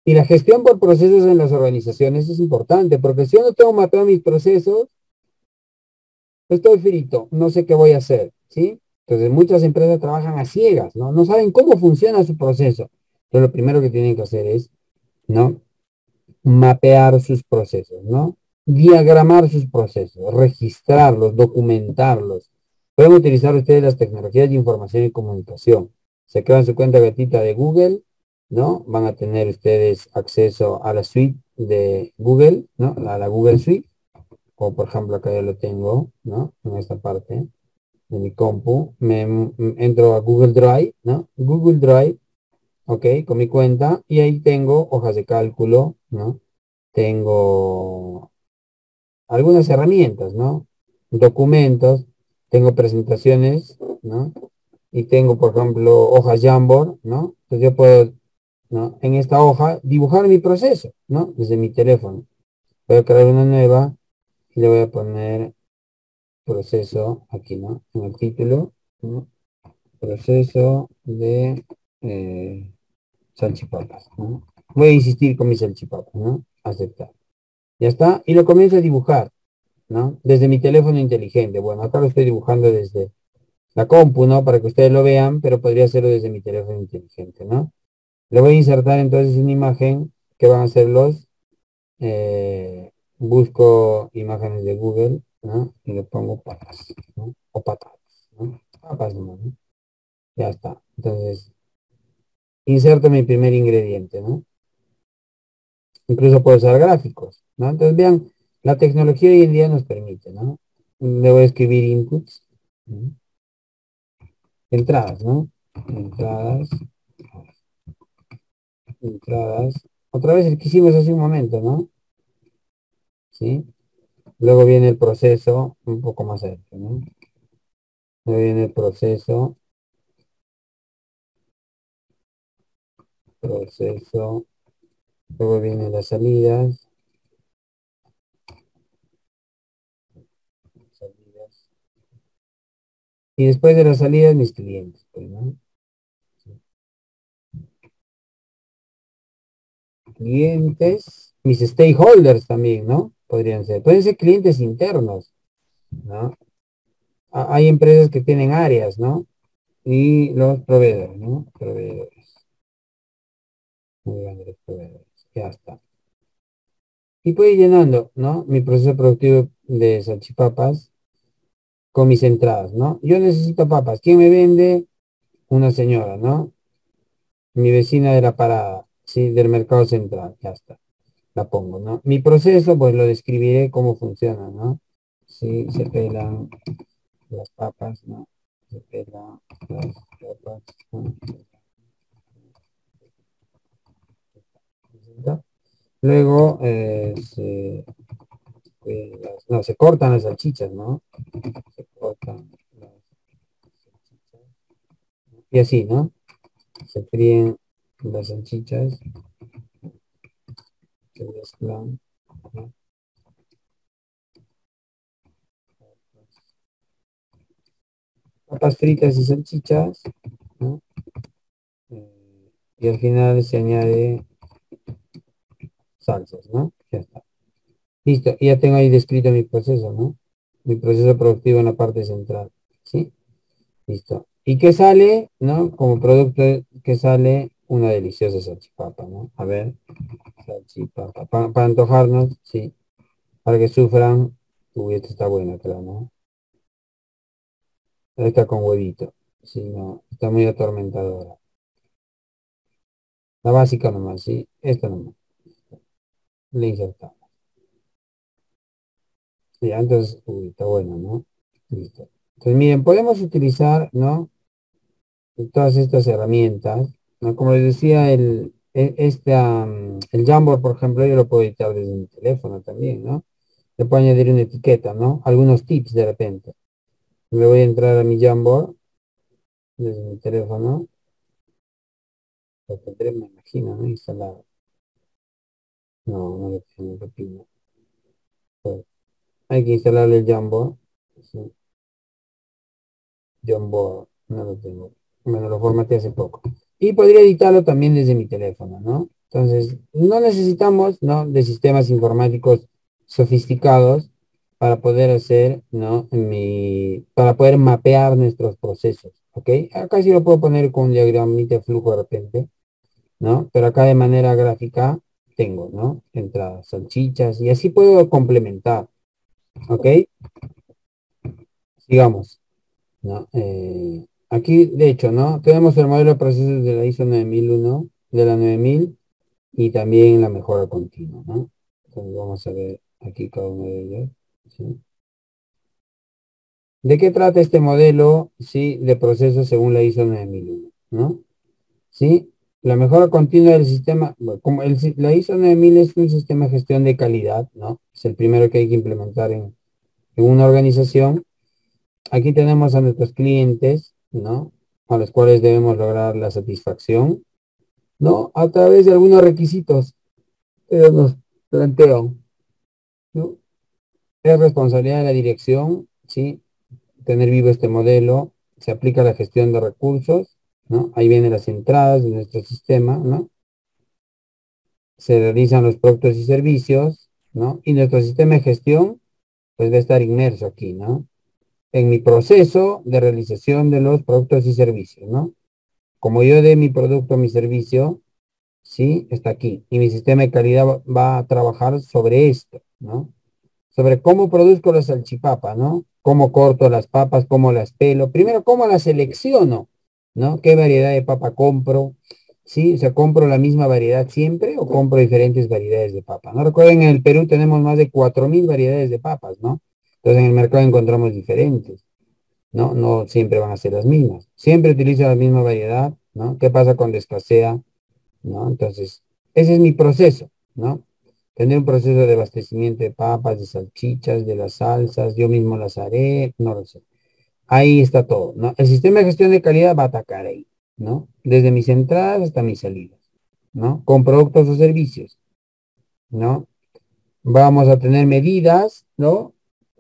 A: Y la gestión por procesos en las organizaciones es importante, porque si yo no tengo mapeado mis procesos, estoy frito, no sé qué voy a hacer, ¿sí? Entonces muchas empresas trabajan a ciegas, ¿no? No saben cómo funciona su proceso. Entonces lo primero que tienen que hacer es, ¿no? Mapear sus procesos, ¿no? Diagramar sus procesos, registrarlos, documentarlos. Pueden utilizar ustedes las tecnologías de información y comunicación. Se crean su cuenta gatita de Google, ¿no? Van a tener ustedes acceso a la suite de Google, ¿no? A la Google Suite, como por ejemplo acá yo lo tengo, ¿no? En esta parte de mi compu. Me, me entro a Google Drive, ¿no? Google Drive, ok, con mi cuenta, y ahí tengo hojas de cálculo, ¿no? Tengo algunas herramientas, ¿no? Documentos, tengo presentaciones, ¿no? Y tengo, por ejemplo, hojas Jamboard, ¿no? Entonces yo puedo, ¿no? En esta hoja dibujar mi proceso, ¿no? Desde mi teléfono. Voy a crear una nueva y le voy a poner proceso aquí, ¿no? En el título, ¿no? Proceso de eh, salchipapas, ¿no? Voy a insistir con mis salchipapas, ¿no? Aceptar. Ya está. Y lo comienzo a dibujar, ¿no? Desde mi teléfono inteligente. Bueno, acá lo estoy dibujando desde la compu, ¿no? Para que ustedes lo vean, pero podría hacerlo desde mi teléfono inteligente, ¿no? Le voy a insertar entonces una imagen que van a ser los, eh, busco imágenes de Google, ¿no? Y le pongo papas, ¿no? O patatas, ¿no? Papas, ¿no? Ya está. Entonces, inserto mi primer ingrediente, ¿no? Incluso puedo usar gráficos, ¿no? Entonces, vean, la tecnología hoy en día nos permite, ¿no? Le voy a escribir inputs, ¿no? Entradas, ¿no? Entradas, entradas. Otra vez el que hicimos hace un momento, ¿no? ¿Sí? Luego viene el proceso, un poco más adentro, ¿no? Luego viene el proceso, proceso. Luego vienen las salidas, salidas. Y después de las salidas, mis clientes, pues, ¿no? Clientes, mis stakeholders también, ¿no? Podrían ser. Pueden ser clientes internos, ¿no? Ha- Hay empresas que tienen áreas, ¿no? Y los proveedores, ¿no? Proveedores. Muy grande los proveedores. Ya está. Y puedo ir llenando, ¿no? Mi proceso productivo de salchipapas con mis entradas, ¿no? Yo necesito papas. ¿Quién me vende? Una señora, ¿no? Mi vecina de la parada, ¿sí? Del mercado central. Ya está. La pongo, ¿no? Mi proceso, pues lo describiré cómo funciona, ¿no? Sí, se pelan las papas, ¿no? Se pelan las papas, ¿no? Luego, eh, se, eh, las- no, se cortan las salchichas, ¿no? Se cortan las salchichas. Y así, ¿no? Se fríen las salchichas, se mezclan, ¿no? Papas fritas y salchichas, ¿no? Eh, y al final se añade salsas, ¿no? Ya está. Listo, y ya tengo ahí descrito mi proceso, ¿no? Mi proceso productivo en la parte central, ¿sí? Listo. ¿Y qué sale, no? Como producto, que sale una deliciosa salchipapa, ¿no? A ver, salchipapa. Pa- para antojarnos, sí. Para que sufran. Uy, esta está buena, creo, ¿no? Esta con huevito. Sí, no, está muy atormentadora. La básica nomás, ¿sí? Esta nomás. Le insertamos. Ya, entonces, uy, está bueno, ¿no? Listo. Entonces, miren, podemos utilizar, ¿no? Todas estas herramientas, ¿no? Como les decía, el, e- esta, mm, el Jamboard, por ejemplo, yo lo puedo editar desde mi teléfono también, ¿no? Le puedo añadir una etiqueta, ¿no? Algunos tips de repente. Me voy a entrar a mi Jamboard desde mi teléfono. Lo tendré, me imagino, ¿no? Instalado. No, no lo tengo, no lo tengo. Pues, hay que instalarle el Jamboard. Sí, Jamboard, no lo tengo. Bueno, lo formateé hace poco. Y podría editarlo también desde mi teléfono, ¿no? Entonces, no necesitamos, ¿no?, de sistemas informáticos sofisticados para poder hacer, ¿no?, mi, para poder mapear nuestros procesos, ¿ok? Acá sí lo puedo poner con un diagramita de flujo de repente, ¿no? Pero acá de manera gráfica tengo, ¿no?, entradas, salchichas, y así puedo complementar, ¿ok? Sigamos, ¿no? Eh, aquí, de hecho, ¿no?, tenemos el modelo de procesos de la ISO nueve mil uno, de la nueve mil, y también la mejora continua, ¿no? Entonces vamos a ver aquí cada uno de ellos, ¿sí? ¿De qué trata este modelo, sí, de procesos según la ISO nueve mil uno, ¿no? ¿Sí? La mejora continua del sistema, bueno, como el, si- la ISO nueve mil es un sistema de gestión de calidad, ¿no? Es el primero que hay que implementar en, en una organización. Aquí tenemos a nuestros clientes, ¿no?, a los cuales debemos lograr la satisfacción, ¿no?, a través de algunos requisitos que ellos nos plantean, ¿no? Es responsabilidad de la dirección, ¿sí?, tener vivo este modelo. Se aplica la gestión de recursos, ¿no? Ahí vienen las entradas de nuestro sistema, ¿no? Se realizan los productos y servicios, ¿no? Y nuestro sistema de gestión, pues, debe estar inmerso aquí, ¿no?, en mi proceso de realización de los productos y servicios, ¿no? Como yo de mi producto, mi servicio, ¿sí?, está aquí. Y mi sistema de calidad va, va a trabajar sobre esto, ¿no? Sobre cómo produzco la salchipapa, ¿no? Cómo corto las papas, cómo las pelo. Primero, cómo las selecciono, ¿no? ¿Qué variedad de papa compro? ¿Sí? O sea, ¿compro la misma variedad siempre o compro diferentes variedades de papa? ¿No? Recuerden, en el Perú tenemos más de cuatro mil variedades de papas, ¿no? Entonces en el mercado encontramos diferentes, ¿no? No siempre van a ser las mismas. Siempre utilizo la misma variedad, ¿no? ¿Qué pasa cuando escasea? ¿No? Entonces, ese es mi proceso, ¿no? Tener un proceso de abastecimiento de papas, de salchichas, de las salsas, yo mismo las haré, no lo sé. Ahí está todo, ¿no? El sistema de gestión de calidad va a atacar ahí, ¿no? Desde mis entradas hasta mis salidas, ¿no? Con productos o servicios, ¿no? Vamos a tener medidas, ¿no?,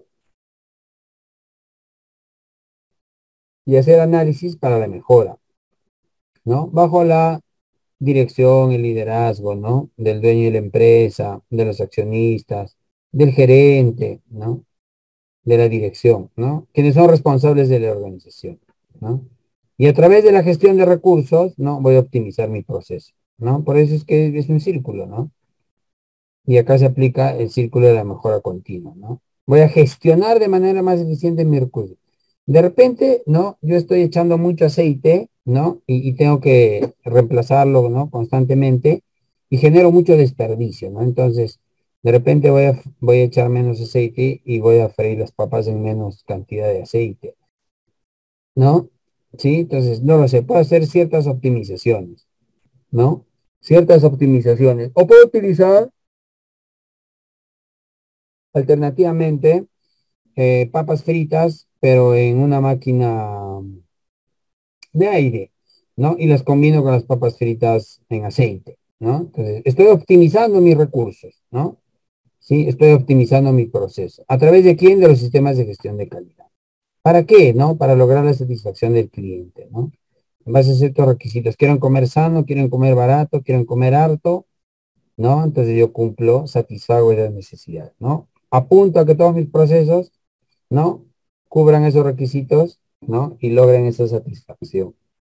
A: y hacer análisis para la mejora, ¿no? Bajo la dirección, el liderazgo, ¿no?, del dueño de la empresa, de los accionistas, del gerente, ¿no?, de la dirección, ¿no?, quienes son responsables de la organización, ¿no? Y a través de la gestión de recursos, ¿no?, voy a optimizar mi proceso, ¿no? Por eso es que es un círculo, ¿no? Y acá se aplica el círculo de la mejora continua, ¿no? Voy a gestionar de manera más eficiente mi recurso. De repente, ¿no?, yo estoy echando mucho aceite, ¿no?, y, y tengo que reemplazarlo, ¿no?, constantemente, y genero mucho desperdicio, ¿no? Entonces, de repente voy a, voy a echar menos aceite y voy a freír las papas en menos cantidad de aceite, ¿no? Sí, entonces, no lo sé, puedo hacer ciertas optimizaciones, ¿no? Ciertas optimizaciones. O puedo utilizar alternativamente eh, papas fritas, pero en una máquina de aire, ¿no? Y las combino con las papas fritas en aceite, ¿no? Entonces, estoy optimizando mis recursos, ¿no? Sí, estoy optimizando mi proceso. ¿A través de quién? De los sistemas de gestión de calidad. ¿Para qué? ¿No? Para lograr la satisfacción del cliente, ¿no? En base a ciertos requisitos. Quieren comer sano, quieren comer barato, quieren comer harto, ¿no? Entonces yo cumplo, satisfago esas necesidades, ¿no? Apunto a que todos mis procesos, ¿no?, cubran esos requisitos, ¿no?, y logren esa satisfacción.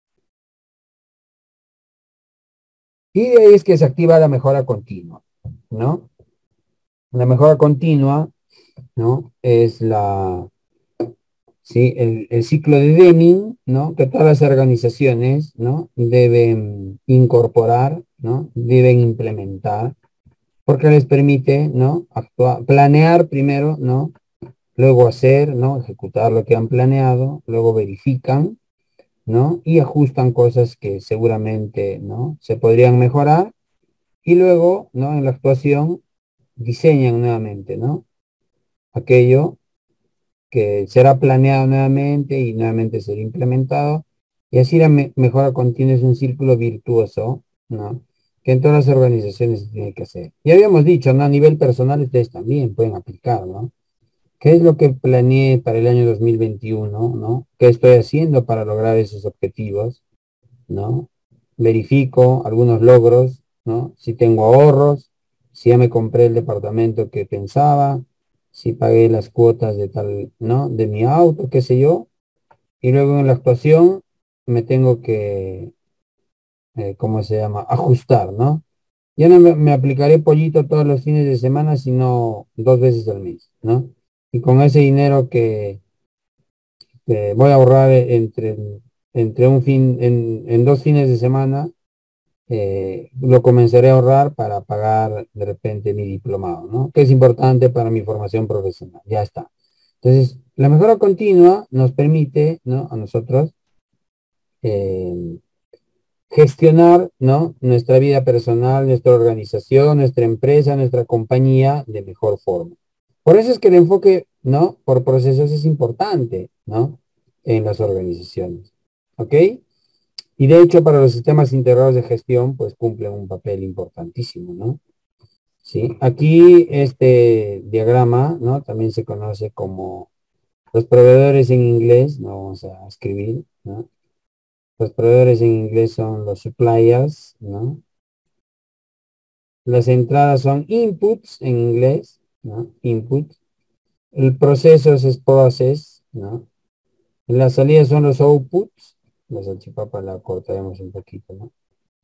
A: Y de ahí es que se activa la mejora continua, ¿no? La mejora continua, ¿no?, es la, sí, el, el ciclo de Deming, ¿no?, que todas las organizaciones, ¿no?, deben incorporar, ¿no?, deben implementar, porque les permite, ¿no?, actuar, planear primero, ¿no?, luego hacer, ¿no?, ejecutar lo que han planeado, luego verifican, ¿no?, y ajustan cosas que seguramente, ¿no?, se podrían mejorar, y luego, ¿no?, en la actuación diseñan nuevamente, ¿no?, aquello que será planeado nuevamente y nuevamente será implementado, y así la me mejora continua es un círculo virtuoso, ¿no?, que en todas las organizaciones se tiene que hacer. Ya habíamos dicho, ¿no?, a nivel personal ustedes también pueden aplicar, ¿no? ¿Qué es lo que planeé para el año dos mil veintiuno, ¿no? ¿Qué estoy haciendo para lograr esos objetivos, ¿no? Verifico algunos logros, ¿no? Si tengo ahorros, si ya me compré el departamento que pensaba, si pagué las cuotas de tal, ¿no? De mi auto, qué sé yo. Y luego en la actuación me tengo que, eh, ¿cómo se llama? Ajustar, ¿no? Ya no me, me aplicaré pollito todos los fines de semana, sino dos veces al mes, ¿no? Y con ese dinero que, que voy a ahorrar entre, entre un fin, en, en dos fines de semana, eh, lo comenzaré a ahorrar para pagar de repente mi diplomado, ¿no? Que es importante para mi formación profesional. Ya está. Entonces, la mejora continua nos permite, ¿no? A nosotros eh, gestionar, ¿no? Nuestra vida personal, nuestra organización, nuestra empresa, nuestra compañía de mejor forma. Por eso es que el enfoque, ¿no? Por procesos es importante, ¿no? En las organizaciones. ¿Ok? Y de hecho, para los sistemas integrados de gestión, pues cumplen un papel importantísimo, ¿no? Sí. Aquí este diagrama, ¿no? También se conoce como los proveedores en inglés, no vamos a escribir, ¿no? Los proveedores en inglés son los suppliers, ¿no? Las entradas son inputs en inglés, ¿no? Input. El proceso es process, ¿no? Las salidas son los outputs. La salchipapa la cortaremos un poquito, ¿no?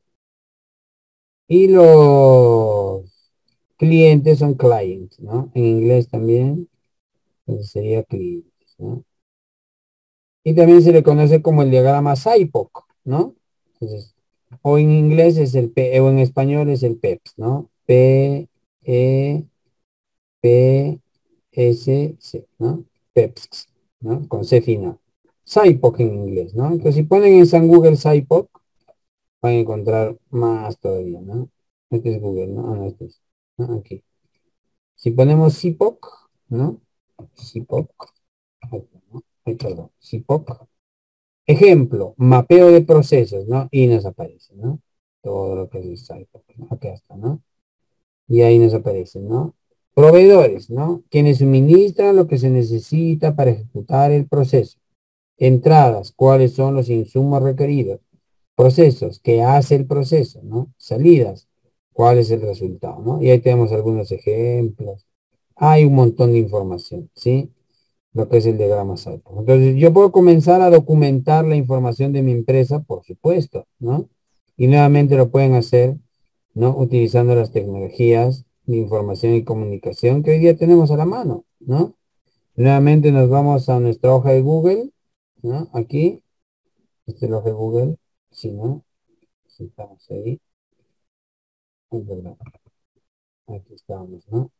A: Y los clientes son clients, ¿no? En inglés también, entonces sería clientes, ¿no? Y también se le conoce como el diagrama SIPOC, ¿no? Entonces, o en inglés es el P, o en español es el PEPS, ¿no? P, E, P, S, C, ¿no? PEPS, ¿no? Con C final. SIPOC en inglés, ¿no? Entonces, si ponen en San Google SIPOC, van a encontrar más todavía, ¿no? Este es Google, ¿no? Ah, no, este es, ¿no? Aquí. Si ponemos SIPOC, ¿no? SIPOC, ahí está, ¿no? Ahí, perdón, SIPOC. Ejemplo, mapeo de procesos, ¿no? Y nos aparece, ¿no? Todo lo que es el SIPOC, ¿no? Aquí está, ¿no? Y ahí nos aparece, ¿no? Proveedores, ¿no? Quienes suministran lo que se necesita para ejecutar el proceso. Entradas, cuáles son los insumos requeridos. Procesos, qué hace el proceso, ¿no? Salidas, cuál es el resultado, ¿no? Y ahí tenemos algunos ejemplos. Hay un montón de información, ¿sí? Lo que es el diagrama SIPOC. Entonces, yo puedo comenzar a documentar la información de mi empresa, por supuesto, ¿no? Y nuevamente lo pueden hacer, ¿no? Utilizando las tecnologías de información y comunicación que hoy día tenemos a la mano, ¿no? Nuevamente nos vamos a nuestra hoja de Google, ¿no? Aquí, esta es la hoja de Google, sí, ¿no? Sí, estamos ahí, es verdad, aquí estamos, ¿no?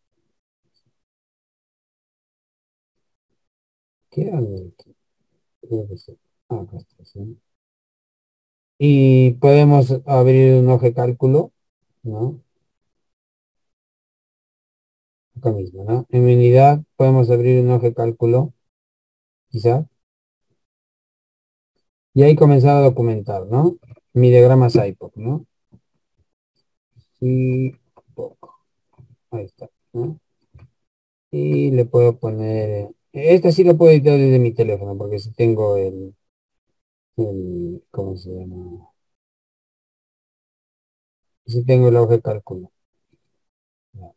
A: ¿Qué era lo de aquí? Creo que sí. Ah, acá está, sí. Y podemos abrir un hoja de cálculo, ¿no? Acá mismo, ¿no? En mi unidad podemos abrir un hoja de cálculo, quizá, y ahí comenzar a documentar, ¿no? Mi diagrama SIPOC, ¿no? SIPOC, ahí está, ¿no? Y le puedo poner, este sí lo puedo editar desde mi teléfono, porque si tengo el, el, ¿cómo se llama? Si tengo el hoja de cálculo, ¿no?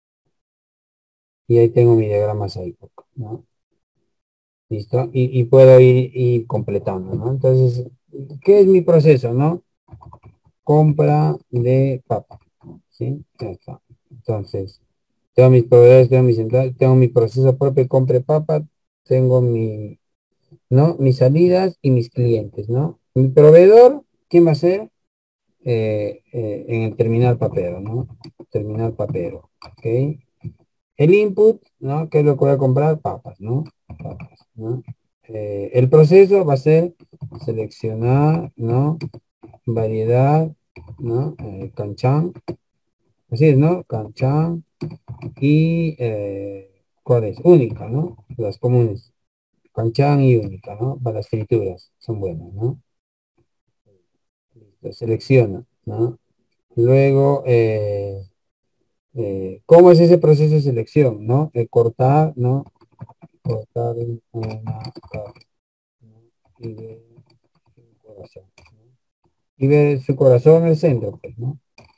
A: Y ahí tengo mi diagrama SIPOC, ¿no? ¿Listo? Y, y puedo ir, ir completando, ¿no? Entonces, ¿qué es mi proceso, no? Compra de papa, ¿sí? Ya está. Entonces, tengo mis proveedores, tengo mis centrales, tengo mi proceso propio de compra de papa, tengo mi, ¿no? Mis salidas y mis clientes, ¿no? Mi proveedor, ¿quién va a ser? Eh, eh, en el terminal papero, ¿no? Terminal papero, ¿ok? El input, ¿no? ¿Qué es lo que voy a comprar? Papas, ¿no? Papas, ¿no? Eh, el proceso va a ser seleccionar, ¿no? Variedad, ¿no? Eh, canchán, así es, ¿no? Canchán y, eh, ¿cuál es? Única, ¿no? Las comunes. Canchán y única, ¿no? Para las frituras, son buenas, ¿no? Listo, selecciona, ¿no? Luego, eh, eh, ¿cómo es ese proceso de selección, ¿no? Eh, cortar, ¿no? Cortar una carne, ¿no? Y ver su corazón, ¿no? Y ver su corazón en el centro, pues, ¿no?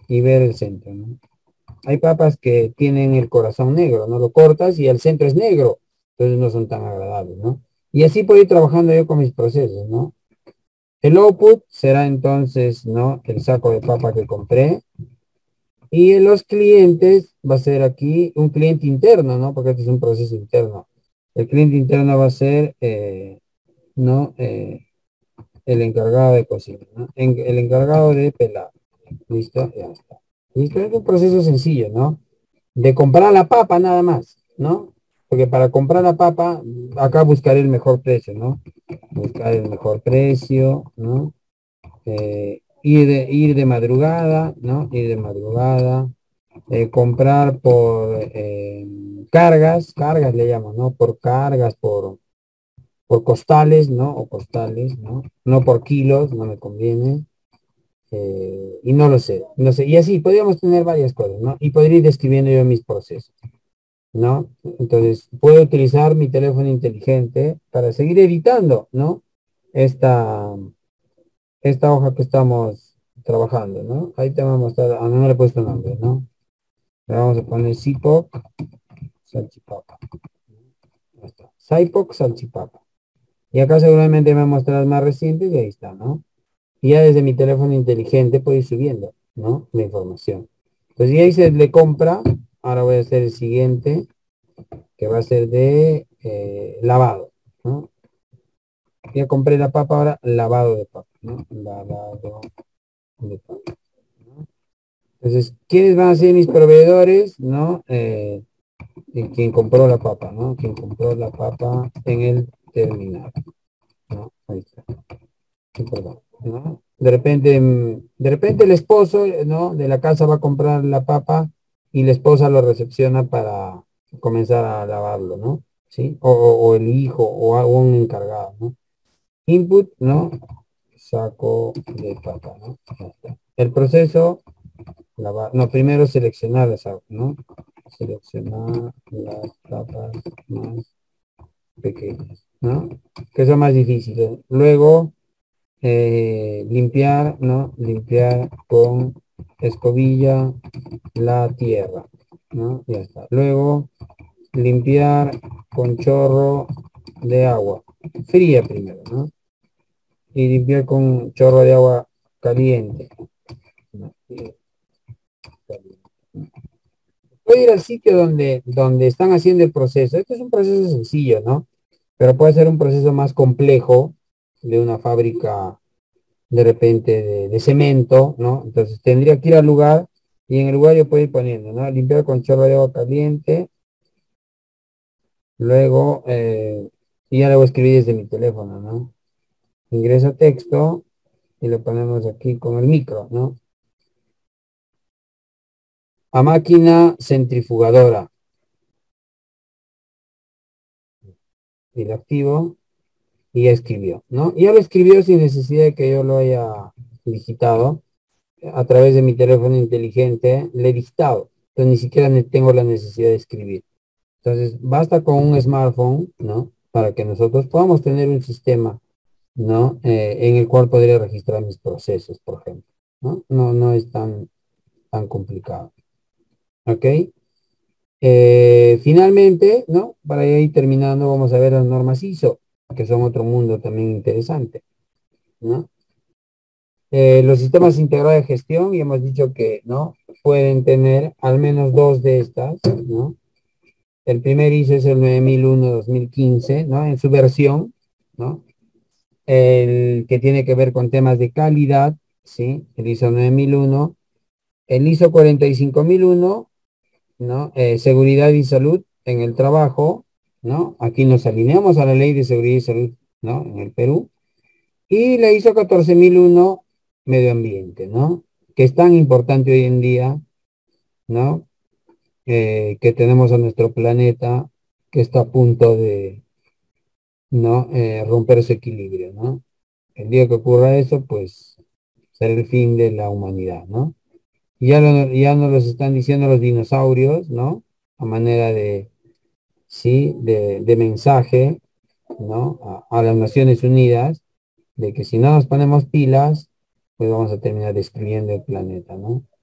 A: y ver el centro, ¿no? Hay papas que tienen el corazón negro, ¿no? Lo cortas y el centro es negro, entonces no son tan agradables, ¿no? Y así puedo ir trabajando yo con mis procesos, ¿no? El output será entonces, ¿no? El saco de papa que compré. Y en los clientes va a ser aquí un cliente interno, ¿no? Porque este es un proceso interno. El cliente interno va a ser, eh, ¿no? Eh, el encargado de cocina, ¿no? En- el encargado de pelar. Listo, ya está. Listo, es un proceso sencillo, ¿no? De comprar la papa nada más, ¿no? Porque para comprar la papa, acá buscaré el mejor precio, ¿no? Buscar el mejor precio, ¿no? Eh, ir de, ir de madrugada, ¿no? Ir de madrugada, eh, comprar por eh, cargas, cargas le llamo, ¿no? Por cargas, por, por costales, ¿no? O costales, ¿no? No por kilos, no me conviene. Eh, y no lo sé, no sé. Y así, podríamos tener varias cosas, ¿no? Y podría ir describiendo yo mis procesos, ¿no? Entonces, puedo utilizar mi teléfono inteligente para seguir editando, ¿no? Esta, esta hoja que estamos trabajando, ¿no? Ahí te vamos a mostrar, ah, no le he puesto nombre, ¿no? Le vamos a poner Zipoc, salchipapa. Ahí está. Zipoc, salchipapa. Y acá seguramente me va a mostrar más recientes y ahí está, ¿no? Y ya desde mi teléfono inteligente puedo ir subiendo, ¿no? La información. Entonces ya hice el de compra, ahora voy a hacer el siguiente, que va a ser de eh, lavado, ¿no? Ya compré la papa, ahora lavado de papa, ¿no? Lavado de papa, ¿no? Entonces, ¿quiénes van a ser mis proveedores, no? Eh, quien compró la papa, ¿no? Quien compró la papa en el terminal, ¿no? Ahí está. Sí, perdón, ¿no? De repente, mm, de repente el esposo, ¿no? De la casa va a comprar la papa y la esposa lo recepciona para comenzar a lavarlo, ¿no? ¿Sí? O, o- o el hijo o a- un encargado, ¿no? Input, ¿no? Saco de papa, ¿no? Ya está. El proceso, lavar, no, primero seleccionar las, ¿no? Seleccionar las papas más pequeñas, ¿no? Que son más difíciles. Luego, eh, limpiar, ¿no? Limpiar con escobilla la tierra, ¿no? Ya está. Luego, limpiar con chorro de agua, fría primero, ¿no? Y limpiar con chorro de agua caliente, ¿no? Y caliente. Puede ir al sitio donde, donde están haciendo el proceso. Este es un proceso sencillo, ¿no? Pero puede ser un proceso más complejo de una fábrica de repente de, de cemento, ¿no? Entonces tendría que ir al lugar y en el lugar yo puedo ir poniendo, ¿no? Limpiar con chorro de agua caliente, luego, eh, y ya lo voy a escribir desde mi teléfono, ¿no? Ingreso texto y lo ponemos aquí con el micro, ¿no? A máquina centrifugadora y lo activo y ya escribió, ¿no? Ya lo escribió sin necesidad de que yo lo haya digitado a través de mi teléfono inteligente, le he digitado, entonces ni siquiera tengo la necesidad de escribir. Entonces, basta con un smartphone, ¿no? Para que nosotros podamos tener un sistema, ¿no? Eh, en el cual podría registrar mis procesos, por ejemplo, ¿no? No, no es tan, tan complicado, ¿ok? Eh, finalmente, ¿no? Para ir terminando, vamos a ver las normas ISO, que son otro mundo también interesante, ¿no? Eh, los sistemas integrados de gestión, y hemos dicho que, ¿no? Pueden tener al menos dos de estas, ¿no? El primer ISO es el nueve mil uno dos mil quince, ¿no? En su versión, ¿no? El que tiene que ver con temas de calidad, ¿sí? El ISO nueve mil uno. El ISO cuarenta y cinco mil uno, ¿no? Eh, seguridad y salud en el trabajo, ¿no? Aquí nos alineamos a la ley de seguridad y salud, ¿no? En el Perú. Y la ISO catorce mil uno, medio ambiente, ¿no? Que es tan importante hoy en día, ¿no? Eh, que tenemos a nuestro planeta que está a punto de, ¿no? Eh, romper su equilibrio, ¿no? El día que ocurra eso, pues será el fin de la humanidad, ¿no? Y ya, lo- ya nos los están diciendo los dinosaurios, ¿no? A manera de, sí, de, de mensaje, ¿no? A, a las Naciones Unidas, de que si no nos ponemos pilas, pues vamos a terminar destruyendo el planeta, ¿no?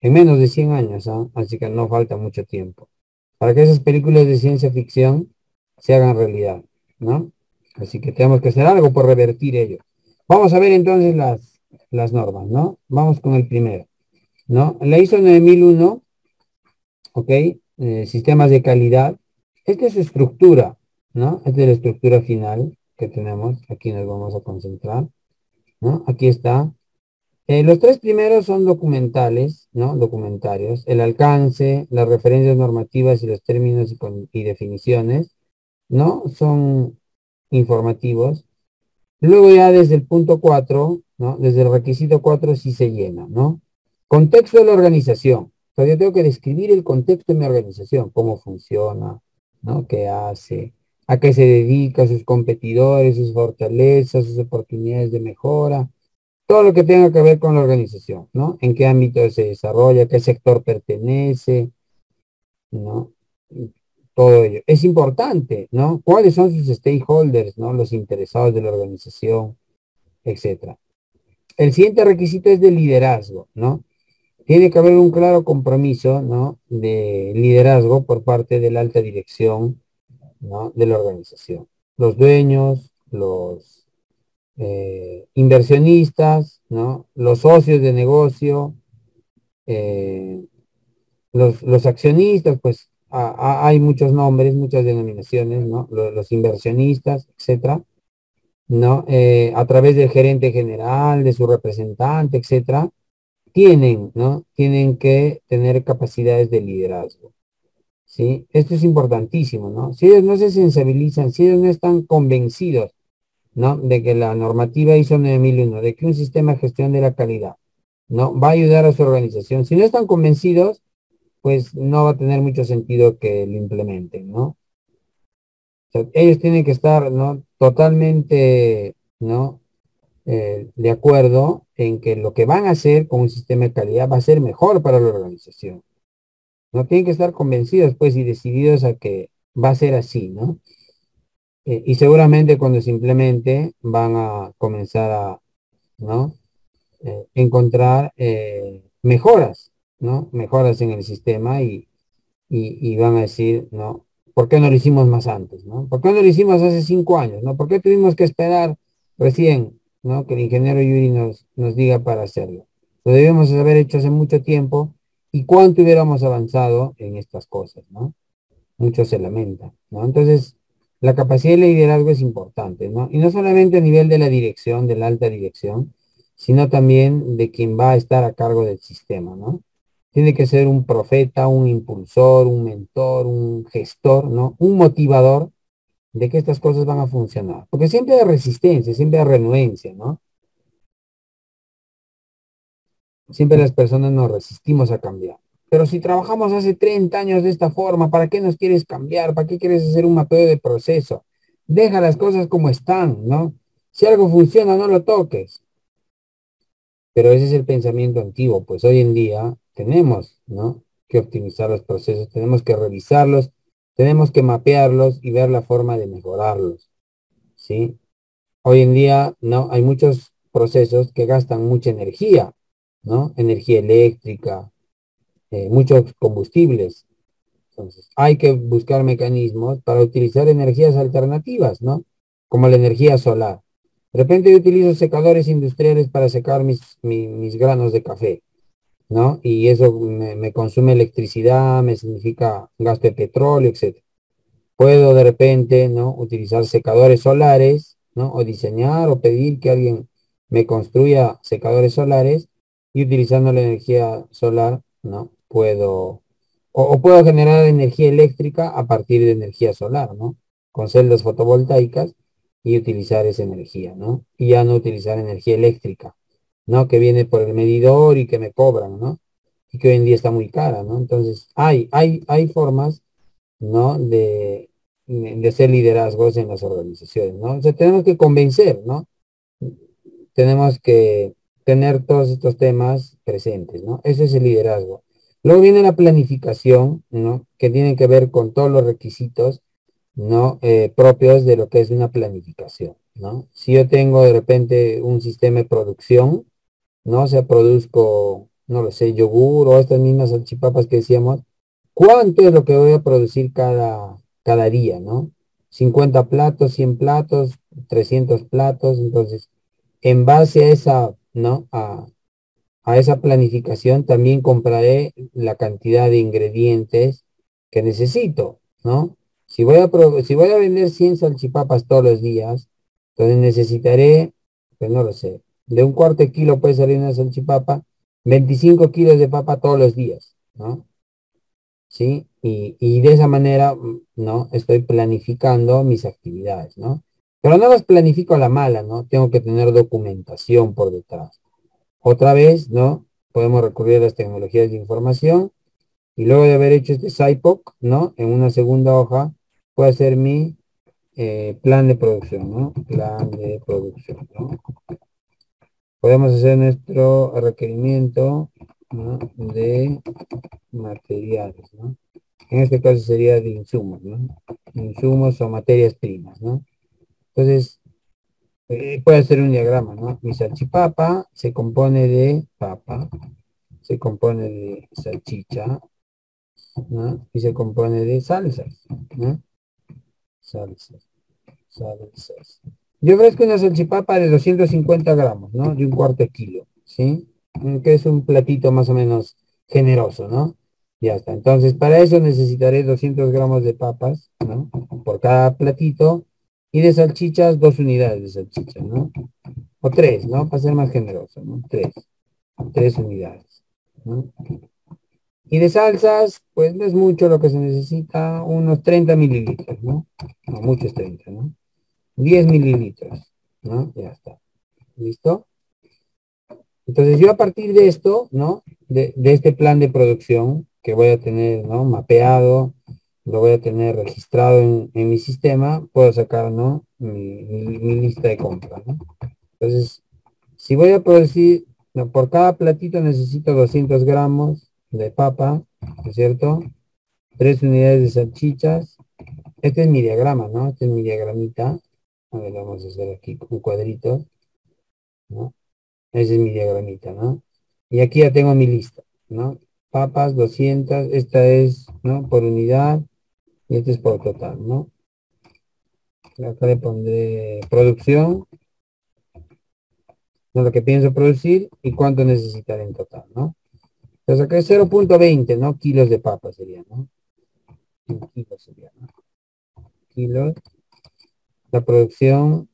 A: en menos de cien años, ¿ah? Así que no falta mucho tiempo, para que esas películas de ciencia ficción se hagan realidad, ¿no? Así que tenemos que hacer algo por revertir ello. Vamos a ver entonces las, las normas, ¿no? Vamos con el primero, ¿no? La ISO nueve mil uno, ¿ok? Eh, sistemas de calidad. Esta es su estructura, ¿no? Esta es la estructura final que tenemos. Aquí nos vamos a concentrar, ¿no? Aquí está. Eh, los tres primeros son documentales, ¿no? Documentarios. El alcance, las referencias normativas y los términos y, con- y definiciones, ¿no? Son informativos. Luego ya desde el punto cuatro, ¿no? Desde el requisito cuatro sí se llena, ¿no? Contexto de la organización. O sea, yo tengo que describir el contexto de mi organización, cómo funciona, ¿no? ¿Qué hace? ¿A qué se dedica? Sus competidores, sus fortalezas, sus oportunidades de mejora. Todo lo que tenga que ver con la organización, ¿no? En qué ámbito se desarrolla, qué sector pertenece, ¿no? Todo ello. Es importante, ¿no? ¿Cuáles son sus stakeholders, ¿no? Los interesados de la organización, etcétera. El siguiente requisito es de liderazgo, ¿no? Tiene que haber un claro compromiso, ¿no? De liderazgo por parte de la alta dirección, ¿no? De la organización. Los dueños, los eh, inversionistas, ¿no? Los socios de negocio, eh, los, los accionistas, pues a- a- hay muchos nombres, muchas denominaciones, ¿no? Los, los inversionistas, etcétera, ¿no? Eh, a través del gerente general, de su representante, etcétera, tienen, ¿no? Tienen que tener capacidades de liderazgo, ¿sí? Esto es importantísimo, ¿no? Si ellos no se sensibilizan, si ellos no están convencidos, ¿no? De que la normativa ISO nueve mil uno, de que un sistema de gestión de la calidad, ¿no? Va a ayudar a su organización. Si no están convencidos, pues no va a tener mucho sentido que lo implementen, ¿no? O sea, ellos tienen que estar, ¿no? Totalmente, ¿no? Eh, de acuerdo en que lo que van a hacer con un sistema de calidad va a ser mejor para la organización. No tienen que estar convencidos, pues, y decididos a que va a ser así, ¿no? Eh, y seguramente cuando se implemente van a comenzar a, ¿no? Eh, encontrar eh, mejoras, ¿no? Mejoras en el sistema y, y, y van a decir, ¿no? ¿Por qué no lo hicimos más antes, ¿no? ¿Por qué no lo hicimos hace cinco años, ¿no? ¿Por qué tuvimos que esperar recién, ¿no? Que el ingeniero Yuri nos, nos diga para hacerlo? Lo debíamos haber hecho hace mucho tiempo y cuánto hubiéramos avanzado en estas cosas, ¿no? Muchos se lamentan, ¿no? Entonces, la capacidad de liderazgo es importante, ¿no? Y no solamente a nivel de la dirección, de la alta dirección, sino también de quien va a estar a cargo del sistema, ¿no? Tiene que ser un profeta, un impulsor, un mentor, un gestor, ¿no? Un motivador de que estas cosas van a funcionar. Porque siempre hay resistencia, siempre hay renuencia, ¿no? Siempre las personas nos resistimos a cambiar. Pero si trabajamos hace treinta años de esta forma, ¿para qué nos quieres cambiar? ¿Para qué quieres hacer un mapeo de proceso? Deja las cosas como están, ¿no? Si algo funciona, no lo toques. Pero ese es el pensamiento antiguo, pues hoy en día tenemos, ¿no? Que optimizar los procesos, tenemos que revisarlos, tenemos que mapearlos y ver la forma de mejorarlos, ¿sí? Hoy en día, ¿no? Hay muchos procesos que gastan mucha energía, ¿no? Energía eléctrica, eh, muchos combustibles. Entonces, hay que buscar mecanismos para utilizar energías alternativas, ¿no? Como la energía solar. De repente yo utilizo secadores industriales para secar mis, mi- mis granos de café, ¿no? Y eso me, me consume electricidad, me significa gasto de petróleo, etcétera. Puedo de repente, ¿no? Utilizar secadores solares, ¿no? O diseñar o pedir que alguien me construya secadores solares y utilizando la energía solar, ¿no? Puedo, o, o puedo generar energía eléctrica a partir de energía solar, ¿no? Con celdas fotovoltaicas y utilizar esa energía, ¿no? Y ya no utilizar energía eléctrica, ¿no? Que viene por el medidor y que me cobran, ¿no? Y que hoy en día está muy cara, ¿no? Entonces, hay, hay, hay formas, ¿no? De, de hacer liderazgos en las organizaciones, ¿no? O sea, tenemos que convencer, ¿no? Tenemos que tener todos estos temas presentes, ¿no? Ese es el liderazgo. Luego viene la planificación, ¿no? Que tiene que ver con todos los requisitos, ¿no? Eh, propios de lo que es una planificación, ¿no? Si yo tengo de repente un sistema de producción, ¿no? O sea, produzco no lo sé, yogur o estas mismas salchipapas que decíamos, ¿cuánto es lo que voy a producir cada, cada día, ¿no? Cincuenta platos, cien platos, trescientos platos, entonces, en base a esa, ¿no? A, a esa planificación también compraré la cantidad de ingredientes que necesito, ¿no? Si voy a, pro- si voy a vender cien salchipapas todos los días, entonces necesitaré, pues no lo sé, de un cuarto de kilo puede salir una salchipapa, veinticinco kilos de papa todos los días, ¿no? ¿Sí? Y, y de esa manera, mm, ¿no? Estoy planificando mis actividades, ¿no? Pero no las planifico a la mala, ¿no? Tengo que tener documentación por detrás. Otra vez, ¿no? Podemos recurrir a las tecnologías de información y luego de haber hecho este SciPoc, ¿no? En una segunda hoja, puedo hacer mi eh, plan de producción, ¿no? Plan de producción, ¿no? Podemos hacer nuestro requerimiento, ¿no? De materiales, ¿no? En este caso sería de insumos, ¿no? Insumos o materias primas, ¿no? Entonces, eh, puede hacer un diagrama, ¿no? Mi salchipapa se compone de papa, se compone de salchicha, ¿no? Y se compone de salsas, ¿no? Salsas, salsas. Yo ofrezco una salchipapa de doscientos cincuenta gramos, ¿no? De un cuarto de kilo, ¿sí? Mm, Que es un platito más o menos generoso, ¿no? Ya está. Entonces, para eso necesitaré doscientos gramos de papas, ¿no? Por cada platito. Y de salchichas, dos unidades de salchicha, ¿no? O tres, ¿no? Para ser más generoso, ¿no? Tres. Tres unidades, ¿no? Y de salsas, pues no es mucho lo que se necesita, unos treinta mililitros, ¿no? No, muchos treinta, ¿no? Diez mililitros, ¿no? Ya está. ¿Listo? Entonces yo a partir de esto, ¿no? De, de este plan de producción que voy a tener, ¿no? Mapeado, lo voy a tener registrado en, en mi sistema, puedo sacar, ¿no? Mi, mi- mi lista de compras, ¿no? Entonces, si voy a producir, no, por cada platito necesito doscientos gramos de papa, ¿no es cierto? Tres unidades de salchichas. Este es mi diagrama, ¿no? Este es mi diagramita. A ver, vamos a hacer aquí un cuadrito, ¿no? Ese es mi diagramita, ¿no? Y aquí ya tengo mi lista, ¿no? Papas, doscientas, esta es, ¿no? Por unidad, y este es por total, ¿no? Acá le pondré producción, ¿no? Lo que pienso producir y cuánto necesitaré en total, ¿no? Entonces acá es cero punto veinte, ¿no? Kilos de papas sería, ¿no? En kilos sería, ¿no? Kilos. La producción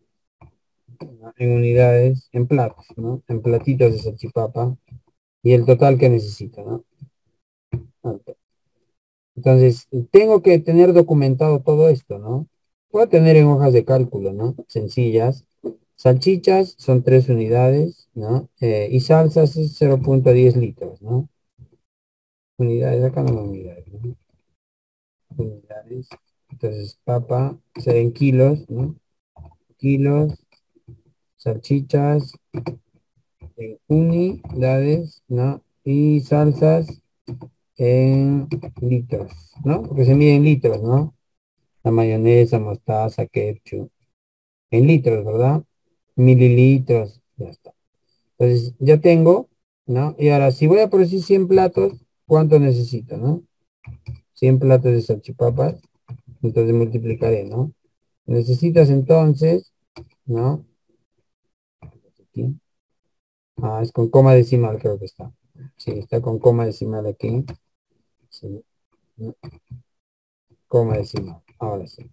A: en unidades, en platos, ¿no? En platitos de salchipapa y el total que necesito, ¿no? Ok. Entonces, tengo que tener documentado todo esto, ¿no? Puedo tener en hojas de cálculo, ¿no? Sencillas. Salchichas son tres unidades, ¿no? Eh, y salsas es cero punto diez litros, ¿no? Unidades, acá no unidades, ¿no? Unidades. Entonces, papa, será en kilos, ¿no? Kilos, salchichas, en unidades, ¿no? Y salsas en litros, ¿no? Porque se mide en litros, ¿no? La mayonesa, mostaza, ketchup, en litros, ¿verdad? Mililitros, ya está. Entonces, ya tengo, ¿no? Y ahora, si voy a producir cien platos, ¿cuánto necesito, no? cien platos de salchipapas, entonces multiplicaré, ¿no? Necesitas entonces, ¿no? Aquí. Ah, es con coma decimal, creo que está. Sí, está con coma decimal aquí. Sí, ¿no? Coma decimal. Ahora sí.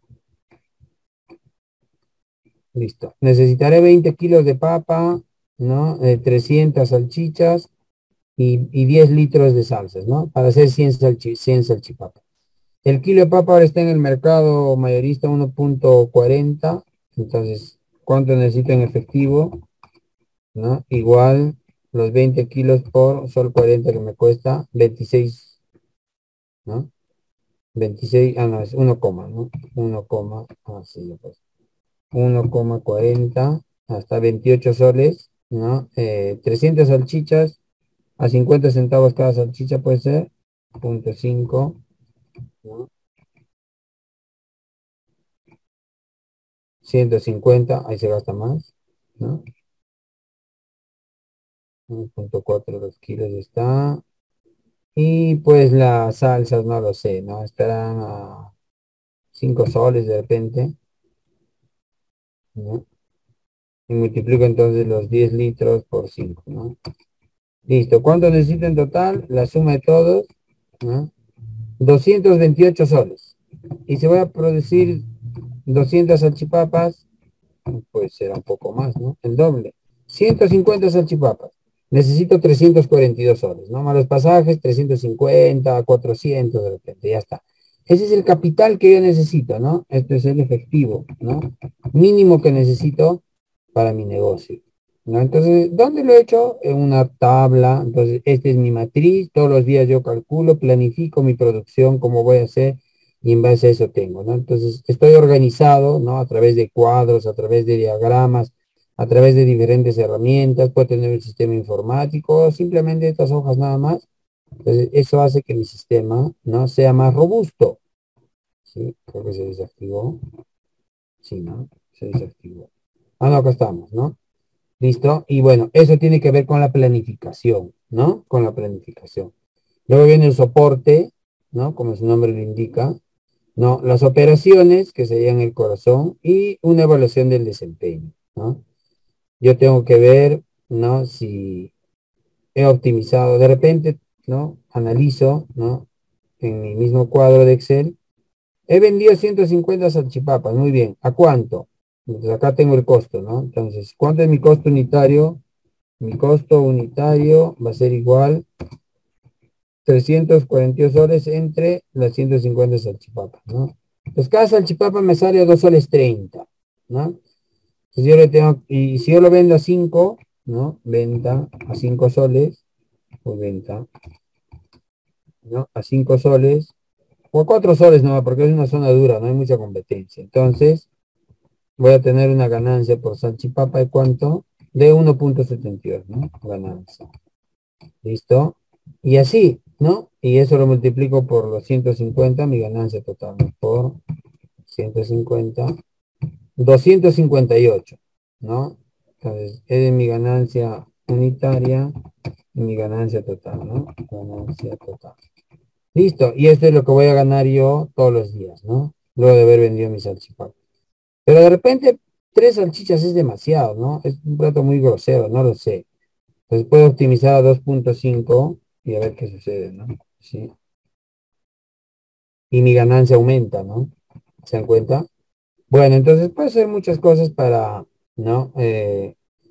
A: Listo. Necesitaré veinte kilos de papa, ¿no? Eh, trescientas salchichas y, y diez litros de salsas, ¿no? Para hacer cien, salchi, cien salchipapas. El kilo de papa ahora está en el mercado mayorista uno punto cuarenta. Entonces, ¿cuánto necesito en efectivo? ¿No? Igual los veinte kilos por sol cuarenta que me cuesta veintiséis, ¿no? veintiséis, ah, no, es uno, ¿no? uno, así lo pues. uno coma cuarenta hasta veintiocho soles, ¿no? Eh, trescientas salchichas a cincuenta centavos cada salchicha puede ser, punto cinco, ¿no? ciento cincuenta, ahí se gasta más, ¿no? uno punto cuatro dos kilos está. Y pues las salsas no lo sé, ¿no? Estarán a cinco soles de repente, ¿no? Y multiplico entonces los diez litros por cinco, ¿no? Listo. ¿Cuánto necesito en total? La suma de todos, ¿no? doscientos veintiocho soles. Y si voy a producir doscientas salchipapas, pues será un poco más, ¿no? El doble. ciento cincuenta salchipapas. Necesito trescientos cuarenta y dos soles, ¿no? Más los pasajes, trescientos cincuenta, cuatrocientos de repente, ya está. Ese es el capital que yo necesito, ¿no? Esto es el efectivo, ¿no? Mínimo que necesito para mi negocio, ¿no? Entonces, ¿dónde lo he hecho? En una tabla. Entonces, esta es mi matriz. Todos los días yo calculo, planifico mi producción, cómo voy a hacer, y en base a eso tengo, ¿no? Entonces, estoy organizado, ¿no? A través de cuadros, a través de diagramas, a través de diferentes herramientas. Puedo tener un sistema informático, o simplemente estas hojas nada más. Entonces, eso hace que mi sistema, ¿no? Sea más robusto. ¿Sí? Creo que se desactivó. Sí, ¿no? Se desactivó. Ah, no, acá estamos, ¿no? ¿Listo? Y bueno, eso tiene que ver con la planificación, ¿no? Con la planificación. Luego viene el soporte, ¿no? Como su nombre lo indica, ¿no? Las operaciones, que serían el corazón, y una evaluación del desempeño, ¿no? Yo tengo que ver, ¿no? Si he optimizado, de repente, ¿no? Analizo, ¿no? En mi mismo cuadro de Excel, he vendido ciento cincuenta salchipapas, muy bien. ¿A cuánto? Entonces acá tengo el costo, ¿no? Entonces, ¿cuánto es mi costo unitario? Mi costo unitario va a ser igual trescientos cuarenta y dos soles entre las ciento cincuenta salchipapas, ¿no? Pues cada salchipapa me sale a dos soles treinta, ¿no? Entonces yo le tengo, y si yo lo vendo a cinco, ¿no? Venta a cinco soles, pues venta, ¿no? A cinco soles, o a cuatro soles, no, porque es una zona dura, no hay mucha competencia. Entonces, voy a tener una ganancia por salchipapa de cuánto? De uno punto setenta y dos, ¿no? Ganancia. ¿Listo? Y así, ¿no? Y eso lo multiplico por los ciento cincuenta, mi ganancia total, ¿no? Por ciento cincuenta, doscientos cincuenta y ocho, ¿no? Entonces, es mi ganancia unitaria y mi ganancia total, ¿no? Ganancia total. Listo, y esto es lo que voy a ganar yo todos los días, ¿no? Luego de haber vendido mi salchipapa. Pero de repente, tres salchichas es demasiado, ¿no? Es un plato muy grosero, no lo sé. Entonces puedo optimizar a dos punto cinco y a ver qué sucede, ¿no? Sí. Y mi ganancia aumenta, ¿no? ¿Se dan cuenta? Bueno, entonces puedo hacer muchas cosas para, ¿no? Eh,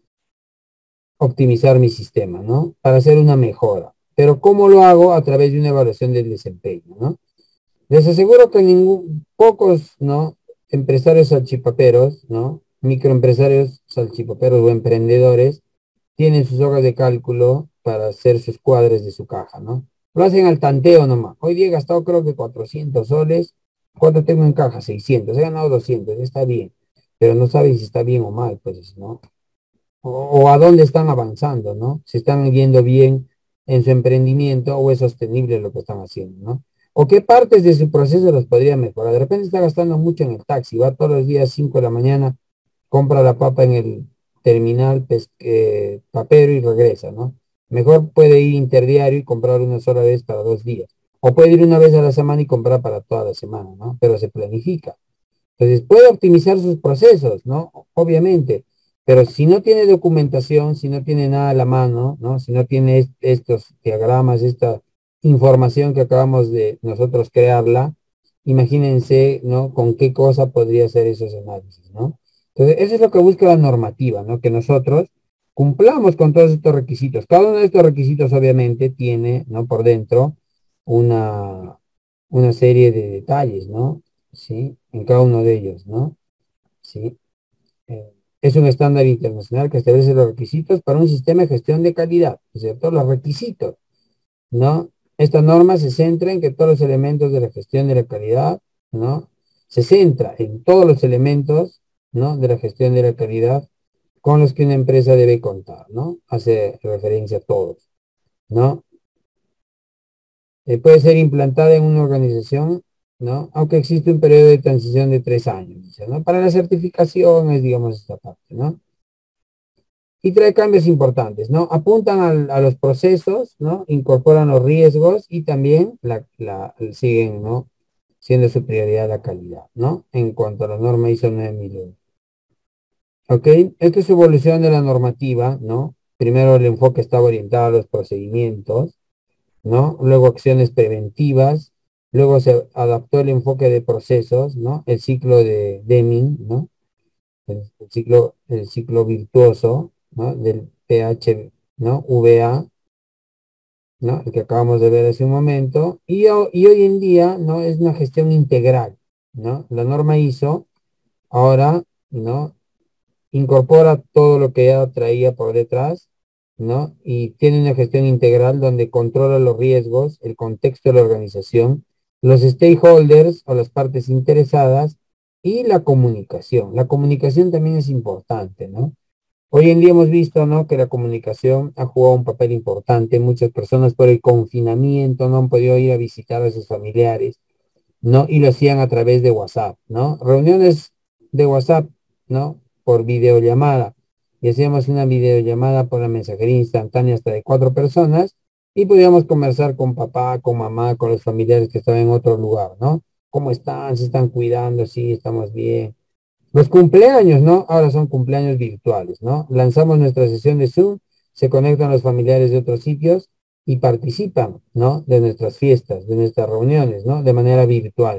A: optimizar mi sistema, ¿no? Para hacer una mejora. Pero ¿cómo lo hago? A través de una evaluación del desempeño, ¿no? Les aseguro que ningún, pocos, ¿no? Empresarios salchipaperos, ¿no? Microempresarios salchipaperos o emprendedores tienen sus hojas de cálculo para hacer sus cuadres de su caja, ¿no? Lo hacen al tanteo nomás. Hoy día he gastado creo que cuatrocientos soles. ¿Cuánto tengo en caja? seiscientos. He ganado doscientos. Está bien. Pero no saben si está bien o mal, pues, ¿no? O, o a dónde están avanzando, ¿no? Si están yendo bien en su emprendimiento o es sostenible lo que están haciendo, ¿no? O qué partes de su proceso los podría mejorar. De repente está gastando mucho en el taxi. Va todos los días cinco de la mañana, compra la papa en el terminal pes- eh, papero y regresa, ¿no? Mejor puede ir interdiario y comprar una sola vez para dos días. O puede ir una vez a la semana y comprar para toda la semana, ¿no? Pero se planifica. Entonces puede optimizar sus procesos, ¿no? Obviamente. Pero si no tiene documentación, si no tiene nada a la mano, ¿no? Si no tiene est- estos diagramas, esta información que acabamos de nosotros crearla, imagínense, ¿no? Con qué cosa podría hacer esos análisis, ¿no? Entonces, eso es lo que busca la normativa, ¿no? Que nosotros cumplamos con todos estos requisitos. Cada uno de estos requisitos, obviamente, tiene, ¿no? Por dentro una, una serie de detalles, ¿no? ¿Sí? En cada uno de ellos, ¿no? ¿Sí? Eh, es un estándar internacional que establece los requisitos para un sistema de gestión de calidad, ¿no es cierto? Los requisitos, ¿no? Esta norma se centra en que todos los elementos de la gestión de la calidad, ¿no? Se centra en todos los elementos, ¿no? De la gestión de la calidad con los que una empresa debe contar, ¿no? Hace referencia a todos, ¿no? Eh, puede ser implantada en una organización, ¿no? Aunque existe un periodo de transición de tres años, dice, ¿no? Para la certificación es, digamos, esta parte, ¿no? y trae cambios importantes, ¿no? Apuntan al- a los procesos, ¿no? Incorporan los riesgos y también la, la- siguen, ¿no? Siendo su prioridad la calidad, ¿no? En cuanto a la norma ISO nueve mil uno. ¿Ok? Esta es evolución de la normativa, ¿no? Primero el enfoque estaba orientado a los procedimientos, ¿no? Luego acciones preventivas, luego se adaptó el enfoque de procesos, ¿no? El ciclo de Deming, ¿no? El, el ciclo, el ciclo virtuoso, ¿no? Del pH, ¿no? V A, ¿no? El que acabamos de ver hace un momento, y, ho- y hoy en día, ¿no? Es una gestión integral, ¿no? La norma ISO ahora, ¿no? Incorpora todo lo que ya traía por detrás, ¿no? Y tiene una gestión integral donde controla los riesgos, el contexto de la organización, los stakeholders o las partes interesadas y la comunicación. La comunicación también es importante, ¿no? Hoy en día hemos visto, ¿no? Que la comunicación ha jugado un papel importante. Muchas personas por el confinamiento no han podido ir a visitar a sus familiares, ¿no? Y lo hacían a través de WhatsApp, ¿no? Reuniones de WhatsApp, ¿no? Por videollamada. Y hacíamos una videollamada por la mensajería instantánea hasta de cuatro personas y podíamos conversar con papá, con mamá, con los familiares que estaban en otro lugar, ¿no? ¿Cómo están? ¿Se están cuidando? Sí, estamos bien. Los cumpleaños, ¿no? Ahora son cumpleaños virtuales, ¿no? Lanzamos nuestra sesión de Zoom, se conectan los familiares de otros sitios y participan, ¿no? De nuestras fiestas, de nuestras reuniones, ¿no? De manera virtual.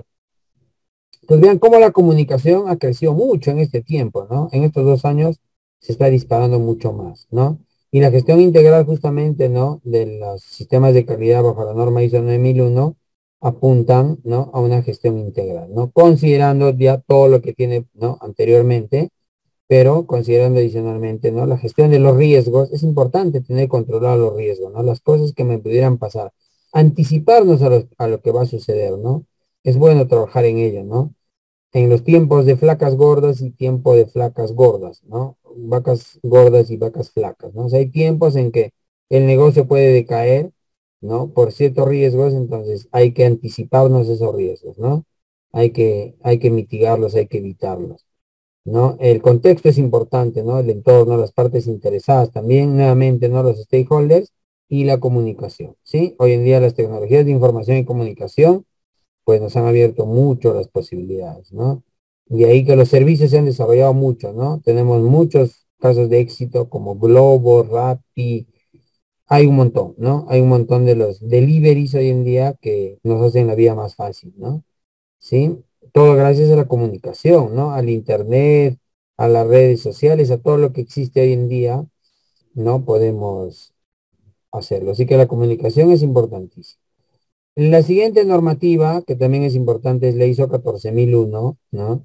A: Pues vean cómo la comunicación ha crecido mucho en este tiempo, ¿no? En estos dos años se está disparando mucho más, ¿no? Y la gestión integral justamente, ¿no? De los sistemas de calidad bajo la norma ISO nueve mil uno apuntan, ¿no? A una gestión integral, ¿no? Considerando ya todo lo que tiene, ¿no? Anteriormente, pero considerando adicionalmente, ¿no? La gestión de los riesgos, es importante tener controlados los riesgos, ¿no? Las cosas que me pudieran pasar, anticiparnos a lo, a lo que va a suceder, ¿no? Es bueno trabajar en ello, ¿no? En los tiempos de flacas gordas y tiempo de flacas gordas, ¿no? Vacas gordas y vacas flacas, ¿no? O sea, hay tiempos en que el negocio puede decaer, ¿no? Por ciertos riesgos, entonces hay que anticiparnos esos riesgos, ¿no? Hay que, hay que mitigarlos, hay que evitarlos, ¿no? El contexto es importante, ¿no? El entorno, las partes interesadas también, nuevamente, ¿no? Los stakeholders y la comunicación, ¿sí? Hoy en día las tecnologías de información y comunicación pues nos han abierto mucho las posibilidades, ¿no? De ahí que los servicios se han desarrollado mucho, ¿no? Tenemos muchos casos de éxito como Globo, Rappi, hay un montón, ¿no? Hay un montón de los deliveries hoy en día que nos hacen la vida más fácil, ¿no? ¿Sí? Todo gracias a la comunicación, ¿no? Al internet, a las redes sociales, a todo lo que existe hoy en día, no podemos hacerlo. Así que la comunicación es importantísima. La siguiente normativa, que también es importante, es la ISO catorce mil uno, ¿no?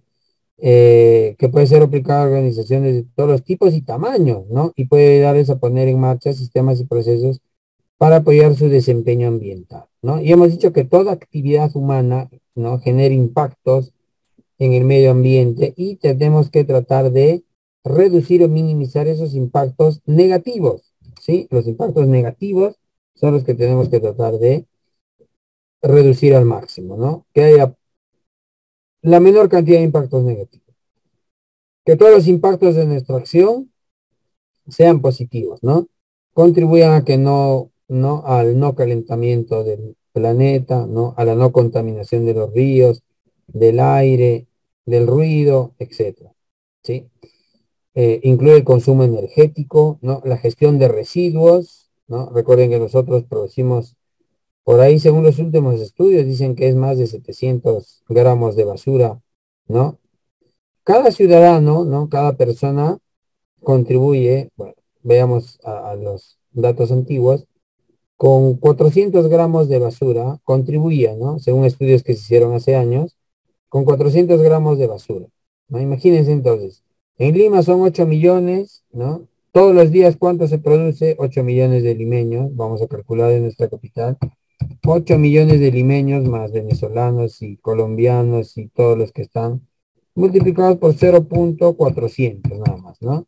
A: Eh, que puede ser aplicada a organizaciones de todos los tipos y tamaños, ¿no? Y puede ayudarles a poner en marcha sistemas y procesos para apoyar su desempeño ambiental, ¿no? Y hemos dicho que toda actividad humana, ¿no? Genera impactos en el medio ambiente y tenemos que tratar de reducir o minimizar esos impactos negativos, ¿sí? Los impactos negativos son los que tenemos que tratar de reducir al máximo, ¿no? Que haya la menor cantidad de impactos negativos. Que todos los impactos de nuestra acción sean positivos, ¿no? Contribuyan a que no, no, al no calentamiento del planeta, ¿no? A la no contaminación de los ríos, del aire, del ruido, etcétera, ¿sí? Eh, incluye el consumo energético, ¿no? La gestión de residuos, ¿no? Recuerden que nosotros producimos por ahí, según los últimos estudios, dicen que es más de setecientos gramos de basura, ¿no? Cada ciudadano, ¿no? Cada persona contribuye, bueno, veamos a, a los datos antiguos, con cuatrocientos gramos de basura, contribuía, ¿no? Según estudios que se hicieron hace años, con cuatrocientos gramos de basura, ¿no? Imagínense entonces, en Lima son ocho millones, ¿no? Todos los días, ¿cuánto se produce? ocho millones de limeños, vamos a calcular en nuestra capital. ocho millones de limeños más venezolanos y colombianos y todos los que están multiplicados por cero punto cuatrocientos nada más, ¿no?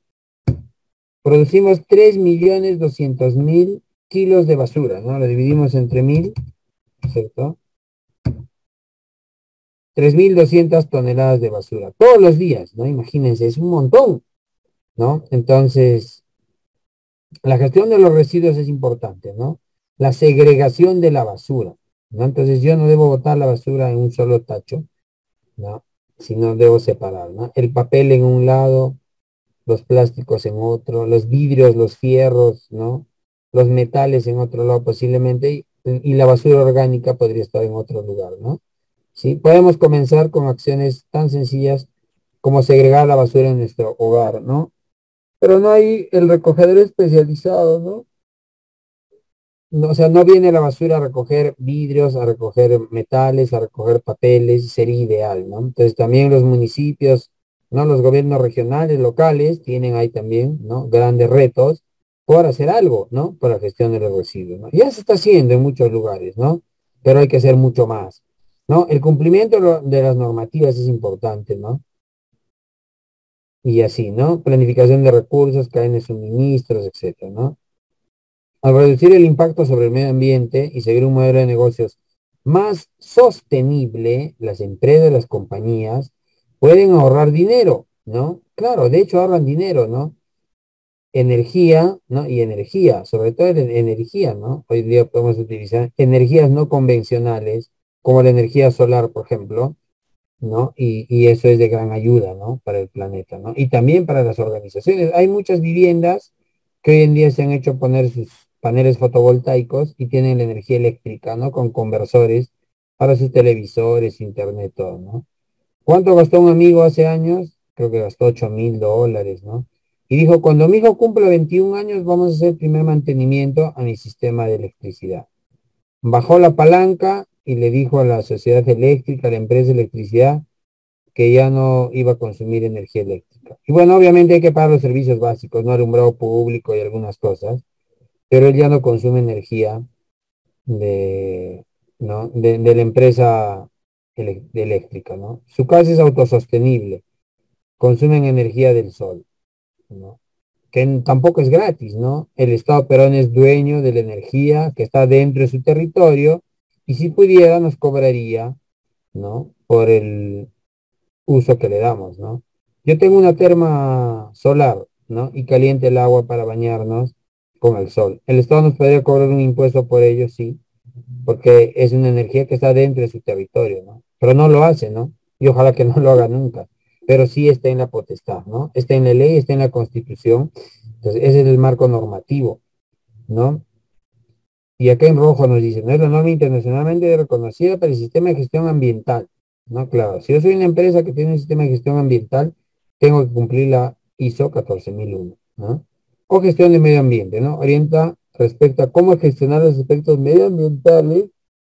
A: Producimos tres millones doscientos mil kilos de basura, ¿no? Lo dividimos entre mil, ¿cierto? tres mil doscientas toneladas de basura todos los días, ¿no? Imagínense, es un montón, ¿no? Entonces, La gestión de los residuos es importante, ¿no? La segregación de la basura, ¿no? Entonces yo no debo botar la basura en un solo tacho, ¿no? Sino debo separar, ¿no? El papel en un lado, los plásticos en otro, los vidrios, los fierros, ¿no? Los metales en otro lado posiblemente, y, y la basura orgánica podría estar en otro lugar, ¿no? Sí, podemos comenzar con acciones tan sencillas como segregar la basura en nuestro hogar, ¿no? Pero no hay el recogedor especializado, ¿no? No, o sea, no viene la basura a recoger vidrios, a recoger metales, a recoger papeles, sería ideal, ¿no? Entonces también los municipios, ¿no? Los gobiernos regionales, locales, tienen ahí también, ¿no? Grandes retos por hacer algo, ¿no? Por la gestión de los residuos, ¿no? Ya se está haciendo en muchos lugares, ¿no? Pero hay que hacer mucho más, ¿no? El cumplimiento de lo- de las normativas es importante, ¿no? Y así, ¿no? Planificación de recursos, cadenas de suministros, etcétera, ¿no? Al reducir el impacto sobre el medio ambiente y seguir un modelo de negocios más sostenible, las empresas, las compañías pueden ahorrar dinero, ¿no? Claro, de hecho ahorran dinero, ¿no? Energía, ¿no? Y energía, sobre todo en energía, ¿no? Hoy día podemos utilizar energías no convencionales, como la energía solar, por ejemplo, ¿no? Y, y eso es de gran ayuda, ¿no? Para el planeta, ¿no? Y también para las organizaciones. Hay muchas viviendas que hoy en día se han hecho poner sus paneles fotovoltaicos y tienen la energía eléctrica, ¿no? Con conversores para sus televisores, internet, todo, ¿no? ¿Cuánto gastó un amigo hace años? Creo que gastó ocho mil dólares, ¿no? Y dijo, cuando mi hijo cumple veintiún años, vamos a hacer el primer mantenimiento a mi sistema de electricidad. Bajó la palanca y le dijo a la sociedad eléctrica, a la empresa de electricidad, que ya no iba a consumir energía eléctrica. Y bueno, obviamente hay que pagar los servicios básicos, no alumbrado público y algunas cosas, pero él ya no consume energía de, ¿no? de, de la empresa ele- de eléctrica, ¿no? Su casa es autosostenible, consumen energía del sol, ¿no? Que n- tampoco es gratis, ¿no? El Estado peruano es dueño de la energía que está dentro de su territorio y si pudiera nos cobraría, ¿no? Por el uso que le damos, ¿no? Yo tengo una terma solar, ¿no? Y caliente el agua para bañarnos con el sol. El Estado nos podría cobrar un impuesto por ello, sí, porque es una energía que está dentro de su territorio, ¿no? Pero no lo hace, ¿no? Y ojalá que no lo haga nunca. Pero sí está en la potestad, ¿no? Está en la ley, está en la Constitución. Entonces, ese es el marco normativo, ¿no? Y acá en rojo nos dice, no es la norma internacionalmente reconocida para el sistema de gestión ambiental. No, claro, si yo soy una empresa que tiene un sistema de gestión ambiental, tengo que cumplir la ISO catorce mil uno, ¿no? O gestión de medio ambiente, ¿no? Orienta respecto a cómo gestionar los aspectos medioambientales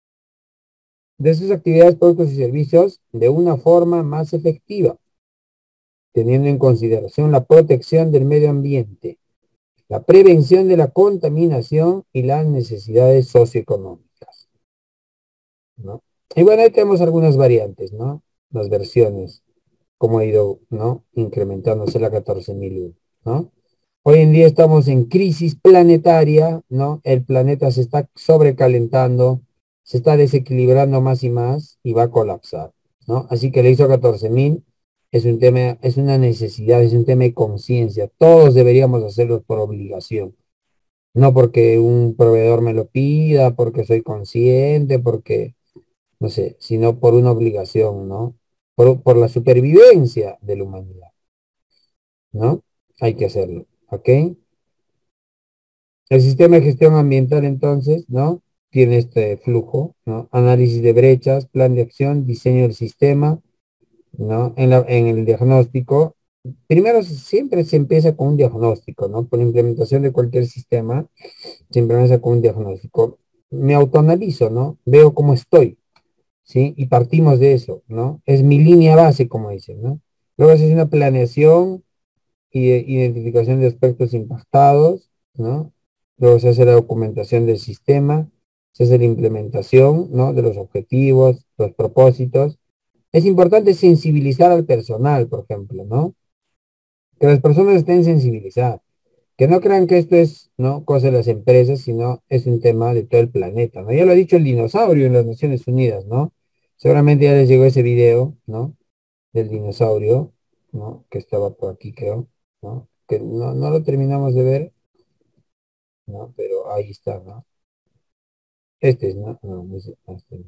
A: de sus actividades, productos y servicios de una forma más efectiva, teniendo en consideración la protección del medio ambiente, la prevención de la contaminación y las necesidades socioeconómicas, ¿no? Y bueno, ahí tenemos algunas variantes, ¿no? Las versiones, cómo ha ido, ¿no? Incrementándose la catorce mil uno, ¿no? Hoy en día estamos en crisis planetaria, ¿no? El planeta se está sobrecalentando, se está desequilibrando más y más y va a colapsar, ¿no? Así que el ISO catorce mil es un tema, es una necesidad, es un tema de conciencia. Todos deberíamos hacerlo por obligación, no porque un proveedor me lo pida, porque soy consciente, porque no sé, sino por una obligación, ¿no? Por, por la supervivencia de la humanidad, ¿no? Hay que hacerlo, ¿ok? El sistema de gestión ambiental, entonces, ¿no? Tiene este flujo, ¿no? Análisis de brechas, plan de acción, diseño del sistema, ¿no? En la, en el diagnóstico, primero siempre se empieza con un diagnóstico, ¿no? Por la implementación de cualquier sistema, se empieza con un diagnóstico. Me autoanalizo, ¿no? Veo cómo estoy, ¿sí? Y partimos de eso, ¿no? Es mi línea base, como dicen, ¿no? Luego se hace una planeación y de- identificación de aspectos impactados, ¿no? Luego se hace la documentación del sistema, se hace la implementación, ¿no? De los objetivos, los propósitos. Es importante sensibilizar al personal, por ejemplo, ¿no? Que las personas estén sensibilizadas, que no crean que esto es, ¿no? Cosa de las empresas, sino es un tema de todo el planeta, ¿no? Ya lo ha dicho el dinosaurio en las Naciones Unidas, ¿no? Seguramente ya les llegó ese video, ¿no? Del dinosaurio, ¿no? Que estaba por aquí, creo, ¿no? Que no, no lo terminamos de ver. ¿no? Pero ahí está, ¿no? Este es, ¿no? No, no es este,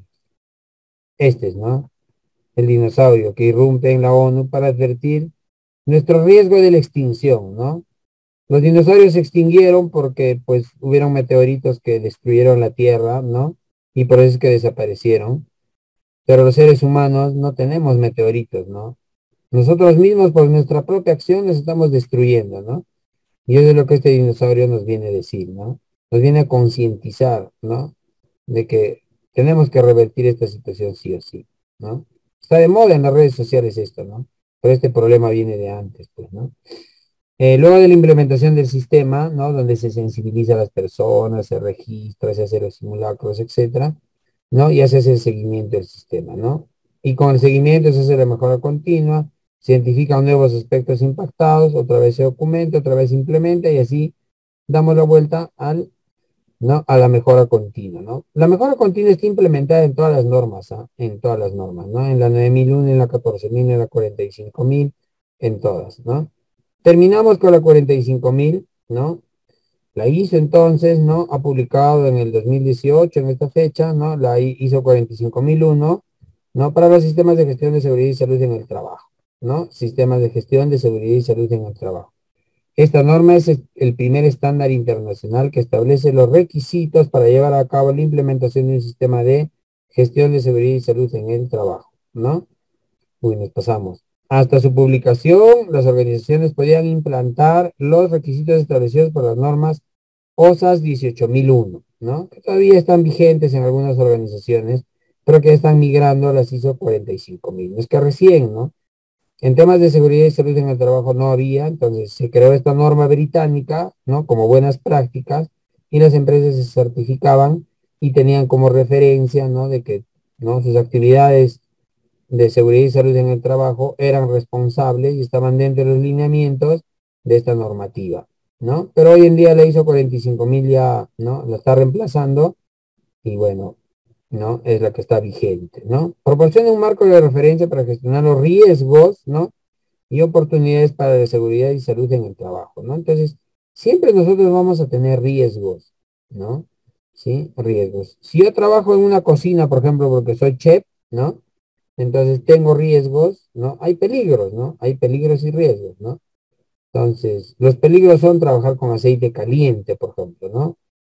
A: este es, ¿no? El dinosaurio que irrumpe en la ONU para advertir nuestro riesgo de la extinción, ¿no? Los dinosaurios se extinguieron porque, pues, hubieron meteoritos que destruyeron la Tierra, ¿no? Y por eso es que desaparecieron. Pero los seres humanos no tenemos meteoritos, ¿no? Nosotros mismos, por nuestra propia acción, nos estamos destruyendo, ¿no? Y eso es lo que este dinosaurio nos viene a decir, ¿no? Nos viene a concientizar, ¿no? De que tenemos que revertir esta situación sí o sí, ¿no? Está de moda en las redes sociales esto, ¿no? Pero este problema viene de antes, pues, ¿no? Eh, luego de la implementación del sistema, ¿no? Donde se sensibiliza a las personas, se registra, se hace los simulacros, etcétera, ¿no? Y hace el seguimiento del sistema, ¿no? Y con el seguimiento se hace la mejora continua, se identifican nuevos aspectos impactados, otra vez se documenta, otra vez se implementa y así damos la vuelta al, ¿no? A la mejora continua, ¿no? La mejora continua está implementada en todas las normas, ¿ah? En todas las normas, ¿no? En la nueve mil uno, en la catorce mil, en la cuarenta y cinco mil, en todas, ¿no? Terminamos con la cuarenta y cinco mil, ¿no? La ISO entonces, ¿no? Ha publicado en el dos mil dieciocho, en esta fecha, ¿no? La ISO cuarenta y cinco mil uno, ¿no? Para los sistemas de gestión de seguridad y salud en el trabajo, ¿no? Sistemas de gestión de seguridad y salud en el trabajo. Esta norma es el primer estándar internacional que establece los requisitos para llevar a cabo la implementación de un sistema de gestión de seguridad y salud en el trabajo, ¿no? Uy, nos pasamos. Hasta su publicación, las organizaciones podían implantar los requisitos establecidos por las normas O S A S dieciocho mil uno, ¿no? Que todavía están vigentes en algunas organizaciones, pero que están migrando a las ISO cuarenta y cinco mil. Es que recién, ¿no? En temas de seguridad y salud en el trabajo no había, entonces se creó esta norma británica, ¿no? Como buenas prácticas, y las empresas se certificaban y tenían como referencia, ¿no? De que, ¿no? Sus actividades de seguridad y salud en el trabajo eran responsables y estaban dentro de los lineamientos de esta normativa, ¿no? Pero hoy en día la ISO cuarenta y cinco mil ya, ¿no? La está reemplazando y bueno, ¿no? Es la que está vigente, ¿no? Proporciona un marco de referencia para gestionar los riesgos, ¿no? Y oportunidades para la seguridad y salud en el trabajo, ¿no? Entonces, siempre nosotros vamos a tener riesgos, ¿no? ¿Sí? Riesgos. Si yo trabajo en una cocina, por ejemplo, porque soy chef, ¿no? Entonces tengo riesgos, ¿no? Hay peligros, ¿no? Hay peligros y riesgos, ¿no? Entonces, los peligros son trabajar con aceite caliente, por ejemplo, ¿no?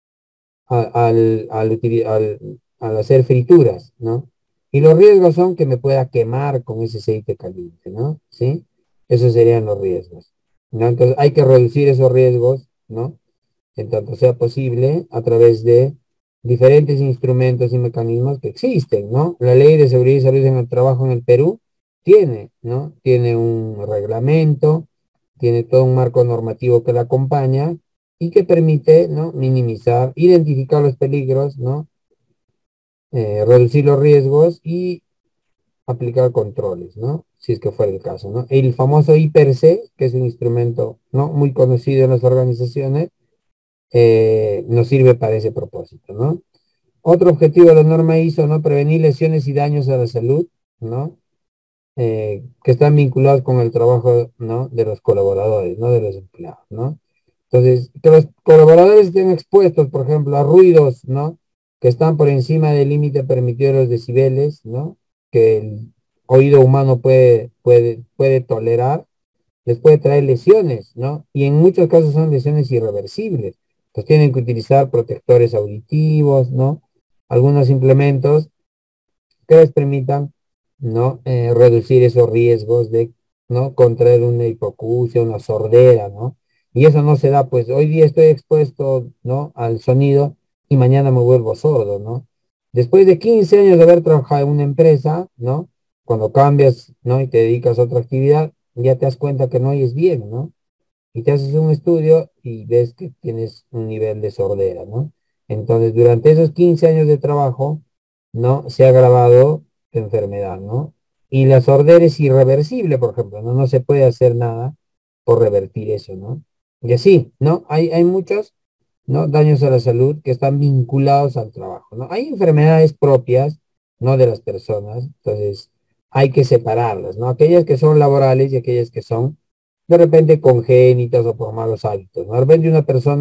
A: Al, al, al, al, al hacer frituras, ¿no? Y los riesgos son que me pueda quemar con ese aceite caliente, ¿no? ¿Sí? Esos serían los riesgos, ¿no? Entonces hay que reducir esos riesgos, ¿no? En tanto sea posible, a través de diferentes instrumentos y mecanismos que existen, ¿no? La Ley de Seguridad y Salud en el Trabajo en el Perú tiene, ¿no? Tiene un reglamento, tiene todo un marco normativo que la acompaña y que permite, ¿no? Minimizar, identificar los peligros, ¿no? Eh, reducir los riesgos y aplicar controles, ¿no? Si es que fuera el caso, ¿no? El famoso I P C, que es un instrumento, ¿no? Muy conocido en las organizaciones, eh, nos sirve para ese propósito, ¿no? Otro objetivo de la norma ISO, ¿no? Prevenir lesiones y daños a la salud, ¿no? Eh, que están vinculados con el trabajo, ¿no? De los colaboradores, ¿no? De los empleados, ¿no? Entonces, que los colaboradores estén expuestos, por ejemplo, a ruidos, ¿no? Que están por encima del límite permitido de los decibeles, ¿no? Que el oído humano puede, puede, puede tolerar, les puede traer lesiones, ¿no? Y en muchos casos son lesiones irreversibles. Pues tienen que utilizar protectores auditivos, ¿no? Algunos implementos que les permitan, ¿no? Eh, reducir esos riesgos de, ¿no? Contraer una hipoacusia, una sordera, ¿no? Y eso no se da, pues hoy día estoy expuesto, ¿no? Al sonido y mañana me vuelvo sordo, ¿no? Después de quince años de haber trabajado en una empresa, ¿no? Cuando cambias, ¿no? Y te dedicas a otra actividad, ya te das cuenta que no oyes bien, ¿no? Y te haces un estudio y ves que tienes un nivel de sordera, ¿no? Entonces, durante esos quince años de trabajo, ¿no? Se ha agravado tu enfermedad, ¿no? Y la sordera es irreversible, por ejemplo, ¿no? No se puede hacer nada por revertir eso, ¿no? Y así, ¿no? Hay, hay muchos, ¿no? Daños a la salud que están vinculados al trabajo, ¿no? Hay enfermedades propias, ¿no? De las personas, entonces hay que separarlas, ¿no? Aquellas que son laborales y aquellas que son de repente congénitas o por malos hábitos, ¿no? De repente una persona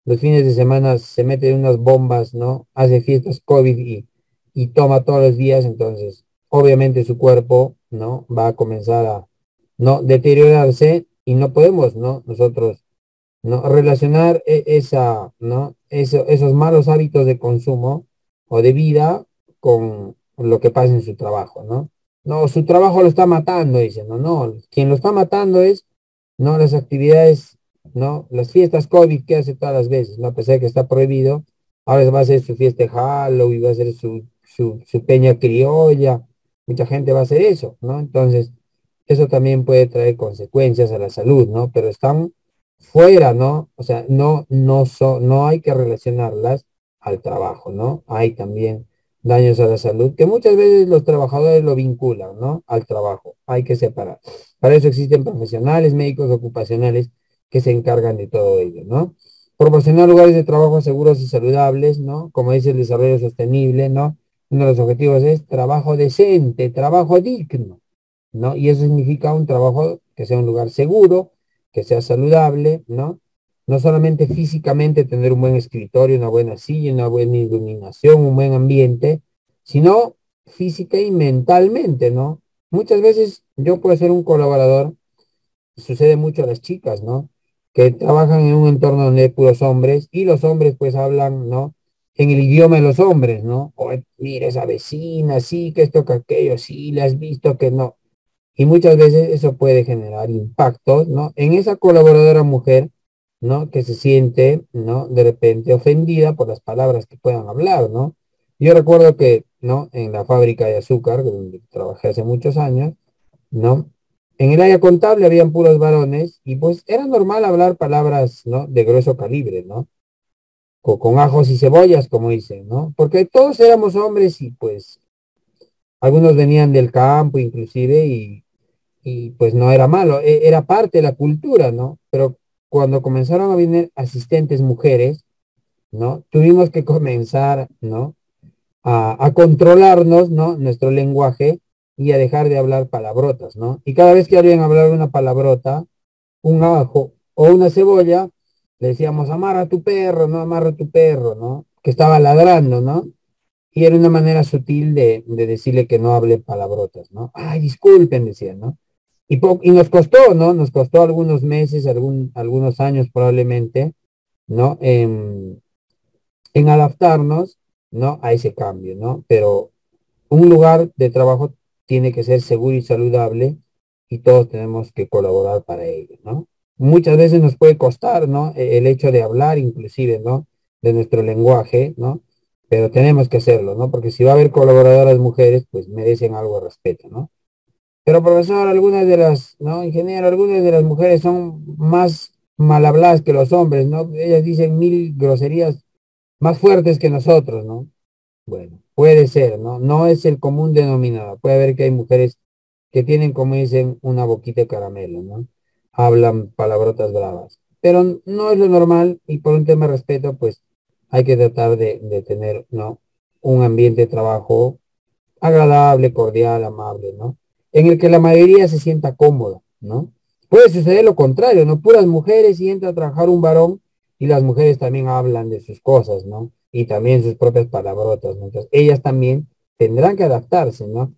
A: los fines de semana se mete en unas bombas, ¿no? Hace fiestas COVID y, y toma todos los días, entonces obviamente su cuerpo, ¿no? Va a comenzar a, ¿no? deteriorarse y no podemos, ¿no? Nosotros, ¿no? Relacionar e- esa, ¿no? Eso- esos malos hábitos de consumo o de vida con lo que pasa en su trabajo, ¿no? No, su trabajo lo está matando, dicen, no, no, quien lo está matando es, no, las actividades, no, las fiestas COVID que hace todas las veces, ¿no? A pesar de que está prohibido, ahora va a hacer su fiesta de Halloween, va a hacer su, su, su peña criolla, mucha gente va a hacer eso, ¿no? Entonces, eso también puede traer consecuencias a la salud, ¿no? Pero están fuera, ¿no? O sea, no, no, so- no hay que relacionarlas al trabajo, ¿no? Hay también daños a la salud que muchas veces los trabajadores lo vinculan, ¿no? Al trabajo. Hay que separar. Para eso existen profesionales, médicos ocupacionales que se encargan de todo ello, ¿no? Proporcionar lugares de trabajo seguros y saludables, ¿no? Como dice el desarrollo sostenible, ¿no? Uno de los objetivos es trabajo decente, trabajo digno, ¿no? Y eso significa un trabajo que sea un lugar seguro, que sea saludable, ¿no? No solamente físicamente tener un buen escritorio, una buena silla, una buena iluminación, un buen ambiente, sino física y mentalmente, ¿no? Muchas veces yo puedo ser un colaborador, sucede mucho a las chicas, ¿no? Que trabajan en un entorno donde hay puros hombres y los hombres pues hablan, ¿no? En el idioma de los hombres, ¿no? O mira esa vecina, sí, que esto, que aquello, sí, le has visto que no. Y muchas veces eso puede generar impactos, ¿no? En esa colaboradora mujer, ¿no? Que se siente, ¿no? De repente ofendida por las palabras que puedan hablar, ¿no? Yo recuerdo que, ¿no? En la fábrica de azúcar, donde trabajé hace muchos años, ¿no? En el área contable habían puros varones y pues era normal hablar palabras, ¿no? De grueso calibre, ¿no? Con, con ajos y cebollas, como dicen, ¿no? Porque todos éramos hombres y pues algunos venían del campo inclusive y y pues no era malo, e- era parte de la cultura, ¿no? Pero cuando comenzaron a venir asistentes mujeres, ¿no? Tuvimos que comenzar, ¿no? A, a controlarnos, ¿no? Nuestro lenguaje y a dejar de hablar palabrotas, ¿no? Y cada vez que alguien hablaba una palabrota, un ajo o una cebolla, le decíamos, amarra a tu perro, ¿no? Amarra a tu perro, ¿no? Que estaba ladrando, ¿no? Y era una manera sutil de, de decirle que no hable palabrotas, ¿no? Ay, disculpen, decían, ¿no? Y, po- y nos costó, ¿no? Nos costó algunos meses, algún, algunos años probablemente, ¿no? En, en adaptarnos, ¿no? A ese cambio, ¿no? Pero un lugar de trabajo tiene que ser seguro y saludable y todos tenemos que colaborar para ello, ¿no? Muchas veces nos puede costar, ¿no? E- El hecho de hablar inclusive, ¿no? De nuestro lenguaje, ¿no? Pero tenemos que hacerlo, ¿no? Porque si va a haber colaboradoras mujeres, pues merecen algo de respeto, ¿no? Pero profesor, algunas de las, ¿no? Ingeniero, algunas de las mujeres son más mal habladas que los hombres, ¿no? Ellas dicen mil groserías más fuertes que nosotros, ¿no? Bueno, puede ser, ¿no? No es el común denominador. Puede haber que hay mujeres que tienen, como dicen, una boquita de caramelo, ¿no? Hablan palabrotas bravas. Pero no es lo normal y por un tema de respeto, pues hay que tratar de, de tener, ¿no? Un ambiente de trabajo agradable, cordial, amable, ¿no? En el que la mayoría se sienta cómoda, ¿no? Puede suceder lo contrario, ¿no? Puras mujeres y entra a trabajar un varón y las mujeres también hablan de sus cosas, ¿no? Y también sus propias palabrotas, ¿no? Entonces, ellas también tendrán que adaptarse, ¿no?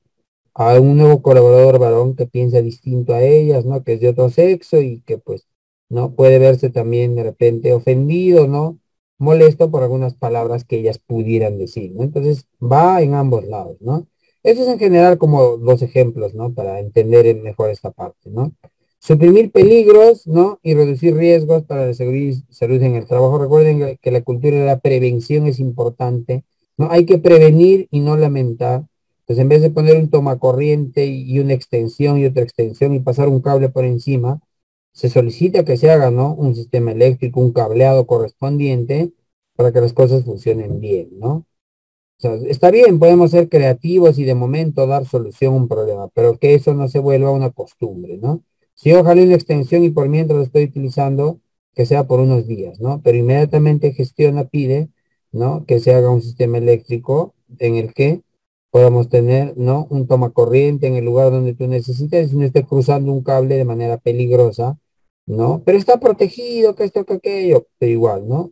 A: A un nuevo colaborador varón que piensa distinto a ellas, ¿no? Que es de otro sexo y que pues, ¿no? Puede verse también de repente ofendido, ¿no? Molesto por algunas palabras que ellas pudieran decir, ¿no? Entonces va en ambos lados, ¿no? Eso es en general como dos ejemplos, ¿no? Para entender mejor esta parte, ¿no? Suprimir peligros, ¿no? Y reducir riesgos para la seguridad y salud en el trabajo. Recuerden que la cultura de la prevención es importante, ¿no? Hay que prevenir y no lamentar. Entonces, en vez de poner un tomacorriente y una extensión y otra extensión y pasar un cable por encima, se solicita que se haga, ¿no? Un sistema eléctrico, un cableado correspondiente para que las cosas funcionen bien, ¿no? O sea, está bien, podemos ser creativos y de momento dar solución a un problema, pero que eso no se vuelva una costumbre, ¿no? Si yo jalé una extensión y por mientras lo estoy utilizando, que sea por unos días, ¿no? Pero inmediatamente gestiona, pide, ¿no? Que se haga un sistema eléctrico en el que podamos tener, ¿no? Un toma corriente en el lugar donde tú necesites y no esté cruzando un cable de manera peligrosa, ¿no? Pero está protegido, que esto, que aquello, pero igual, ¿no?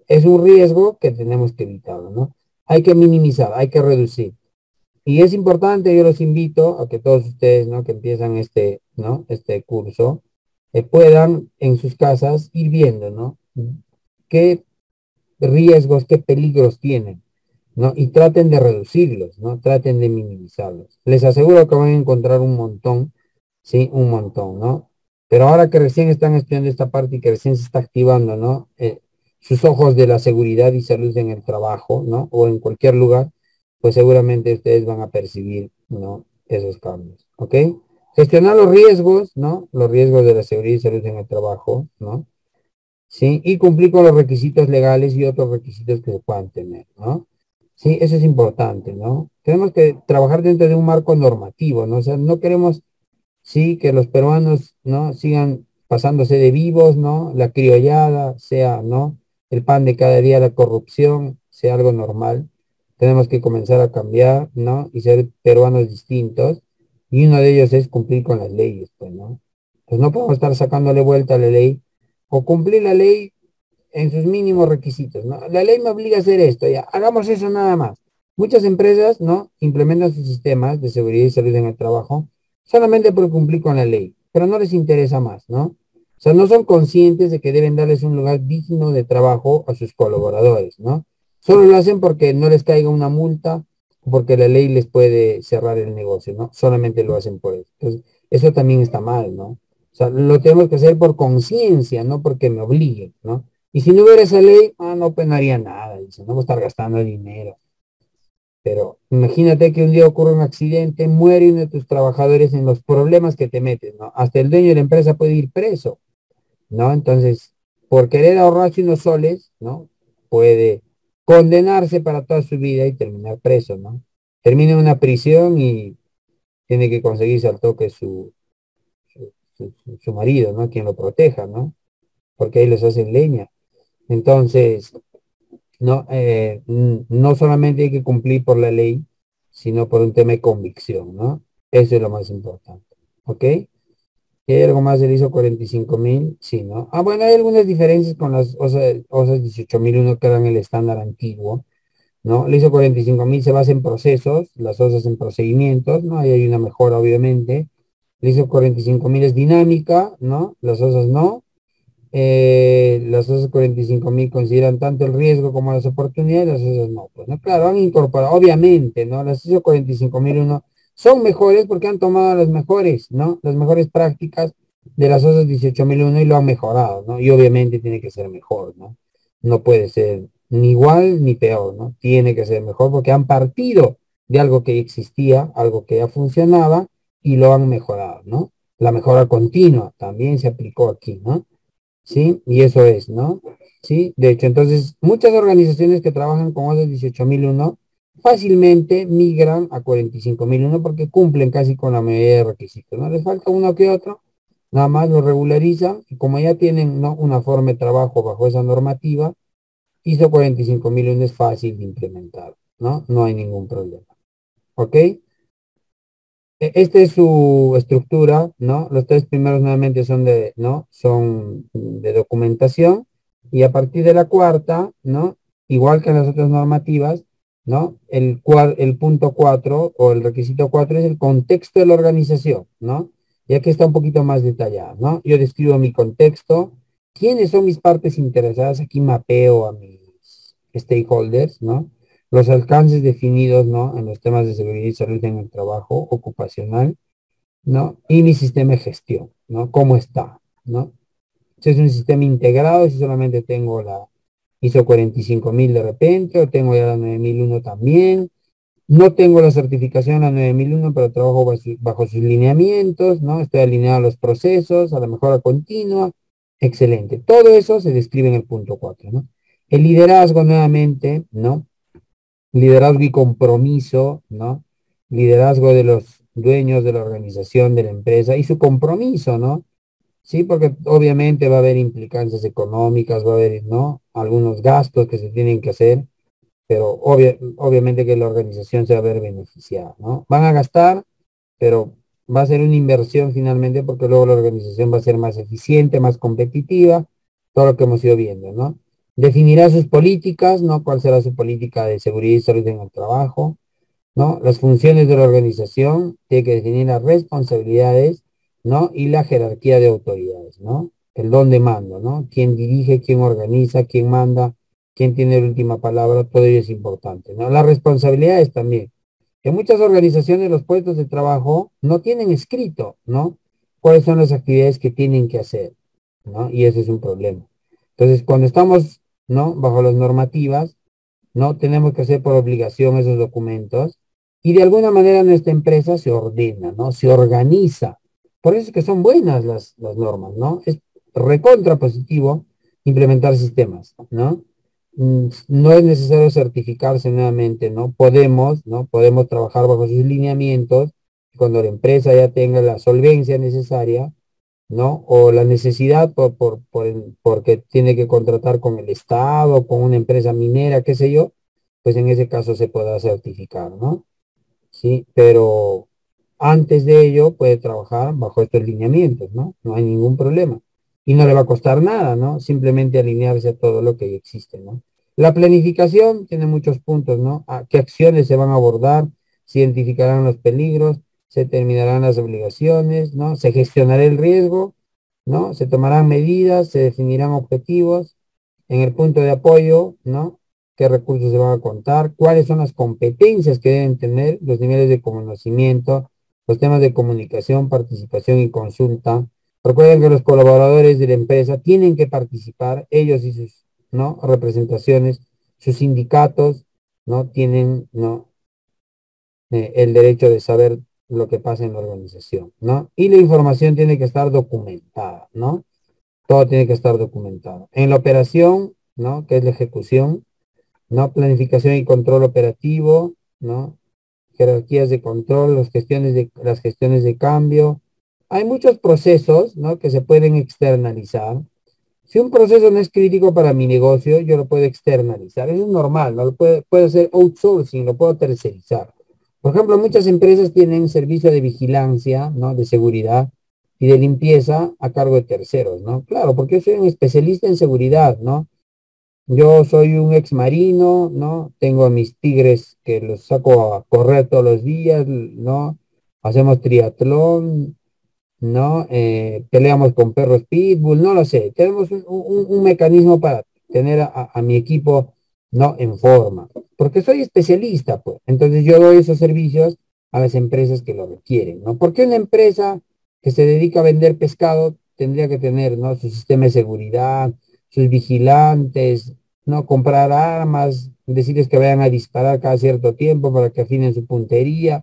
A: es un riesgo que tenemos que evitarlo, ¿no? Hay que minimizar, hay que reducir. Y es importante, yo los invito a que todos ustedes, ¿no? Que empiezan este, ¿no? Este curso, eh, puedan en sus casas ir viendo, ¿no? Qué riesgos, qué peligros tienen, ¿no? Y traten de reducirlos, ¿no? Traten de minimizarlos. Les aseguro que van a encontrar un montón, ¿sí? Un montón, ¿no? Pero ahora que recién están estudiando esta parte y que recién se está activando, ¿no? Eh, sus ojos de la seguridad y salud en el trabajo, ¿no? O en cualquier lugar, pues seguramente ustedes van a percibir, ¿no? Esos cambios, ¿ok? Gestionar los riesgos, ¿no? Los riesgos de la seguridad y salud en el trabajo, ¿no? ¿Sí? Y cumplir con los requisitos legales y otros requisitos que se puedan tener, ¿no? Sí, eso es importante, ¿no? Tenemos que trabajar dentro de un marco normativo, ¿no? O sea, no queremos, sí, que los peruanos, ¿no? Sigan pasándose de vivos, ¿no? La criollada sea, ¿no? El pan de cada día, la corrupción, sea algo normal. Tenemos que comenzar a cambiar, ¿no? Y ser peruanos distintos. Y uno de ellos es cumplir con las leyes, pues, ¿no? Pues no podemos estar sacándole vuelta a la ley o cumplir la ley en sus mínimos requisitos, ¿no? La ley me obliga a hacer esto, ya, hagamos eso nada más. Muchas empresas, ¿no? Implementan sus sistemas de seguridad y salud en el trabajo solamente por cumplir con la ley, pero no les interesa más, ¿no? O sea, no son conscientes de que deben darles un lugar digno de trabajo a sus colaboradores, ¿no? Solo lo hacen porque no les caiga una multa, porque la ley les puede cerrar el negocio, ¿no? Solamente lo hacen por eso. Entonces, eso también está mal, ¿no? O sea, lo tenemos que hacer por conciencia, no porque me obliguen, ¿no? Y si no hubiera esa ley, ah, no, pues no haría nada, dice, no voy a estar gastando dinero. Pero imagínate que un día ocurre un accidente, muere uno de tus trabajadores en los problemas que te metes, ¿no? Hasta el dueño de la empresa puede ir preso, ¿no? Entonces, por querer ahorrarse unos soles, ¿no? Puede condenarse para toda su vida y terminar preso, ¿no? Termina en una prisión y tiene que conseguirse al toque su, su, su- su- su marido, ¿no? Quien lo proteja, ¿no? Porque ahí les hacen leña. Entonces, no, eh, n- no solamente hay que cumplir por la ley, sino por un tema de convicción, ¿no? Eso es lo más importante, ¿ok? ¿Y hay algo más del ISO cuarenta y cinco mil? Sí, ¿no? Ah, bueno, hay algunas diferencias con las OSA, OSA dieciocho mil uno que eran el estándar antiguo, ¿no? El ISO cuarenta y cinco mil se basa en procesos, las OSAs en procedimientos, ¿no? Ahí hay una mejora, obviamente. El ISO cuarenta y cinco mil es dinámica, ¿no? Las OSAs no. Eh, las otras cuarenta y cinco mil consideran tanto el riesgo como las oportunidades, las otras no. Pues, ¿no? Claro, han incorporado, obviamente, ¿no? Las ISO cuarenta y cinco mil uno son mejores porque han tomado las mejores, ¿no? Las mejores prácticas de las otras dieciocho mil uno y lo han mejorado, ¿no? Y obviamente tiene que ser mejor, ¿no? No puede ser ni igual ni peor, ¿no? Tiene que ser mejor porque han partido de algo que existía, algo que ya funcionaba y lo han mejorado, ¿no? La mejora continua también se aplicó aquí, ¿no? ¿Sí? Y eso es, ¿no? ¿Sí? De hecho, entonces, muchas organizaciones que trabajan con OSA dieciocho mil uno fácilmente migran a cuarenta y cinco mil uno porque cumplen casi con la mayoría de requisitos, ¿no? Les falta uno que otro, nada más lo regularizan y como ya tienen, ¿no? Una forma de trabajo bajo esa normativa, ISO cuarenta y cinco mil uno es fácil de implementar, ¿no? No hay ningún problema, ¿ok? E- Esta es su estructura, ¿no? Los tres primeros nuevamente son de, ¿no? Son de documentación y a partir de la cuarta, ¿no? Igual que en las otras normativas, ¿no? El, cua- el punto cuatro o el requisito cuatro es el contexto de la organización, ¿no? Y aquí está un poquito más detallado, ¿no? Yo describo mi contexto, quiénes son mis partes interesadas, aquí mapeo a mis stakeholders, ¿no? Los alcances definidos, ¿no? En los temas de seguridad y salud en el trabajo ocupacional, ¿no? Y mi sistema de gestión, ¿no? ¿Cómo está, ¿no? Si es un sistema integrado, si solamente tengo la ISO cuarenta y cinco mil de repente, o tengo ya la nueve mil uno también. No tengo la certificación a nueve mil uno, pero trabajo bajo, bajo sus lineamientos, ¿no? Estoy alineado a los procesos, a la mejora continua. Excelente. Todo eso se describe en el punto cuatro, ¿no? El liderazgo nuevamente, ¿no? Liderazgo y compromiso, ¿no? Liderazgo de los dueños de la organización, de la empresa y su compromiso, ¿no? Sí, porque obviamente va a haber implicancias económicas, va a haber, ¿no? Algunos gastos que se tienen que hacer, pero obvia- obviamente que la organización se va a ver beneficiada, ¿no? Van a gastar, pero va a ser una inversión finalmente porque luego la organización va a ser más eficiente, más competitiva, todo lo que hemos ido viendo, ¿no? Definirá sus políticas, ¿no? ¿Cuál será su política de seguridad y salud en el trabajo? ¿No? Las funciones de la organización, tiene que definir las responsabilidades, ¿no? Y la jerarquía de autoridades, ¿no? El dónde mando, ¿no? Quién dirige, quién organiza, quién manda, quién tiene la última palabra, todo ello es importante, ¿no? Las responsabilidades también. En muchas organizaciones los puestos de trabajo no tienen escrito, ¿no? Cuáles son las actividades que tienen que hacer, ¿no? Y ese es un problema. Entonces, cuando estamos, ¿no? Bajo las normativas, ¿no? Tenemos que hacer por obligación esos documentos y de alguna manera nuestra empresa se ordena, ¿no? Se organiza. Por eso es que son buenas las, las normas, ¿no? Es recontra positivo implementar sistemas, ¿no? Mm, No es necesario certificarse nuevamente, ¿no? Podemos, ¿no? Podemos trabajar bajo sus lineamientos cuando la empresa ya tenga la solvencia necesaria, ¿no? O la necesidad por, por, por el- porque tiene que contratar con el Estado, con una empresa minera, qué sé yo, pues en ese caso se podrá certificar, ¿no? Sí, pero antes de ello puede trabajar bajo estos lineamientos, ¿no? No hay ningún problema. Y no le va a costar nada, ¿no? Simplemente alinearse a todo lo que existe, ¿no? La planificación tiene muchos puntos, ¿no? ¿A qué acciones se van a abordar? Se identificarán los peligros, se determinarán las obligaciones, ¿no? Se gestionará el riesgo, ¿no? Se tomarán medidas, se definirán objetivos. En el punto de apoyo, ¿no? Qué recursos se van a contar, cuáles son las competencias que deben tener, los niveles de conocimiento, los temas de comunicación, participación y consulta. Recuerden que los colaboradores de la empresa tienen que participar, ellos y sus, ¿no? representaciones, sus sindicatos, ¿no? Tienen, ¿no? Eh, el derecho de saber lo que pasa en la organización, ¿no? Y la información tiene que estar documentada, ¿no? Todo tiene que estar documentado. En la operación, ¿no? Que es la ejecución, ¿no? Planificación y control operativo, ¿no? Jerarquías de control, las gestiones de, las gestiones de cambio. Hay muchos procesos, ¿no? Que se pueden externalizar. Si un proceso no es crítico para mi negocio, yo lo puedo externalizar. Eso es normal, ¿no? Lo puedo, puedo hacer outsourcing, lo puedo tercerizar. Por ejemplo, muchas empresas tienen servicio de vigilancia, ¿no? De seguridad y de limpieza a cargo de terceros, ¿no? Claro, porque yo soy un especialista en seguridad, ¿no? Yo soy un ex marino, ¿no? Tengo a mis tigres que los saco a correr todos los días, ¿no? Hacemos triatlón, ¿no? Eh, peleamos con perros pitbull, no lo sé. Tenemos un, un- un mecanismo para tener a, a mi equipo, ¿no? En forma. Porque soy especialista, pues. Entonces yo doy esos servicios a las empresas que lo requieren, ¿no? Porque una empresa que se dedica a vender pescado tendría que tener, ¿no? Su sistema de seguridad, sus vigilantes, ¿no? Comprar armas, decirles que vayan a disparar cada cierto tiempo para que afinen su puntería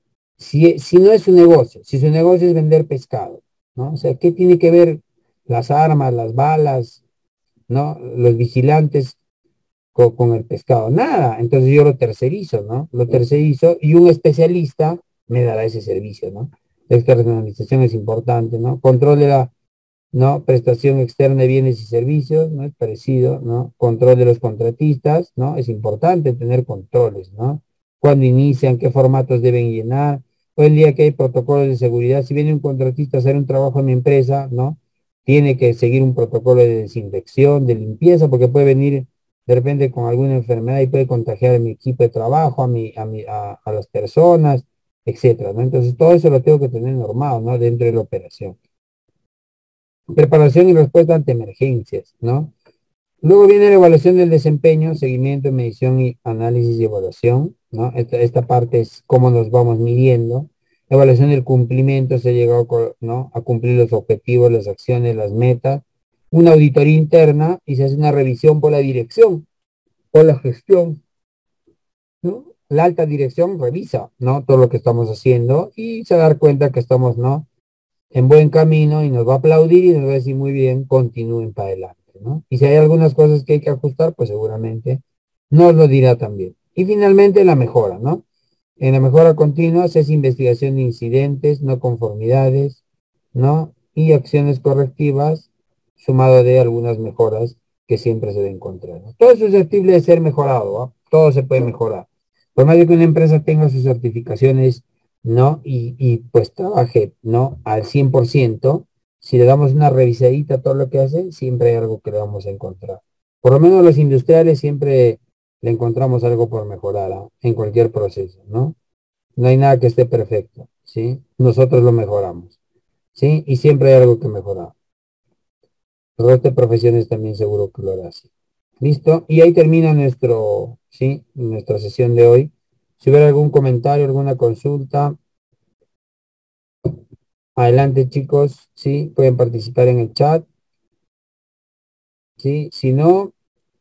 A: si, si no es su negocio, si su negocio es vender pescado, ¿no? O sea, ¿qué tiene que ver las armas, las balas, ¿no? Los vigilantes co- con, el pescado? Nada. Entonces yo lo tercerizo, ¿no? Lo tercerizo y un especialista me dará ese servicio, ¿no? La externalización es importante, ¿no? Control de la, ¿no? Prestación externa de bienes y servicios, ¿no? Es parecido, ¿no? Control de los contratistas, ¿no? Es importante tener controles, ¿no? Cuándo inician, qué formatos deben llenar. Hoy en día que hay protocolos de seguridad, si viene un contratista a hacer un trabajo en mi empresa, ¿no? Tiene que seguir un protocolo de desinfección, de limpieza, porque puede venir de repente con alguna enfermedad y puede contagiar a mi equipo de trabajo, a mi, a mi, a, a las personas, etcétera, ¿no? Entonces todo eso lo tengo que tener normado, ¿no? Dentro de la operación. Preparación y respuesta ante emergencias, ¿no? Luego viene la evaluación del desempeño, seguimiento, medición y análisis y evaluación, ¿no? Esta, esta parte es cómo nos vamos midiendo. Evaluación del cumplimiento, se ha llegado, ¿no? A cumplir los objetivos, las acciones, las metas. Una auditoría interna y se hace una revisión por la dirección, por la gestión, ¿no? La alta dirección revisa, ¿no? Todo lo que estamos haciendo y se da cuenta que estamos, ¿no? En buen camino y nos va a aplaudir y nos va a decir muy bien, continúen para adelante, ¿no? Y si hay algunas cosas que hay que ajustar, pues seguramente nos lo dirá también. Y finalmente la mejora, ¿no? En la mejora continua se hace investigación de incidentes, no conformidades, ¿no? Y acciones correctivas, sumado de algunas mejoras que siempre se deben encontrar, ¿no? Todo es susceptible de ser mejorado, ¿no? Todo se puede mejorar. Por más de que una empresa tenga sus certificaciones, ¿no? Y, y pues trabaje, ¿no? Al cien por ciento, si le damos una revisadita a todo lo que hace, siempre hay algo que le vamos a encontrar. Por lo menos los industriales siempre le encontramos algo por mejorar, ¿ah? En cualquier proceso, ¿no? No hay nada que esté perfecto, ¿sí? Nosotros lo mejoramos, ¿sí? Y siempre hay algo que mejorar. El resto de profesiones también seguro que lo hará así. ¿Listo? Y ahí termina nuestro, ¿sí? Nuestra sesión de hoy. Si hubiera algún comentario, alguna consulta, adelante chicos, ¿sí? Pueden participar en el chat, ¿sí? Si no,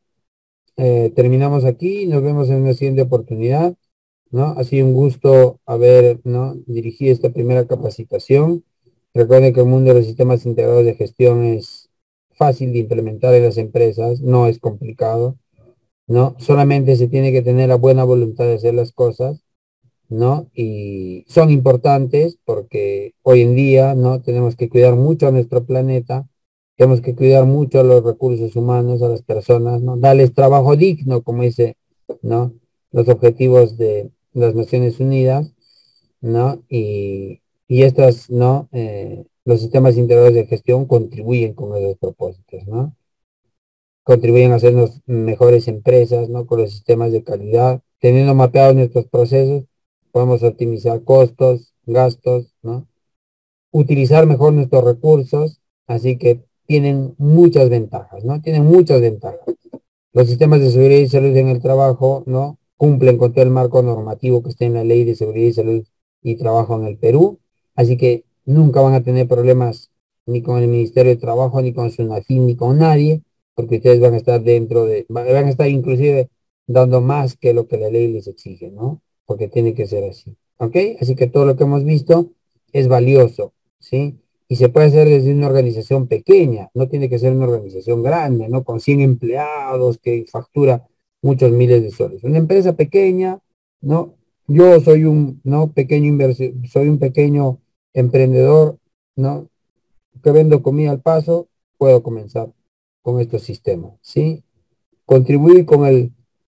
A: eh, terminamos aquí, nos vemos en una siguiente oportunidad, ¿no? Ha sido un gusto haber, ¿no? dirigido esta primera capacitación. Recuerden que el mundo de los sistemas integrados de gestión es fácil de implementar en las empresas, no es complicado, ¿no? Solamente se tiene que tener la buena voluntad de hacer las cosas, ¿no? Y son importantes porque hoy en día, ¿no? Tenemos que cuidar mucho a nuestro planeta, tenemos que cuidar mucho a los recursos humanos, a las personas, ¿no? Darles trabajo digno, como dice, ¿no? Los objetivos de las Naciones Unidas, ¿no? Y, y estas, ¿no? Eh, los sistemas integrados de gestión contribuyen con esos propósitos, ¿no? Contribuyen a hacernos mejores empresas, ¿no? Con los sistemas de calidad. Teniendo mapeados nuestros procesos, podemos optimizar costos, gastos, ¿no? Utilizar mejor nuestros recursos, así que tienen muchas ventajas, ¿no? Tienen muchas ventajas. Los sistemas de seguridad y salud en el trabajo, ¿no? Cumplen con todo el marco normativo que está en la Ley de Seguridad y Salud y Trabajo en el Perú, así que nunca van a tener problemas ni con el Ministerio de Trabajo, ni con SUNAFIN, ni con nadie, porque ustedes van a estar dentro de, van a estar inclusive dando más que lo que la ley les exige, ¿no? Porque tiene que ser así, ¿ok? Así que todo lo que hemos visto es valioso, ¿sí? Y se puede hacer desde una organización pequeña, no tiene que ser una organización grande, ¿no? Con cien empleados que factura muchos miles de soles. Una empresa pequeña, ¿no? Yo soy un, ¿no? Pequeño inversión, soy un pequeño emprendedor, ¿no? Que vendo comida al paso, puedo comenzar con estos sistemas, ¿sí? Contribuir con el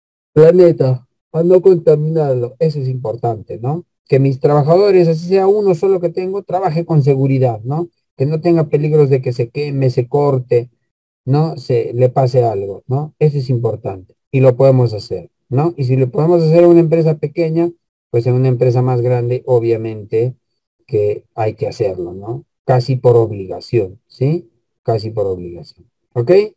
A: planeta a no contaminarlo, eso es importante, ¿no? Que mis trabajadores, así sea uno solo que tengo, trabaje con seguridad, ¿no? Que no tenga peligros de que se queme, se corte, ¿no? Se le pase algo, ¿no? Eso es importante y lo podemos hacer, ¿no? Y si lo podemos hacer en una empresa pequeña, pues en una empresa más grande, obviamente que hay que hacerlo, ¿no? Casi por obligación, ¿sí? Casi por obligación. ¿Ok?